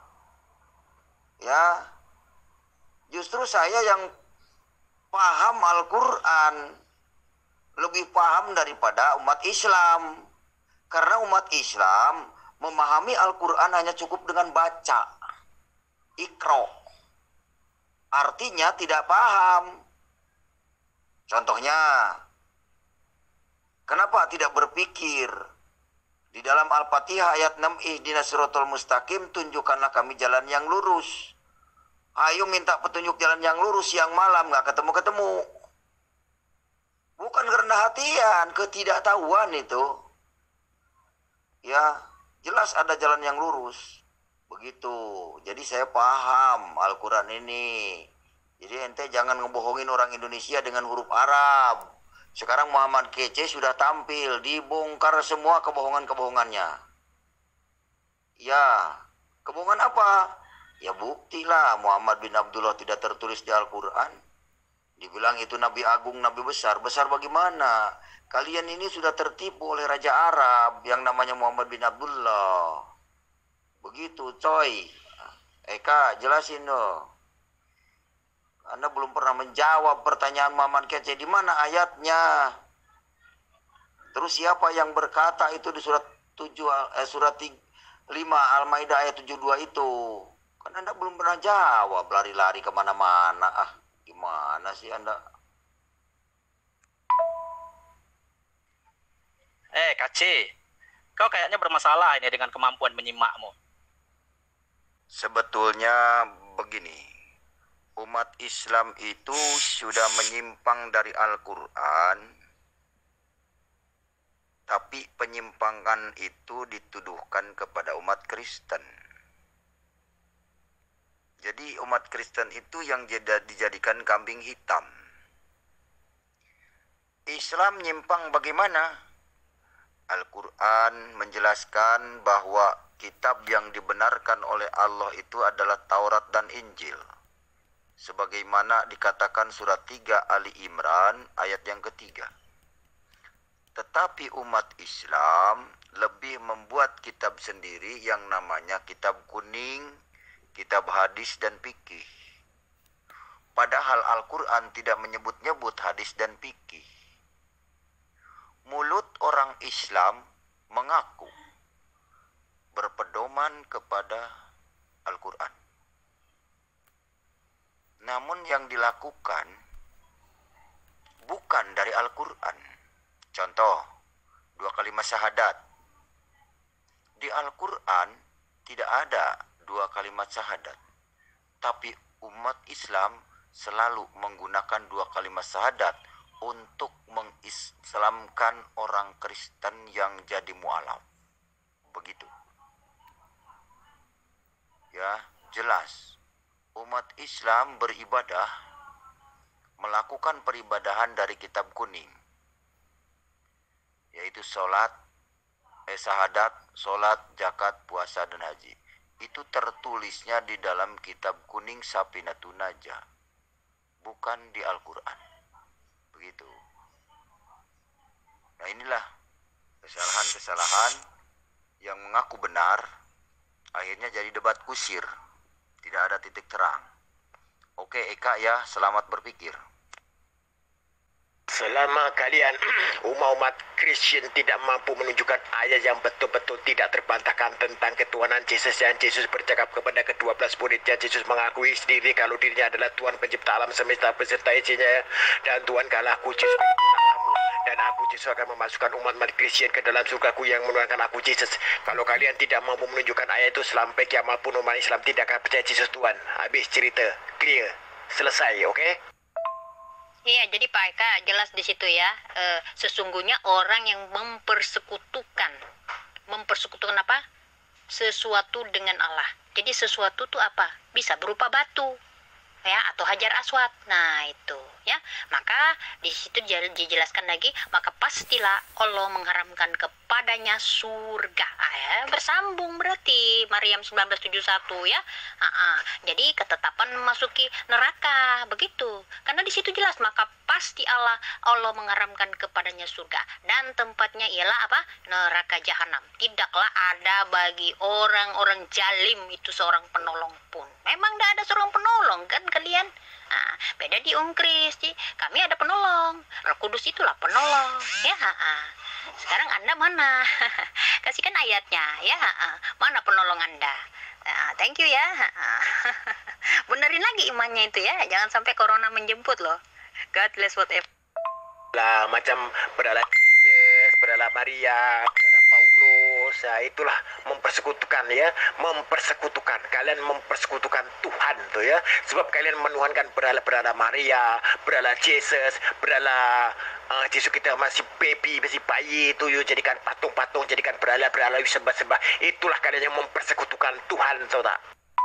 S3: Ya, justru saya yang paham Al-Quran, lebih paham daripada umat Islam. Karena umat Islam memahami Al-Quran hanya cukup dengan baca, ikro. Artinya tidak paham. Contohnya, kenapa tidak berpikir? Di dalam Al-Fatihah ayat enam, ihdinas siratal mustaqim, tunjukkanlah kami jalan yang lurus. Ayo minta petunjuk jalan yang lurus siang malam, nggak ketemu-ketemu. Bukan kerendah hatian, ketidaktahuan itu. Ya, jelas ada jalan yang lurus. Begitu. Jadi saya paham Al-Quran ini. Jadi ente jangan ngebohongin orang Indonesia dengan huruf Arab. Sekarang Muhammad Kece sudah tampil, dibongkar semua kebohongan-kebohongannya. Ya, kebohongan apa? Ya buktilah Muhammad bin Abdullah tidak tertulis di Al-Quran. Dibilang itu Nabi Agung, Nabi besar. Besar bagaimana? Kalian ini sudah tertipu oleh Raja Arab yang namanya Muhammad bin Abdullah. Begitu, coy. Eka, jelasin dong. Anda belum pernah menjawab pertanyaan Muhammad Kece, di mana ayatnya? Terus siapa yang berkata itu di surat tujuh eh, surat lima Al-Maidah ayat tujuh puluh dua itu? Kan Anda belum pernah jawab, lari-lari kemana-mana. Ah, gimana sih Anda?
S5: Eh, Kace, kau kayaknya bermasalah ini dengan kemampuan menyimakmu.
S3: Sebetulnya begini. Umat Islam itu sudah menyimpang dari Al-Quran, tapi penyimpangan itu dituduhkan kepada umat Kristen. Jadi umat Kristen itu yang dijadikan kambing hitam. Islam nyimpang bagaimana? Al-Quran menjelaskan bahwa kitab yang dibenarkan oleh Allah itu adalah Taurat dan Injil. Sebagaimana dikatakan surat tiga Ali Imran ayat yang ketiga. Tetapi umat Islam lebih membuat kitab sendiri yang namanya kitab kuning, kitab hadis dan fikih. Padahal Al-Quran tidak menyebut-nyebut hadis dan fikih. Mulut orang Islam mengaku berpedoman kepada Al-Quran. Namun yang dilakukan bukan dari Al-Quran. Contoh, dua kalimat syahadat. Di Al-Quran tidak ada dua kalimat syahadat. Tapi umat Islam selalu menggunakan dua kalimat syahadat untuk mengislamkan orang Kristen yang jadi mualaf. Begitu. Ya, jelas. Umat Islam beribadah, melakukan peribadahan dari kitab kuning, yaitu sholat, eh, syahadat, sholat, zakat, puasa, dan haji. Itu tertulisnya di dalam kitab kuning Safinatun Najah, bukan di Al-Quran. Begitu. Nah inilah kesalahan-kesalahan yang mengaku benar, akhirnya jadi debat kusir. Tidak ada titik terang. Oke Eka ya, selamat berpikir.
S2: Selama kalian umat-umat Kristen tidak mampu menunjukkan ayat yang betul-betul tidak terbantahkan tentang ketuhanan Yesus, yang Yesus bercakap kepada kedua belas muridnya, Yesus mengakui sendiri kalau dirinya adalah Tuhan pencipta alam semesta beserta isinya, dan Tuhan kalah aku Yesus Allahmu, dan aku Yesus akan memasukkan umat-umat Kristen ke dalam surgaku yang menurunkan aku Yesus. Kalau kalian tidak mampu menunjukkan ayat itu sampai kiamat pun umat Islam tidak akan percaya Yesus Tuhan. Habis cerita, clear, selesai, oke? Okay?
S7: Iya, jadi Pak Eka jelas di situ ya. Eh, sesungguhnya orang yang mempersekutukan, mempersekutukan apa? Sesuatu dengan Allah. Jadi sesuatu tuh apa? Bisa berupa batu, ya, atau hajar aswad. Nah itu, ya. Maka di situ dijelaskan lagi, maka pastilah Allah mengharamkan kepadanya surga. Ah, ya, bersambung berarti Maryam seribu sembilan ratus tujuh puluh satu ya. Ah, ah. Jadi ketetapan memasuki neraka begitu. Karena di situ jelas, maka pasti Allah Allah mengharamkan kepadanya surga dan tempatnya ialah apa? Neraka jahanam. Tidaklah ada bagi orang-orang jalim itu seorang penolong pun. Memang tidak ada seorang penolong kan kalian? Nah, beda di Unkris, kami ada penolong. Roh Kudus itulah penolong. Ya, ha-ha. Sekarang Anda mana? Kasihkan ayatnya, ya. Ha-ha. Mana penolong Anda? Nah, thank you ya. Ha-ha. Benerin lagi imannya itu ya. Jangan sampai corona menjemput loh. God bless whatever.
S2: Lah macam berala Yesus, berala Maria, berala Paulus, ya, itulah mempersekutukan ya, mempersekutukan. Kalian mempersekutukan Tuhan tuh ya, sebab kalian menuhankan berala-berala Maria, berala Yesus, berala uh, Yesus kita masih baby, masih bayi itu yuk jadikan patung-patung, jadikan berala-berala yuk sembah-sembah. Itulah kalian yang mempersekutukan Tuhan, saudara.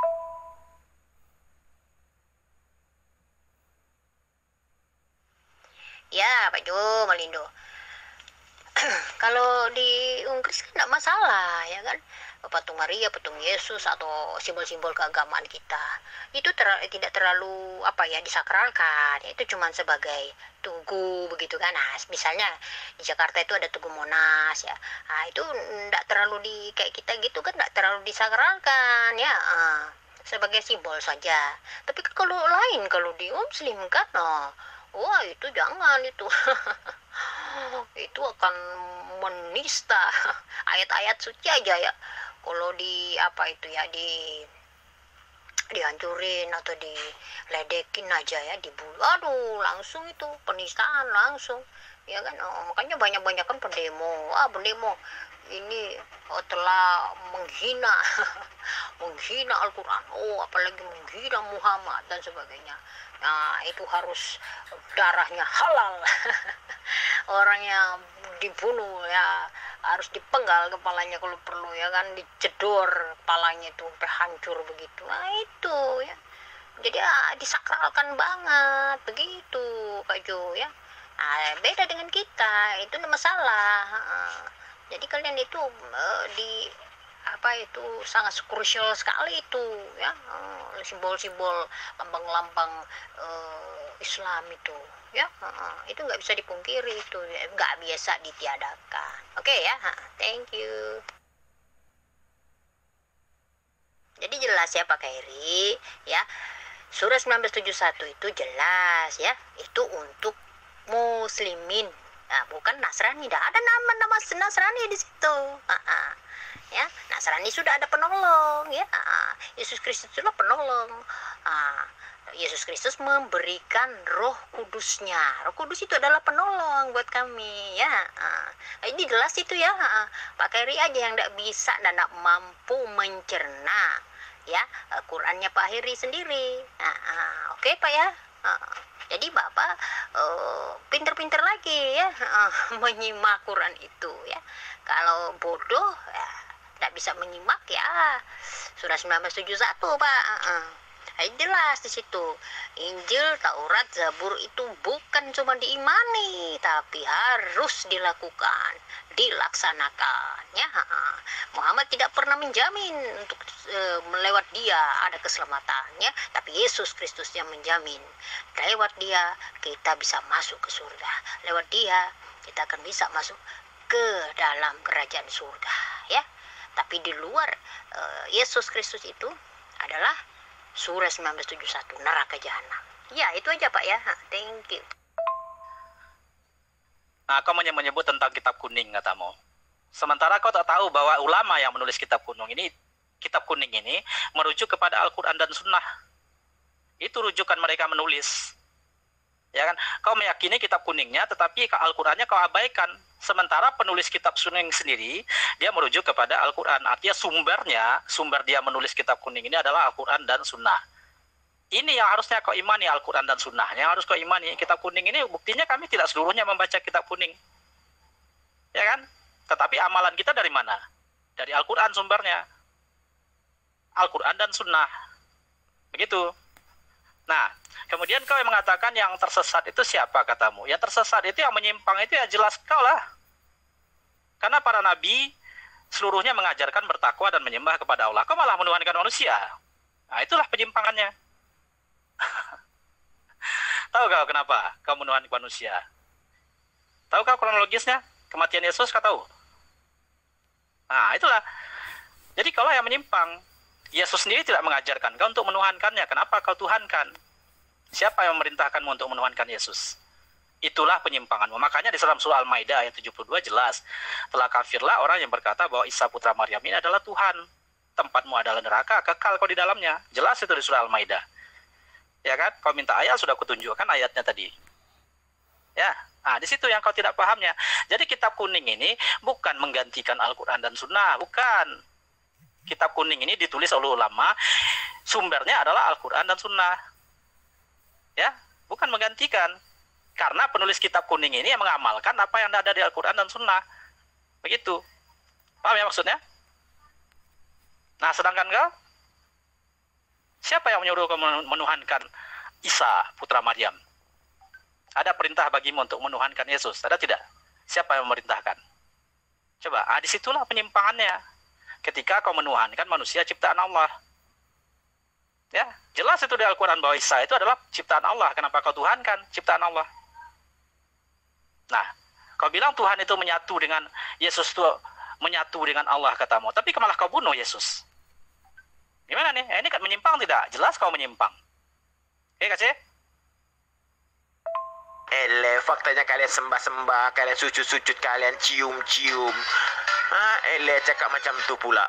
S7: Ya, Pak Jo, Malindo. Kalau di Inggris kan tidak masalah, ya kan? Patung Maria, patung Yesus, atau simbol-simbol keagamaan kita. Itu ter tidak terlalu, apa ya, disakralkan. Itu cuma sebagai tugu, begitu kan. Nah, misalnya di Jakarta itu ada Tugu Monas, ya. Nah, itu tidak terlalu di, kayak kita gitu kan, tidak terlalu disakralkan, ya. Uh, sebagai simbol saja. Tapi kan kalau lain, kalau di Muslim kan, oh, wah itu jangan itu. Itu akan menista ayat-ayat suci aja ya. Kalau di apa itu ya, di dihancurin atau diledekin aja ya, dibunuh, aduh langsung itu penistaan langsung ya kan. Oh, makanya banyak-banyak kan pendemo, ah pendemo ini oh, telah menghina menghina Al-Quran, oh apalagi menghina Muhammad dan sebagainya. Nah itu harus darahnya halal. Orang yang dibunuh ya harus dipenggal kepalanya kalau perlu ya kan, dijedor kepalanya itu sampai hancur begitu. Nah itu ya, jadi ya, disakralkan banget begitu Kak Jo ya. Nah, beda dengan kita, itu tidak masalah. Jadi kalian itu uh, di apa itu sangat krusial sekali itu ya, uh, simbol-simbol lambang-lambang uh, Islam itu ya, uh, itu nggak bisa dipungkiri, itu nggak biasa ditiadakan. Oke okay, ya, uh, thank you. Jadi jelas ya Pak Kairi ya, surah seribu sembilan ratus tujuh puluh satu itu jelas ya, itu untuk muslimin. Nah, bukan Nasrani, tidak ada nama-nama Nasrani di situ. Uh-uh. Ya, Nasrani sudah ada penolong, ya. Uh-uh. Yesus Kristus itulah penolong. Uh, Yesus Kristus memberikan Roh Kudusnya. Roh Kudus itu adalah penolong buat kami, ya. Uh, ini jelas itu ya. Uh, Pak Keri aja yang tidak bisa dan tidak mampu mencerna, ya, uh, Qurannya Pak Heri sendiri. Uh, uh, Oke okay, Pak ya. Uh, jadi Bapak uh, pinter-pinter lagi ya uh, menyimak Quran itu ya. Kalau bodoh ya tidak bisa menyimak ya. Surah seribu sembilan ratus tujuh puluh satu Pak. Uh, uh. Jelas di situ. Injil, Taurat, Zabur itu bukan cuma diimani, tapi harus dilakukan, dilaksanakan. Ya, Muhammad tidak pernah menjamin untuk e, melewat dia ada keselamatannya, tapi Yesus Kristus yang menjamin. Lewat dia kita bisa masuk ke surga. Lewat dia kita akan bisa masuk ke dalam kerajaan surga. Ya, tapi di luar e, Yesus Kristus itu adalah surah seribu sembilan ratus tujuh puluh satu, neraka jahanam. Ya, itu aja Pak ya. Thank you.
S5: Nah, kau menyebut tentang kitab kuning katamu. Sementara kau tak tahu bahwa ulama yang menulis kitab kuning ini, kitab kuning ini merujuk kepada Al-Quran dan Sunnah. Itu rujukan mereka menulis. Ya kan? Kau meyakini kitab kuningnya, tetapi Al-Qurannya kau abaikan. Sementara penulis kitab kuning sendiri, dia merujuk kepada Al-Quran. Artinya sumbernya, sumber dia menulis kitab kuning ini adalah Al-Quran dan Sunnah. Ini yang harusnya kau imani, Al-Quran dan Sunnah. Yang harus kau imani. Kitab kuning ini buktinya kami tidak seluruhnya membaca kitab kuning. Ya kan? Tetapi amalan kita dari mana? Dari Al-Quran sumbernya. Al-Quran dan Sunnah. Begitu. Nah, kemudian kau yang mengatakan yang tersesat itu siapa katamu? Yang tersesat itu, yang menyimpang itu ya jelas kau lah. Karena para nabi seluruhnya mengajarkan bertakwa dan menyembah kepada Allah. Kau malah menuhankan manusia. Nah, itulah penyimpangannya. Tahu kau kenapa kau menuhankan manusia? Tahu kau kronologisnya? Kematian Yesus kau tahu? Nah, itulah. Jadi kaulah yang menyimpang. Yesus sendiri tidak mengajarkan kau untuk menuhankannya. Kenapa kau tuhankan? Siapa yang memerintahkanmu untuk menuhankan Yesus? Itulah penyimpanganmu. Makanya di dalam surah Al-Maidah ayat tujuh puluh dua jelas, telah kafirlah orang yang berkata bahwa Isa putra Maryam ini adalah Tuhan. Tempatmu adalah neraka, kekal kau di dalamnya. Jelas itu di surah Al-Maidah. Ya kan? Kau minta ayat, sudah kutunjukkan ayatnya tadi. Ya, nah di situ yang kau tidak pahamnya. Jadi kitab kuning ini bukan menggantikan Al-Quran dan Sunnah, bukan. Kitab kuning ini ditulis oleh ulama, sumbernya adalah Al-Quran dan Sunnah. Ya, bukan menggantikan. Karena penulis kitab kuning ini yang mengamalkan apa yang ada di Al-Quran dan Sunnah. Begitu. Paham ya maksudnya? Nah, sedangkan kau, siapa yang menyuruh kau menuhankan Isa putra Maryam? Ada perintah bagimu untuk menuhankan Yesus? Ada tidak? Siapa yang memerintahkan? Coba, ah, disitulah penyimpangannya. Ketika kau menuhankan manusia ciptaan Allah. Ya, jelas itu di Al-Quran bahwa Isa itu adalah ciptaan Allah. Kenapa kau tuhankan ciptaan Allah? Nah, kau bilang Tuhan itu menyatu dengan Yesus itu menyatu dengan Allah katamu. Tapi malah kau bunuh Yesus. Gimana nih? Eh, ini kan menyimpang tidak? Jelas kau menyimpang. Oke, Kak C?
S2: Ele, faktanya kalian sembah-sembah, kalian sujud-sujud, kalian cium-cium. Ah, ele cakap macam tu pula.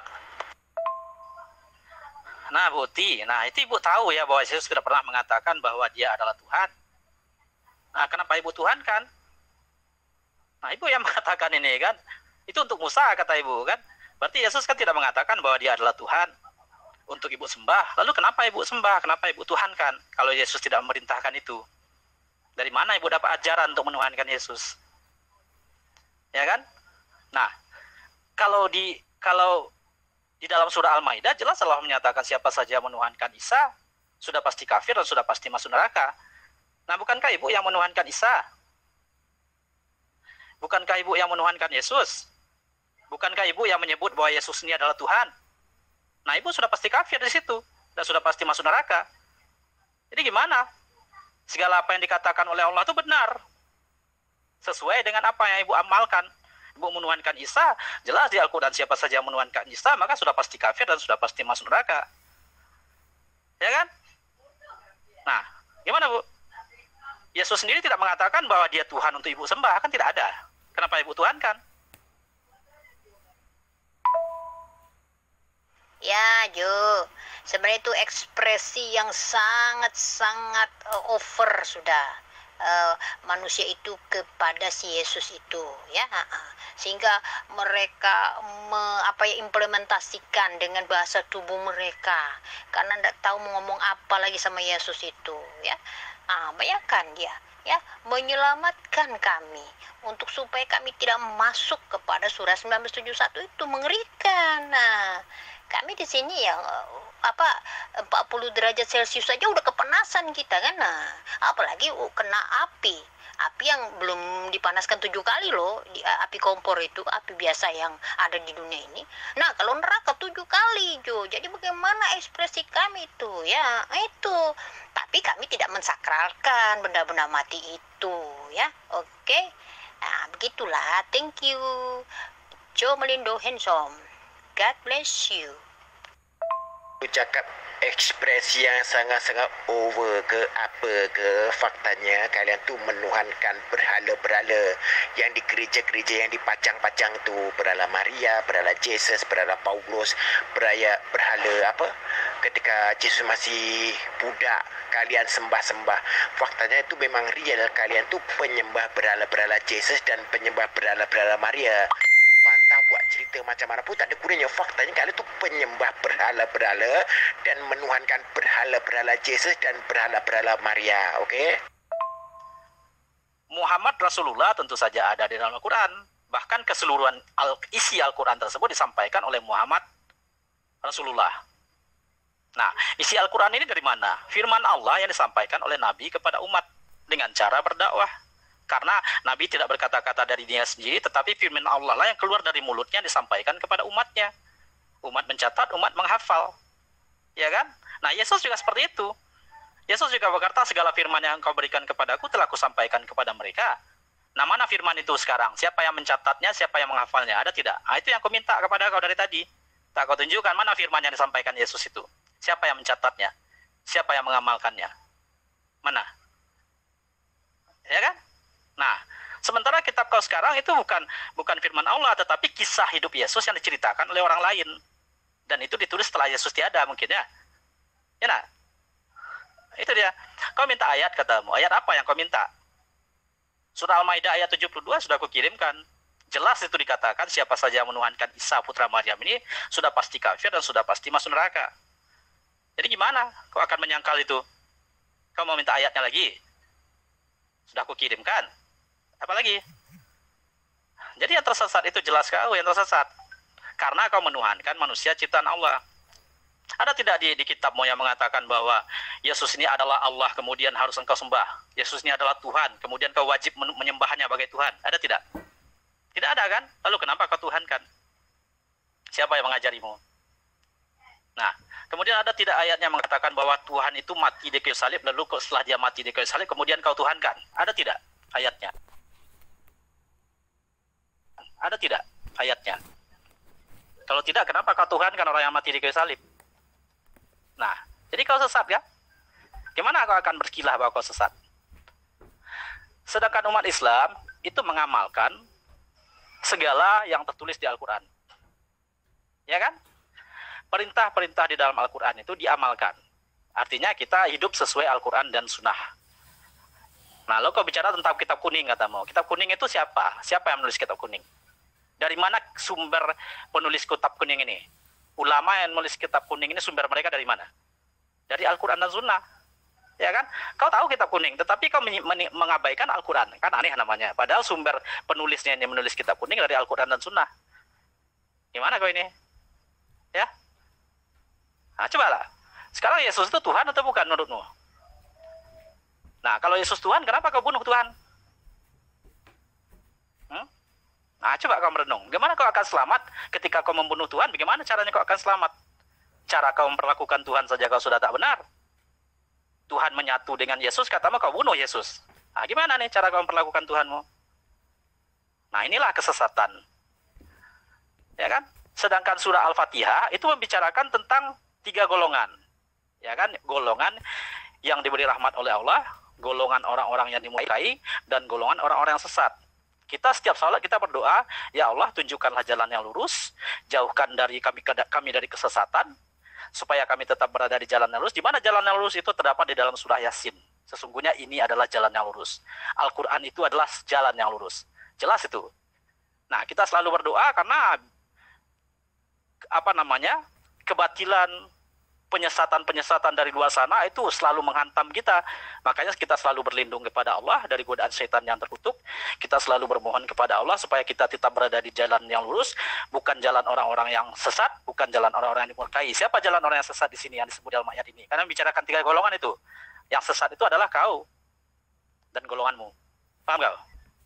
S5: Nah, Buti, nah itu ibu tahu ya bahwa Yesus tidak pernah mengatakan bahwa dia adalah Tuhan. Nah, kenapa ibu Tuhan kan? Nah, ibu yang mengatakan ini kan, itu untuk Musa kata ibu kan. Berarti Yesus kan tidak mengatakan bahwa dia adalah Tuhan untuk ibu sembah. Lalu kenapa ibu sembah? Kenapa ibu Tuhan kan? Kalau Yesus tidak memerintahkan itu. Dari mana ibu dapat ajaran untuk menuhankan Yesus? Ya kan? Nah, kalau di kalau di dalam surah Al-Maidah jelas Allah menyatakan siapa saja menuhankan Isa sudah pasti kafir dan sudah pasti masuk neraka. Nah, bukankah ibu yang menuhankan Isa? Bukankah ibu yang menuhankan Yesus? Bukankah ibu yang menyebut bahwa Yesus ini adalah Tuhan? Nah, ibu sudah pasti kafir di situ dan sudah pasti masuk neraka. Jadi gimana? Segala apa yang dikatakan oleh Allah itu benar. Sesuai dengan apa yang ibu amalkan. Ibu menuhankan Isa, jelas di Al-Quran siapa saja yang menuhankan Isa, maka sudah pasti kafir dan sudah pasti masuk neraka. Ya kan? Nah, gimana Bu? Yesus sendiri tidak mengatakan bahwa dia Tuhan untuk ibu sembah, kan tidak ada. Kenapa ibu tuhankan?
S7: Ya, Jo. Sebenarnya itu ekspresi yang sangat-sangat uh, over sudah. Uh, manusia itu kepada si Yesus itu, ya, sehingga mereka me, apa ya implementasikan dengan bahasa tubuh mereka, karena tidak tahu mau ngomong apa lagi sama Yesus itu, ya. Ah, bayangkan dia, ya, menyelamatkan kami untuk supaya kami tidak masuk kepada surah seribu sembilan ratus tujuh puluh satu itu mengerikan. Nah, kami di sini yang apa empat puluh derajat Celcius saja udah kepanasan kita kan. Nah, apalagi uh, kena api. Api yang belum dipanaskan tujuh kali loh, di, uh, api kompor itu, api biasa yang ada di dunia ini. Nah, kalau neraka tujuh kali, Jo. Jadi bagaimana ekspresi kami itu, ya? Itu. Tapi kami tidak mensakralkan benda-benda mati itu, ya. Oke. Okay? Nah, begitulah. Thank you. Jo Melindo Handsome. God bless you.
S2: Cakap ekspresi yang sangat-sangat over ke apa ke, faktanya kalian tu menuhankan berhala-berhala yang di gereja-gereja yang dipacang-pacang tu, berhala Maria, berhala Jesus, berhala Paulus, berhala berhala apa ketika Jesus masih budak kalian sembah-sembah. Faktanya itu memang real, kalian tu penyembah berhala-berhala Jesus dan penyembah berhala-berhala Maria. Pantah buat cerita macam mana pun tak ada gunanya. Faktanya kalian tu penyembah berhala-berhala dan menuhankan berhala-berhala Yesus dan berhala-berhala Maria, okey?
S5: Muhammad Rasulullah tentu saja ada di dalam Al-Quran. Bahkan keseluruhan al isi Al-Quran tersebut disampaikan oleh Muhammad Rasulullah. Nah, isi Al-Quran ini dari mana? Firman Allah yang disampaikan oleh Nabi kepada umat dengan cara berdakwah. Karena Nabi tidak berkata-kata dari dirinya sendiri, tetapi firman Allah lah yang keluar dari mulutnya disampaikan kepada umatnya. Umat mencatat, umat menghafal. Ya kan? Nah, Yesus juga seperti itu. Yesus juga berkata, segala firman yang engkau berikan kepadaku telah kusampaikan kepada mereka. Nah, mana firman itu sekarang? Siapa yang mencatatnya, siapa yang menghafalnya? Ada tidak? Nah, itu yang aku minta kepada kau dari tadi. Tak kau tunjukkan mana firman yang disampaikan Yesus itu. Siapa yang mencatatnya? Siapa yang mengamalkannya? Mana? Ya kan? Nah, sementara kitab kau sekarang itu bukan bukan firman Allah, tetapi kisah hidup Yesus yang diceritakan oleh orang lain. Dan itu ditulis setelah Yesus tiada mungkin ya. Ya nah? Itu dia. Kau minta ayat katamu. Ayat apa yang kau minta? Surah Al-Maidah ayat tujuh puluh dua sudah aku kirimkan. Jelas itu dikatakan siapa saja yang menuhankan Isa putra Maryam ini sudah pasti kafir dan sudah pasti masuk neraka. Jadi gimana kau akan menyangkal itu? Kau mau minta ayatnya lagi? Sudah aku kirimkan. Apa lagi? Jadi yang tersesat itu jelas kau yang tersesat. Karena kau menuhankan manusia ciptaan Allah. Ada tidak di, di kitabmu yang mengatakan bahwa Yesus ini adalah Allah kemudian harus engkau sembah? Yesus ini adalah Tuhan kemudian kau wajib menyembahnya sebagai Tuhan? Ada tidak? Tidak ada kan? Lalu kenapa kau tuhankan? Siapa yang mengajarimu? Nah, kemudian ada tidak ayatnya mengatakan bahwa Tuhan itu mati di kayu salib, lalu setelah dia mati di kayu salib kemudian kau tuhankan? Ada tidak ayatnya? Ada tidak ayatnya? Kalau tidak, kenapa kau tuhankan orang yang mati di kayu salib? Nah, jadi kau sesat kan? Gimana kau akan berkilah bahwa kau sesat? Sedangkan umat Islam itu mengamalkan segala yang tertulis di Al-Quran. Ya kan? Perintah-perintah di dalam Al-Quran itu diamalkan. Artinya kita hidup sesuai Al-Quran dan Sunnah. Nah, lo kau bicara tentang kitab kuning katamu. Kitab kuning itu siapa? Siapa yang menulis kitab kuning? Dari mana sumber penulis kitab kuning ini? Ulama yang menulis kitab kuning ini sumber mereka dari mana? Dari Al-Quran dan Sunnah. Ya kan? Kau tahu kitab kuning, tetapi kau mengabaikan Al-Quran. Kan aneh namanya. Padahal sumber penulisnya yang menulis kitab kuning dari Al-Quran dan Sunnah. Gimana kau ini? Ya? Nah, cobalah. Sekarang Yesus itu Tuhan atau bukan menurutmu? Nah, kalau Yesus Tuhan, kenapa kau bunuh Tuhan? Hmm? Nah, coba kau merenung. Bagaimana kau akan selamat ketika kau membunuh Tuhan? Bagaimana caranya kau akan selamat? Cara kau memperlakukan Tuhan saja kau sudah tak benar. Tuhan menyatu dengan Yesus, katamu kau bunuh Yesus. Nah, gimana nih cara kau memperlakukan Tuhanmu? Nah, inilah kesesatan. Ya kan? Sedangkan surah Al-Fatihah itu membicarakan tentang tiga golongan. Ya kan? Golongan yang diberi rahmat oleh Allah, golongan orang-orang yang dimurkai, dan golongan orang-orang yang sesat. Kita setiap salat kita berdoa, ya Allah tunjukkanlah jalan yang lurus, jauhkan dari kami kami dari kesesatan, supaya kami tetap berada di jalan yang lurus. Di mana jalan yang lurus itu terdapat di dalam surah Yasin. Sesungguhnya ini adalah jalan yang lurus. Al-Quran itu adalah jalan yang lurus. Jelas itu. Nah, kita selalu berdoa karena apa namanya? Kebatilan, penyesatan-penyesatan dari luar sana itu selalu menghantam kita. Makanya kita selalu berlindung kepada Allah dari godaan setan yang terkutuk. Kita selalu bermohon kepada Allah supaya kita tetap berada di jalan yang lurus, bukan jalan orang-orang yang sesat, bukan jalan orang-orang yang dimurkai. Siapa jalan orang yang sesat di sini yang disebut dalam ayat ini? Karena bicarakan tiga golongan itu. Yang sesat itu adalah kau dan golonganmu. Paham gak?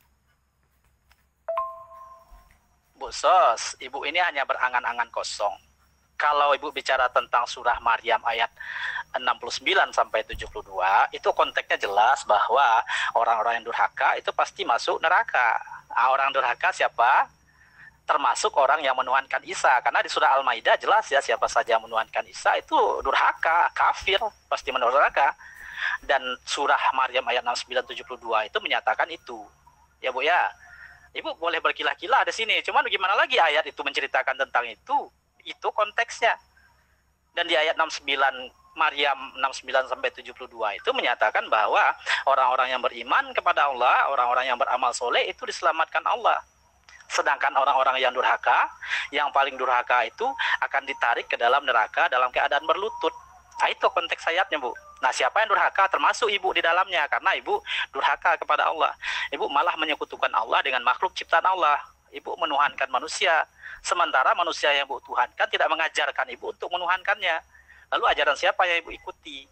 S5: Bu Sos, ibu ini hanya berangan-angan kosong. Kalau ibu bicara tentang surah Maryam ayat enam puluh sembilan sampai tujuh puluh dua, itu konteksnya jelas bahwa orang-orang yang durhaka itu pasti masuk neraka. Nah, orang durhaka siapa? Termasuk orang yang menuhankan Isa. Karena di surah Al-Maidah jelas ya, siapa saja yang menuhankan Isa itu durhaka, kafir, pasti masuk neraka. Dan surah Maryam ayat enam puluh sembilan tujuh puluh dua itu menyatakan itu. Ya Bu ya. Ibu boleh berkilah-kilah di sini. Cuman gimana lagi ayat itu menceritakan tentang itu? Itu konteksnya. Dan di ayat enam puluh sembilan Maryam enam puluh sembilan sampai tujuh puluh dua itu menyatakan bahwa orang-orang yang beriman kepada Allah, orang-orang yang beramal soleh itu diselamatkan Allah. Sedangkan orang-orang yang durhaka, yang paling durhaka itu akan ditarik ke dalam neraka dalam keadaan berlutut. Nah, itu konteks ayatnya, Bu. Nah, siapa yang durhaka? Termasuk ibu di dalamnya, karena ibu durhaka kepada Allah. Ibu malah menyekutukan Allah dengan makhluk ciptaan Allah. Ibu menuhankan manusia. Sementara manusia yang ibu tuhankan tidak mengajarkan ibu untuk menuhankannya. Lalu ajaran siapa yang ibu ikuti?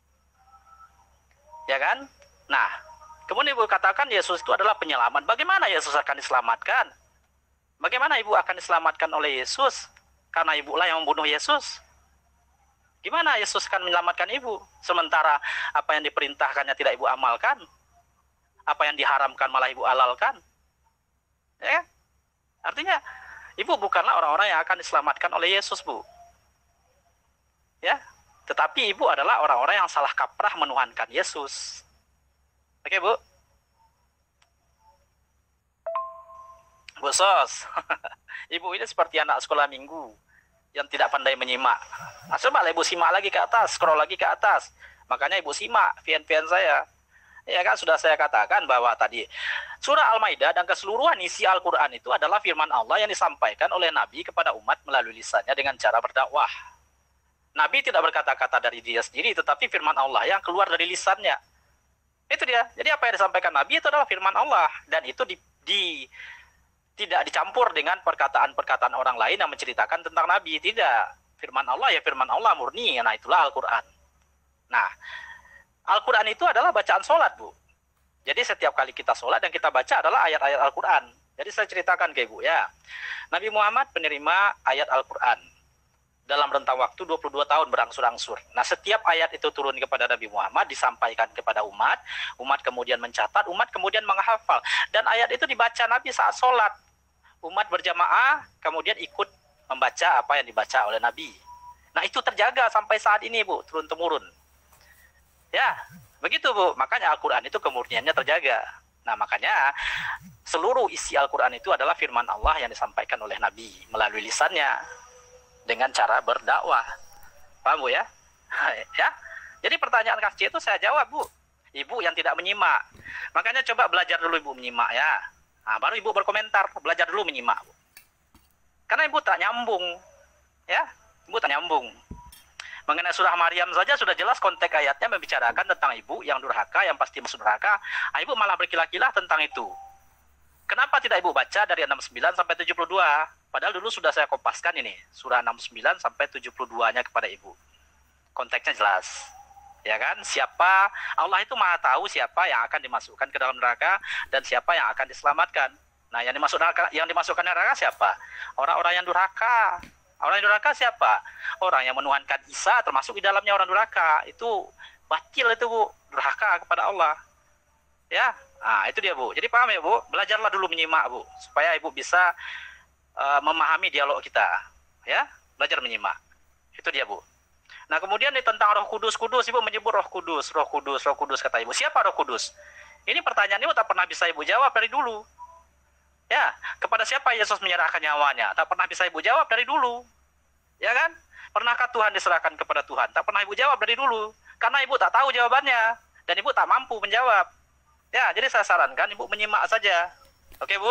S5: Ya kan? Nah, kemudian ibu katakan Yesus itu adalah penyelamat. Bagaimana Yesus akan diselamatkan? Bagaimana ibu akan diselamatkan oleh Yesus? Karena ibulah yang membunuh Yesus. Gimana Yesus akan menyelamatkan ibu? Sementara apa yang diperintahkannya tidak ibu amalkan. Apa yang diharamkan malah ibu halalkan. Ya, artinya ibu bukanlah orang-orang yang akan diselamatkan oleh Yesus, Bu. Ya, tetapi ibu adalah orang-orang yang salah kaprah menuhankan Yesus. Oke, Bu. Bu Sos, ibu ini seperti anak sekolah minggu yang tidak pandai menyimak. Nah, coba ibu simak lagi ke atas, scroll lagi ke atas. Makanya ibu simak V N V N saya. Ya kan, sudah saya katakan bahwa tadi surah Al-Maidah dan keseluruhan isi Al-Quran itu adalah firman Allah yang disampaikan oleh Nabi kepada umat melalui lisannya dengan cara berdakwah. Nabi tidak berkata-kata dari dia sendiri, tetapi firman Allah yang keluar dari lisannya. Itu dia. Jadi apa yang disampaikan Nabi itu adalah firman Allah. Dan itu di, di tidak dicampur dengan perkataan-perkataan orang lain yang menceritakan tentang Nabi. Tidak. Firman Allah ya firman Allah murni. Nah, itulah Al-Quran. Nah, Al-Quran itu adalah bacaan sholat, Bu. Jadi setiap kali kita sholat dan kita baca adalah ayat-ayat Al-Quran. Jadi saya ceritakan ke Ibu ya. Nabi Muhammad penerima ayat Al-Quran dalam rentang waktu dua puluh dua tahun berangsur-angsur. Nah, setiap ayat itu turun kepada Nabi Muhammad, disampaikan kepada umat. Umat kemudian mencatat, umat kemudian menghafal. Dan ayat itu dibaca Nabi saat sholat. Umat berjamaah kemudian ikut membaca apa yang dibaca oleh Nabi. Nah, itu terjaga sampai saat ini, Bu, turun-temurun. Ya, begitu, Bu. Makanya Al-Quran itu kemurniannya terjaga. Nah, makanya seluruh isi Al-Quran itu adalah firman Allah yang disampaikan oleh Nabi melalui lisannya dengan cara berdakwah. Paham, Bu, ya? Ya. Jadi pertanyaan Kak C itu saya jawab, Bu. Ibu yang tidak menyimak. Makanya coba belajar dulu Ibu menyimak, ya. Nah, baru Ibu berkomentar, belajar dulu menyimak, Bu. Karena Ibu tak nyambung. Ya, Ibu tak nyambung. Mengenai surah Maryam saja sudah jelas konteks ayatnya membicarakan tentang ibu yang durhaka, yang pasti masuk neraka. Nah, Ibu malah berkilah-kilah tentang itu. Kenapa tidak Ibu baca dari enam puluh sembilan sampai tujuh puluh dua? Padahal dulu sudah saya kopaskan ini, surah enam puluh sembilan sampai tujuh puluh dua-nya kepada Ibu. Konteksnya jelas. Ya kan? Siapa, Allah itu Maha tahu siapa yang akan dimasukkan ke dalam neraka dan siapa yang akan diselamatkan. Nah, yang dimasuk neraka, yang dimasukkan neraka siapa? Orang-orang yang durhaka. Orang yang durhaka siapa? Orang yang menuhankan Isa termasuk di dalamnya orang durhaka. Itu batil itu, Bu, durhaka kepada Allah. Ya. Nah, itu dia, Bu. Jadi paham ya, Bu? Belajarlah dulu menyimak, Bu, supaya Ibu bisa uh, memahami dialog kita. Ya, belajar menyimak. Itu dia, Bu. Nah, kemudian nih tentang Roh Kudus, Kudus, Ibu menyebut Roh Kudus, Roh Kudus, Roh Kudus, kata Ibu. Siapa Roh Kudus? Ini pertanyaan Ibu tak pernah bisa Ibu jawab dari dulu. Ya, kepada siapa Yesus menyerahkan nyawanya? Tak pernah bisa Ibu jawab dari dulu. Ya kan? Pernahkah Tuhan diserahkan kepada Tuhan? Tak pernah Ibu jawab dari dulu. Karena Ibu tak tahu jawabannya. Dan Ibu tak mampu menjawab. Ya, jadi saya sarankan Ibu menyimak saja. Oke, Bu?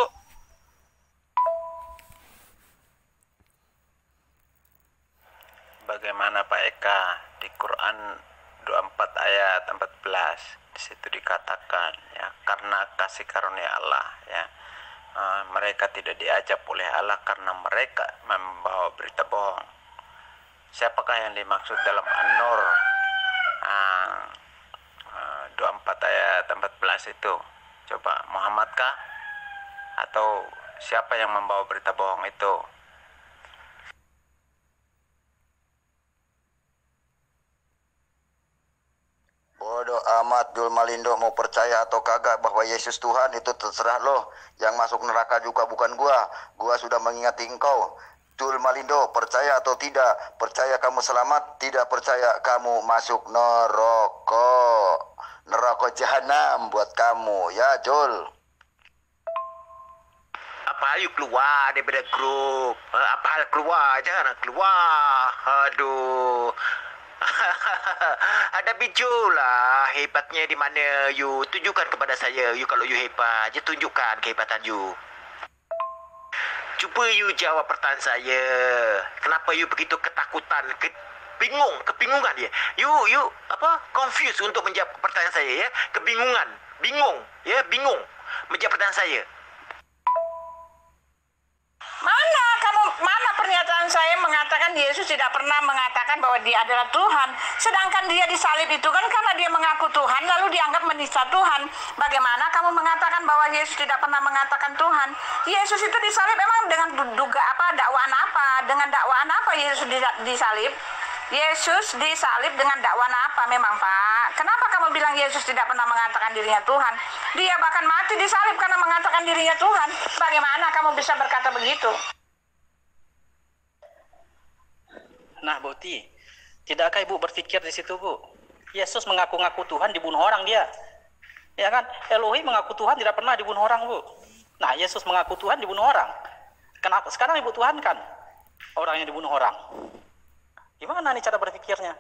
S2: Bagaimana Pak Eka di Quran dua puluh empat ayat empat belas di situ dikatakan ya, karena kasih karunia Allah ya, uh, mereka tidak diajab oleh Allah karena mereka membawa berita bohong. Siapakah yang dimaksud dalam An-Nur uh, uh, dua puluh empat ayat empat belas itu? Coba Muhammadkah atau siapa yang membawa berita bohong itu?
S3: Bodoh amat Jul Malindo, mau percaya atau kagak bahwa Yesus Tuhan itu terserah lo. Yang masuk neraka juga bukan gua. Gua sudah mengingati engkau. Jul Malindo, percaya atau tidak? Percaya kamu selamat, tidak percaya kamu masuk neraka. Neraka jahanam buat kamu ya, Jul.
S2: Apa ayo keluar daripada grup? Apa hal keluar? Jangan keluar. Aduh. Ada biju lah, hebatnya di mana you? Tunjukkan kepada saya, you kalau you hebat, je tunjukkan kehebatan you. cuba you jawab pertanyaan saya. Kenapa you begitu ketakutan, ke, bingung, kebingungan ya? You, you apa? Confused untuk menjawab pertanyaan saya ya? Kebingungan, bingung, ya, bingung menjawab pertanyaan saya.
S8: Mana kamu, mana pernyataan saya mengatakan Yesus tidak pernah mengatakan bahwa dia adalah Tuhan. Sedangkan dia disalib itu kan karena dia mengaku Tuhan lalu dianggap menista Tuhan. Bagaimana kamu mengatakan bahwa Yesus tidak pernah mengatakan Tuhan? Yesus itu disalib memang dengan duga apa, dakwaan apa? Dengan dakwaan apa Yesus disalib? Yesus disalib dengan dakwaan apa memang, Pak? Kenapa kamu bilang Yesus tidak pernah mengatakan dirinya Tuhan? Dia bahkan mati disalib karena mengatakan dirinya Tuhan. Bagaimana kamu bisa berkata begitu?
S5: Nah, Bu Ti, tidakkah Ibu berpikir di situ, Bu? Yesus mengaku-ngaku Tuhan, dibunuh orang dia. Ya kan? Elohim mengaku Tuhan, tidak pernah dibunuh orang, Bu. Nah, Yesus mengaku Tuhan, dibunuh orang. Kenapa? Sekarang Ibu Tuhan kan orang yang dibunuh orang. Gimana nih cara berpikirnya?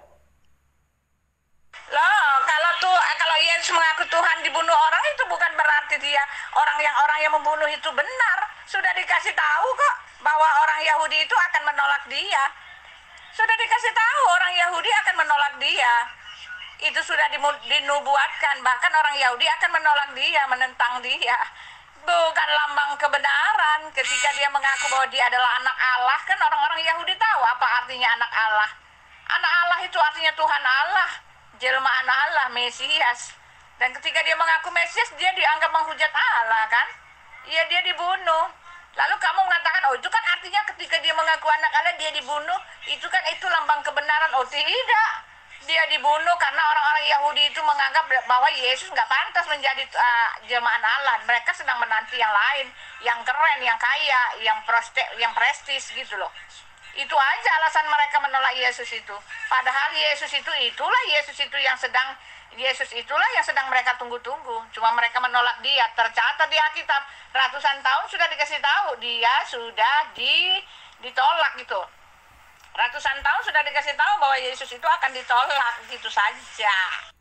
S8: Loh, kalau tuh kalau Yesus mengaku Tuhan dibunuh orang itu bukan berarti dia orang yang orang yang membunuh itu benar. Sudah dikasih tahu kok bahwa orang Yahudi itu akan menolak dia. Sudah dikasih tahu orang Yahudi akan menolak dia. Itu sudah dinubuatkan, bahkan orang Yahudi akan menolak dia, menentang dia. Bukan lambang kebenaran ketika dia mengaku bahwa dia adalah anak Allah. Kan orang-orang Yahudi tahu apa artinya anak Allah. Anak Allah itu artinya Tuhan Allah, jelmaan Allah, Mesias. Dan ketika dia mengaku Mesias, dia dianggap menghujat Allah kan. Iya, dia dibunuh. Lalu kamu mengatakan, oh itu kan artinya ketika dia mengaku anak Allah, dia dibunuh. Itu kan itu lambang kebenaran. Oh tidak, dia dibunuh karena orang-orang Yahudi itu menganggap bahwa Yesus nggak pantas menjadi uh, jelmaan Allah. Mereka sedang menanti yang lain, yang keren, yang kaya, yang proste, yang prestis gitu loh. Itu aja alasan mereka menolak Yesus itu. Padahal Yesus itu itulah Yesus itu yang sedang Yesus itulah yang sedang mereka tunggu-tunggu. Cuma mereka menolak dia. Tercatat di Alkitab ratusan tahun sudah dikasih tahu dia sudah di ditolak gitu. Ratusan tahun sudah dikasih tahu bahwa Yesus itu akan ditolak, gitu saja.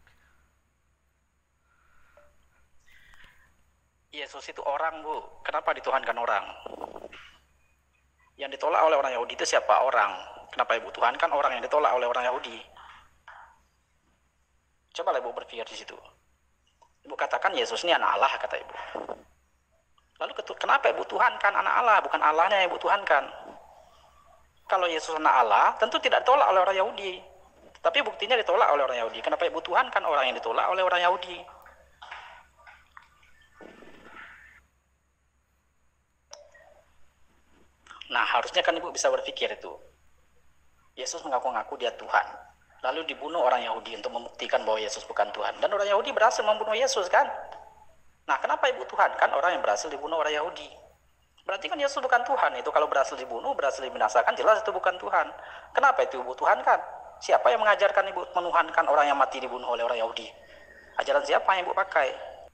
S5: Yesus itu orang, Bu. Kenapa dituhankan orang? Yang ditolak oleh orang Yahudi itu siapa? Orang. Kenapa Ibu tuhankan orang yang ditolak oleh orang Yahudi? Coba Ibu berpikir di situ. Ibu katakan Yesus ini anak Allah, kata Ibu. Lalu kenapa Ibu tuhankan anak Allah, bukan Allahnya yang Ibu tuhankan? Kalau Yesus anak Allah, tentu tidak ditolak oleh orang Yahudi. Tapi buktinya ditolak oleh orang Yahudi. Kenapa Ibu tuhankan orang yang ditolak oleh orang Yahudi? Nah, harusnya kan Ibu bisa berpikir itu. Yesus mengaku-ngaku dia Tuhan. Lalu dibunuh orang Yahudi untuk membuktikan bahwa Yesus bukan Tuhan. Dan orang Yahudi berhasil membunuh Yesus kan? Nah, kenapa Ibu tuhankan orang yang berhasil dibunuh orang Yahudi? Berarti kan Yesus bukan Tuhan. Itu kalau berhasil dibunuh, berhasil dibinasakan, jelas itu bukan Tuhan. Kenapa itu Ibu tuhankan? Siapa yang mengajarkan Ibu menuhankan orang yang mati dibunuh oleh orang Yahudi? Ajaran siapa yang Ibu pakai?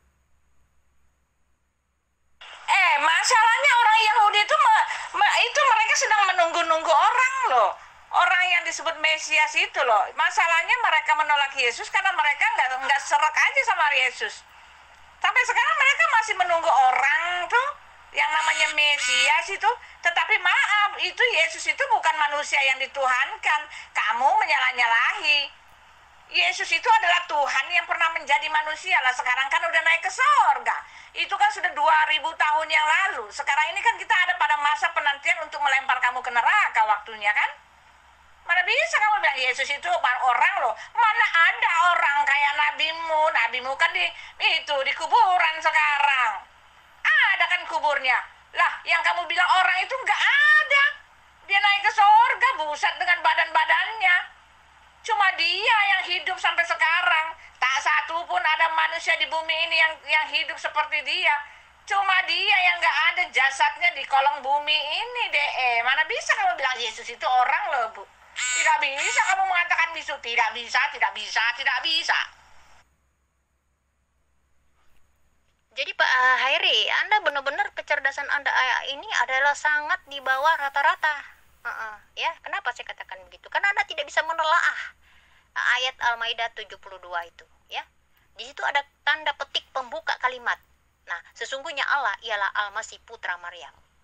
S8: Eh, masalahnya orang Yahudi itu me, me, itu mereka sedang menunggu-nunggu orang loh. Orang yang disebut Mesias itu loh. Masalahnya mereka menolak Yesus karena mereka nggak nggak serak aja sama Yesus. Sampai sekarang mereka masih menunggu orang tuh yang namanya Mesias itu. Tetapi maaf, itu Yesus itu bukan manusia yang dituhankan. Kamu menyalah-nyalahi. Yesus itu adalah Tuhan yang pernah menjadi manusia lah. Sekarang kan udah naik ke sorga. Itu kan sudah dua ribu tahun yang lalu. Sekarang ini kan kita ada pada masa penantian untuk melempar kamu ke neraka waktunya kan. Mana bisa kamu bilang Yesus itu orang loh. Mana ada orang kayak nabimu. Nabimu kan di itu di kuburan sekarang. Ada kan kuburnya. Lah, yang kamu bilang orang itu nggak ada. Dia naik ke sorga, buset dengan badan-badannya. Cuma dia yang hidup sampai sekarang. Tak satu pun ada manusia di bumi ini yang yang hidup seperti dia. Cuma dia yang nggak ada jasadnya di kolong bumi ini deh. Eh, mana bisa kamu bilang Yesus itu orang loh, Bu? Tidak bisa kamu mengatakan bisu. Tidak bisa, tidak bisa, tidak bisa.
S7: Jadi Pak Hairi, Anda benar-benar kecerdasan Anda ini adalah sangat di bawah rata-rata. Uh-uh, ya, kenapa saya katakan begitu? Karena Anda tidak bisa menelaah ayat Al-Maidah tujuh puluh dua itu, ya. Di situ ada tanda petik pembuka kalimat. Nah, sesungguhnya Allah ialah Al-Masih Putra Maryam.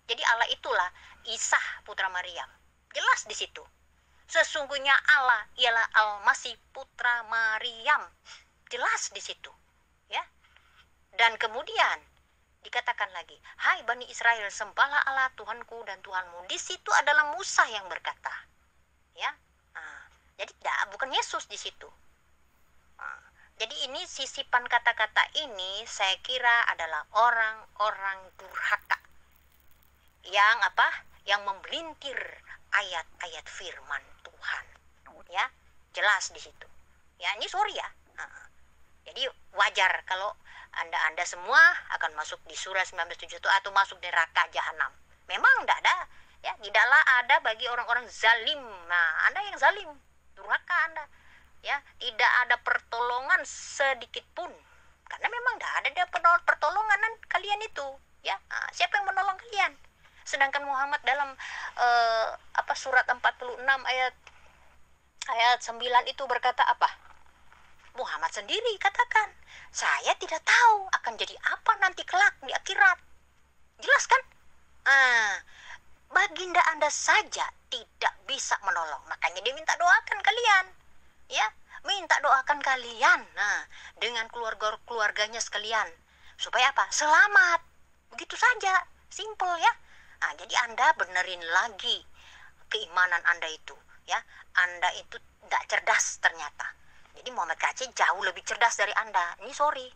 S7: Jadi Allah itulah Isa putra Maryam. Jelas di situ. Sesungguhnya Allah ialah Al-Masih putra Maryam. Jelas di situ. Ya. Dan kemudian dikatakan lagi, hai Bani Israel, sembahlah Allah Tuhanku dan Tuhanmu. Di situ adalah Musa yang berkata. Ya. Nah, jadi tidak, bukan Yesus di situ. Nah, jadi ini sisipan kata-kata ini saya kira adalah orang-orang durhaka yang apa? Yang membelintir ayat-ayat firman Tuhan. Ya, jelas di situ. Ya, ini sorry ya. Nah, jadi wajar kalau Anda-anda semua akan masuk di surah sembilan belas tujuh itu atau masuk di neraka jahanam. Memang tidak ada, ya, tidaklah ada bagi orang-orang zalim. Nah, Anda yang zalim, durhaka Anda. Ya, tidak ada pertolongan sedikit pun. Karena memang tidak ada pertolongan kalian itu, ya. Nah, siapa yang menolong kalian? Sedangkan Muhammad dalam uh, apa surat empat puluh enam ayat ayat sembilan itu berkata apa? Muhammad sendiri katakan, saya tidak tahu akan jadi apa nanti kelak di akhirat. Jelas kan? Ah, baginda Anda saja tidak bisa menolong. Makanya dia minta doakan kalian. Ya, minta doakan kalian. Nah, dengan keluarga-keluarganya sekalian. Supaya apa? Selamat. Begitu saja. Simple ya. Nah, jadi Anda benerin lagi keimanan Anda itu. Ya, Anda itu tidak cerdas ternyata. Jadi Muhammad K C jauh lebih cerdas dari Anda. Ini sorry.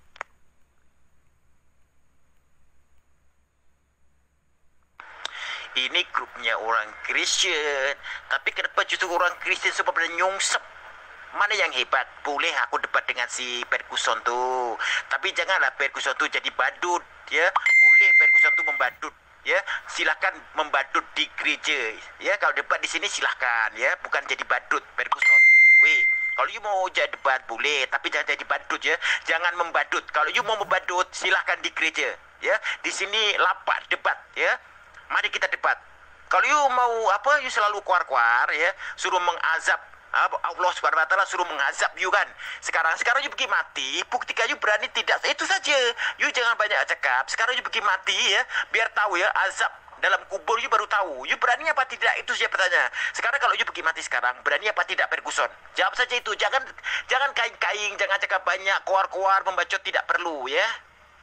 S2: Ini grupnya orang Kristen. Tapi kenapa justru orang Kristen semua pada nyungsep? Mana yang hebat? Boleh aku debat dengan si Ferguson tuh. Tapi janganlah Ferguson tuh jadi badut, ya. Boleh Ferguson tuh membadut, ya. Silakan membadut di gereja, ya. Kalau debat di sini silakan, ya. Bukan jadi badut Ferguson. Weh, kalau you mau jadi debat boleh, tapi jangan jadi badut, ya. Jangan membadut. Kalau you mau membadut, silakan di gereja, ya. Di sini lapak debat, ya. Mari kita debat. Kalau you mau apa, you selalu kuar-kuar, ya. Suruh mengazab Allah subhanahu wa ta'ala, suruh mengazab you kan. Sekarang sekarang you pergi mati, buktikan you berani tidak. Itu saja. You jangan banyak cakap. Sekarang you pergi mati, ya. Biar tahu, ya, azab dalam kubur you baru tahu. You berani apa tidak? Itu saja pertanyaan. Sekarang kalau you pergi mati sekarang, berani apa tidak Ferguson? Jawab saja itu. Jangan jangan kain-kain, jangan cakap banyak, kuar-kuar, membacot tidak perlu, ya.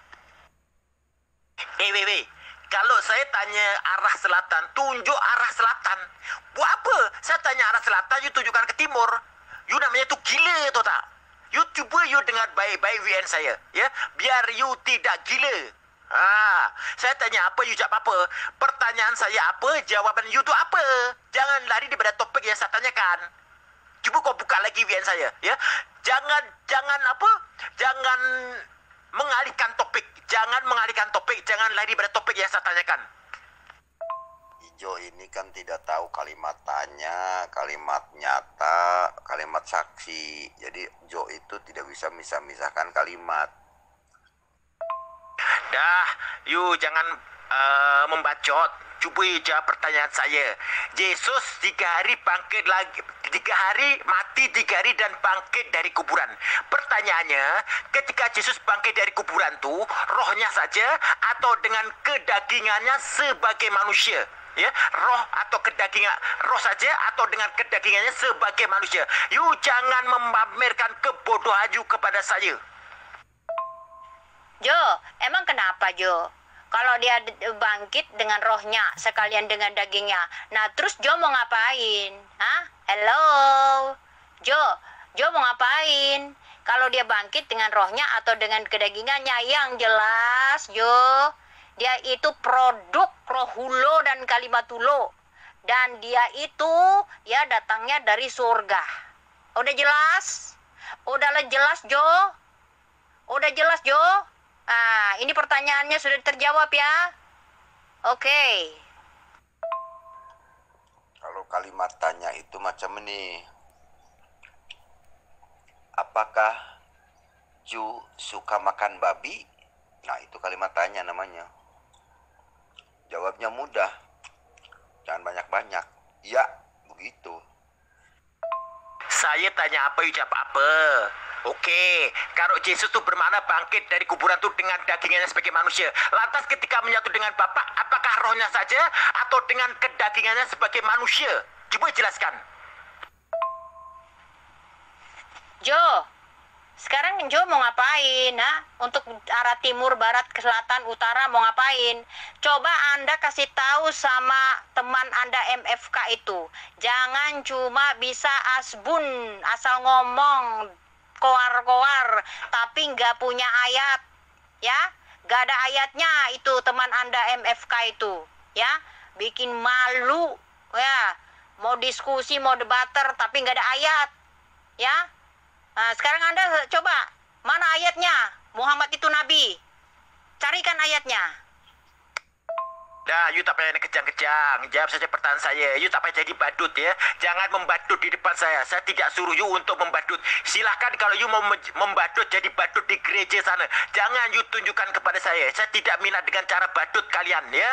S2: Eh, weh, weh. Kalau saya tanya arah selatan, tunjuk arah selatan. Buat apa? Saya tanya arah selatan, you tunjukkan ke timur. You namanya tu gila atau tak? You cuba you dengar baik-baik V N saya, ya. Biar you tidak gila. Ah, saya tanya apa, you jawab apa. Pertanyaan saya apa, jawaban you tu apa. Jangan lari daripada topik yang saya tanyakan. Cuba kau buka lagi V N saya, ya. Jangan, jangan apa? Jangan mengalihkan topik. Jangan mengalihkan topik. Jangan lari pada topik yang saya tanyakan.
S3: Ijo ini kan tidak tahu kalimat tanya, kalimat nyata, kalimat saksi. Jadi Jo itu tidak bisa misah-misahkan kalimat.
S2: Dah, you jangan uh, membacot. Cuba jawab pertanyaan saya. Yesus tiga hari bangkit lagi, tiga hari mati, tiga hari dan bangkit dari kuburan. Pertanyaannya, ketika Yesus bangkit dari kuburan tu, rohnya saja atau dengan kedagingannya sebagai manusia? Ya, roh atau kedagingan, roh saja atau dengan kedagingannya sebagai manusia. You jangan memamerkan kebodohan you kepada saya.
S7: Jo, emang kenapa Jo? Kalau dia bangkit dengan rohnya sekalian dengan dagingnya. Nah, terus Jo mau ngapain? Hah? Hello? Jo, Jo mau ngapain? Kalau dia bangkit dengan rohnya atau dengan kedagingannya, yang jelas Jo, dia itu produk rohulo dan kalimatullo. Dan dia itu ya datangnya dari surga. Udah jelas? Udah jelas Jo? Udah jelas Jo? Ah, ini pertanyaannya sudah terjawab ya. Oke. Okay.
S3: Kalau kalimat tanya itu macam ini. Apakah Ju suka makan babi? Nah, itu kalimat tanya namanya. Jawabnya mudah. Jangan banyak-banyak. Ya, begitu.
S2: Saya tanya apa, you jawab apa. Oke, kalau Yesus tuh bermakna bangkit dari kuburan tuh dengan dagingannya sebagai manusia. Lantas ketika menyatu dengan Bapa, apakah rohnya saja atau dengan kedagingannya sebagai manusia? Coba jelaskan.
S7: Jo, sekarang Jo mau ngapain, ha? Untuk arah timur, barat, ke selatan, utara mau ngapain? Coba Anda kasih tahu sama teman Anda M F K itu. Jangan cuma bisa asbun, asal ngomong, koar-koar, tapi nggak punya ayat, ya? Nggak ada ayatnya itu teman Anda M F K itu, ya? Bikin malu, ya? Mau diskusi, mau debater, tapi nggak ada ayat, ya? Nah, sekarang Anda coba, mana ayatnya? Muhammad itu nabi. Carikan ayatnya.
S2: Nah, you tak payah kejang-kejang. Jawab saja pertanyaan saya. You tak payah jadi badut ya. Jangan membadut di depan saya. Saya tidak suruh you untuk membadut. Silahkan kalau you mau membadut jadi badut di gereja sana. Jangan you tunjukkan kepada saya. Saya tidak minat dengan cara badut kalian ya.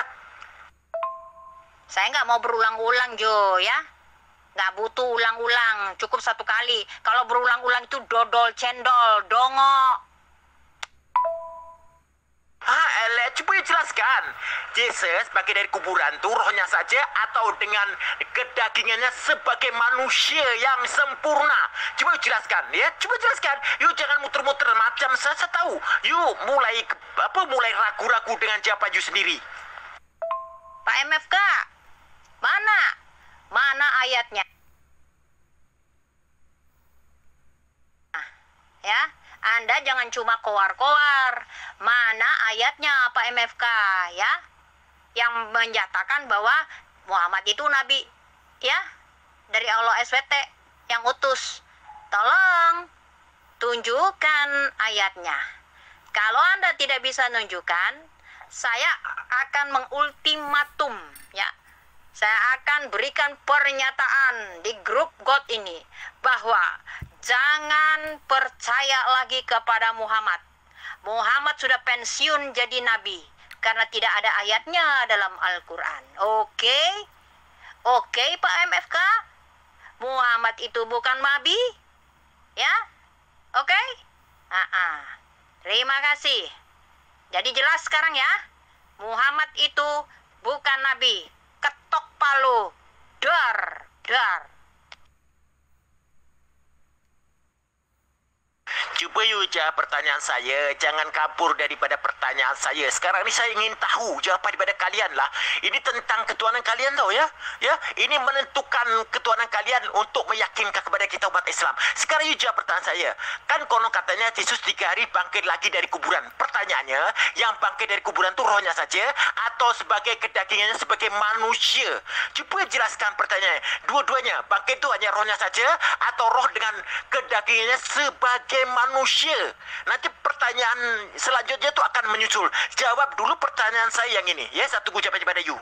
S7: Saya nggak mau berulang-ulang, Jo, ya. Nggak butuh ulang-ulang, cukup satu kali. Kalau berulang-ulang itu dodol cendol, dongo.
S2: Ah, elah, coba jelaskan. Yesus bangkit dari kuburan tuh rohnya saja atau dengan kedagingannya sebagai manusia yang sempurna? Coba jelaskan ya, coba jelaskan. Yuk jangan muter-muter macam saya, saya tahu. Yuk mulai apa mulai ragu-ragu dengan siapa you sendiri.
S7: Pak M F K, mana? Mana ayatnya? Ya, Anda jangan cuma koar-koar. Mana ayatnya Pak M F K, ya? Yang menyatakan bahwa Muhammad itu nabi, ya? Dari Allah S W T yang utus. Tolong tunjukkan ayatnya. Kalau Anda tidak bisa nunjukkan, saya akan mengultimatum, ya. Saya akan berikan pernyataan di grup God ini bahwa jangan percaya lagi kepada Muhammad. Muhammad sudah pensiun jadi nabi karena tidak ada ayatnya dalam Al-Quran. Oke? Oke Pak M F K? Muhammad itu bukan nabi? Ya? Oke? Ah, terima kasih. Jadi jelas sekarang ya, Muhammad itu bukan nabi. Ketok palu, dar, dar.
S2: Coba yuk jawab pertanyaan saya. Jangan kabur daripada pertanyaan saya. Sekarang ini saya ingin tahu jawaban daripada kalian lah. Ini tentang ketuhanan kalian tau ya. Ya, ini menentukan ketuhanan kalian untuk meyakinkan kepada kita umat Islam. Sekarang yuk jawab pertanyaan saya. Kan konon katanya Yesus tiga hari bangkit lagi dari kuburan. Pertanyaannya, yang bangkit dari kuburan itu rohnya saja atau sebagai kedagingannya sebagai manusia? Coba jelaskan pertanyaannya. Dua-duanya, bangkit itu hanya rohnya saja atau roh dengan kedagingannya sebagai manusia? Nanti pertanyaan selanjutnya itu akan menyusul. Jawab dulu pertanyaan saya yang ini. Ya, satu gue jawab pada you.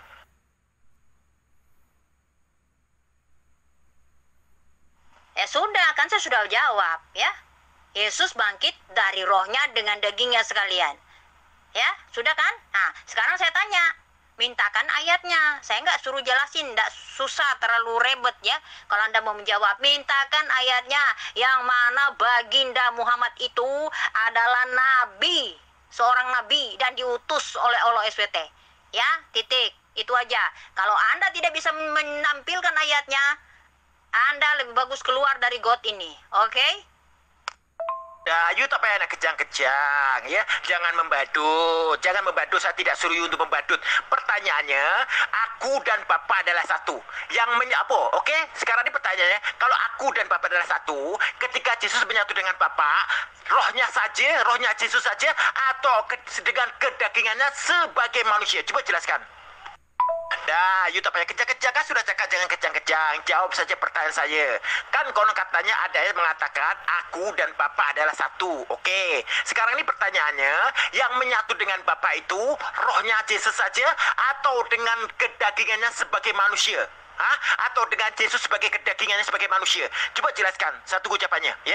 S7: Ya sudah, kan saya sudah jawab, ya. Yesus bangkit dari rohnya dengan dagingnya sekalian. Ya, sudah kan? Nah, sekarang saya tanya. Mintakan ayatnya. Saya nggak suruh jelasin, nggak susah, terlalu ribet ya. Kalau Anda mau menjawab, mintakan ayatnya. Yang mana baginda Muhammad itu adalah nabi. Seorang nabi dan diutus oleh Allah S W T. Ya, titik. Itu aja. Kalau Anda tidak bisa menampilkan ayatnya, Anda lebih bagus keluar dari got ini. Oke? Okay?
S2: Nah, you tak payah nak kejang-kejang ya. Jangan membadut. Jangan membadut. Saya tidak suruh you untuk membadut. Pertanyaannya, aku dan Bapa adalah satu. Yang menya apa? Oke? Okay? Sekarang ini pertanyaannya, kalau aku dan Bapa adalah satu, ketika Yesus menyatu dengan Bapa, rohnya saja, rohnya Yesus saja, atau ke, dengan kedagingannya sebagai manusia? Coba jelaskan. Nah, you tak payah kejang-kejang, kan sudah cakap jangan kejang-kejang. Jawab saja pertanyaan saya. Kan konon katanya ada yang mengatakan aku dan Bapa adalah satu. Oke, sekarang ini pertanyaannya, yang menyatu dengan Bapa itu rohnya Yesus saja atau dengan kedagingannya sebagai manusia? Hah? Atau dengan Yesus sebagai kedagingannya sebagai manusia? Coba jelaskan satu ucapannya ya.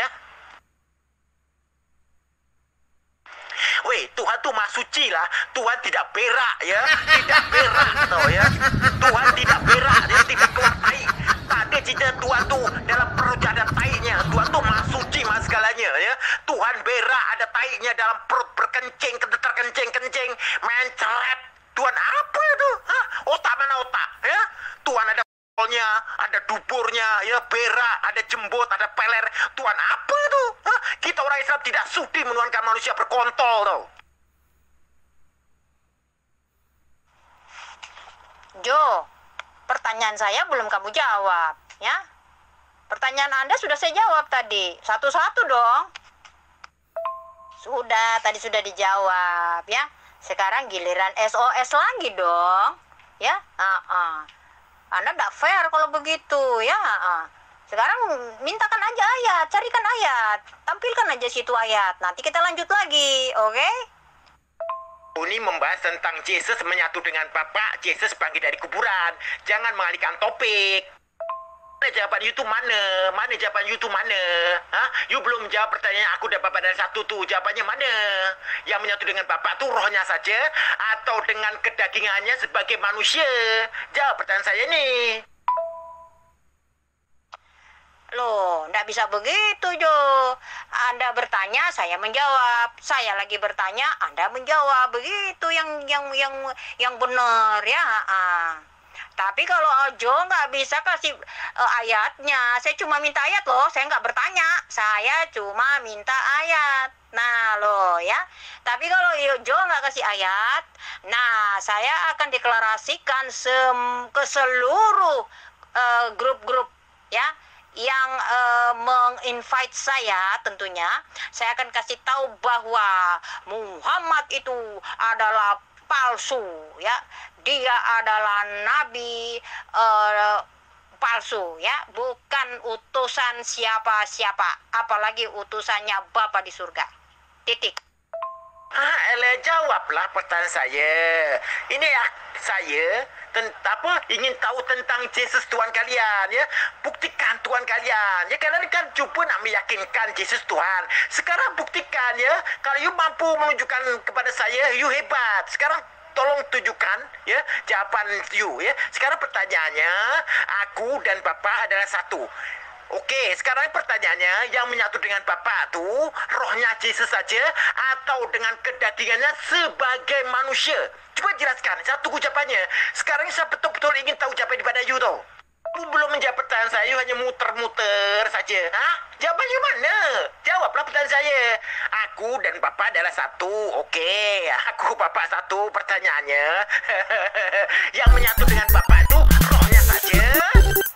S2: Weh, Tuhan tuh maha suci lah. Tuhan tidak berak ya. Tidak berak tau ya. Tuhan tidak berak, dia tidak keluar tai. Tak ada cerita Tuhan tuh dalam perut ada tainya. Tuhan tuh maha suci, maha segalanya ya. Tuhan berak ada tainya dalam perut berkencing, terkencing-kencing, mencret. Tuhan apa itu? Hah? Otak mana otak? Ya? Tuhan ada nya, ada duburnya, ya berak, ada jembut, ada peler. Tuhan apa itu? Hah? Kita orang Islam tidak sudi menuhankan manusia berkontol tau.
S7: Jo, pertanyaan saya belum kamu jawab, ya? Pertanyaan Anda sudah saya jawab tadi, satu-satu dong. Sudah, tadi sudah dijawab, ya. Sekarang giliran S O S lagi dong, ya? Uh-uh. Anda tidak fair kalau begitu, ya. Uh-uh. Sekarang mintakan aja ayat, carikan ayat, tampilkan aja situ ayat. Nanti kita lanjut lagi, oke? Okay?
S2: Ini membahas tentang Yesus menyatu dengan Bapa, Yesus bangkit dari kuburan. Jangan mengalihkan topik. Mana jawaban you tuh mana? Mana jawaban you tuh mana? Hah? You belum jawab pertanyaan aku dan Bapak dari satu tuh. Jawabannya mana? Yang menyatu dengan Bapak tuh rohnya saja atau dengan kedagingannya sebagai manusia? Jawab pertanyaan saya nih.
S7: Loh, nggak bisa begitu, Jo. Anda bertanya, saya menjawab. Saya lagi bertanya, Anda menjawab. Begitu yang yang yang yang benar, ya. Ah. Tapi kalau Jo nggak bisa kasih uh, ayatnya, saya cuma minta ayat loh. Saya nggak bertanya, saya cuma minta ayat. Nah, loh ya. Tapi kalau Jo nggak kasih ayat, nah saya akan deklarasikan sem- ke seluruh uh, grup-grup, ya, yang uh, menginvite saya. Tentunya saya akan kasih tahu bahwa Muhammad itu adalah palsu, ya. Dia adalah nabi uh, palsu, ya, bukan utusan siapa-siapa, apalagi utusannya Bapa di surga. Titik.
S2: Ah, elah, jawablah pertanyaan saya. Ini ya, saya apa ingin tahu tentang Yesus Tuhan kalian, ya. Buktikan Tuhan kalian. Ya, kalian kan cuba nak meyakinkan Yesus Tuhan. Sekarang buktikan, ya. Kalau you mampu menunjukkan kepada saya, you hebat. Sekarang tolong tunjukkan, ya, jawaban you, ya. Sekarang pertanyaannya, aku dan Bapak adalah satu. Oke, sekarang pertanyaannya, yang menyatu dengan Bapak tuh rohnya Yesus saja atau dengan kedagingannya sebagai manusia? Coba jelaskan, saya tunggu jawabannya. Sekarang saya betul-betul ingin tahu jawaban daripada you tau. You belum menjawab pertanyaan saya, you hanya muter-muter saja. Hah? Jawabannya mana? Jawablah pertanyaan saya. Aku dan Bapak adalah satu. Oke, aku Bapak satu. Pertanyaannya, yang menyatu dengan Bapak tuh rohnya saja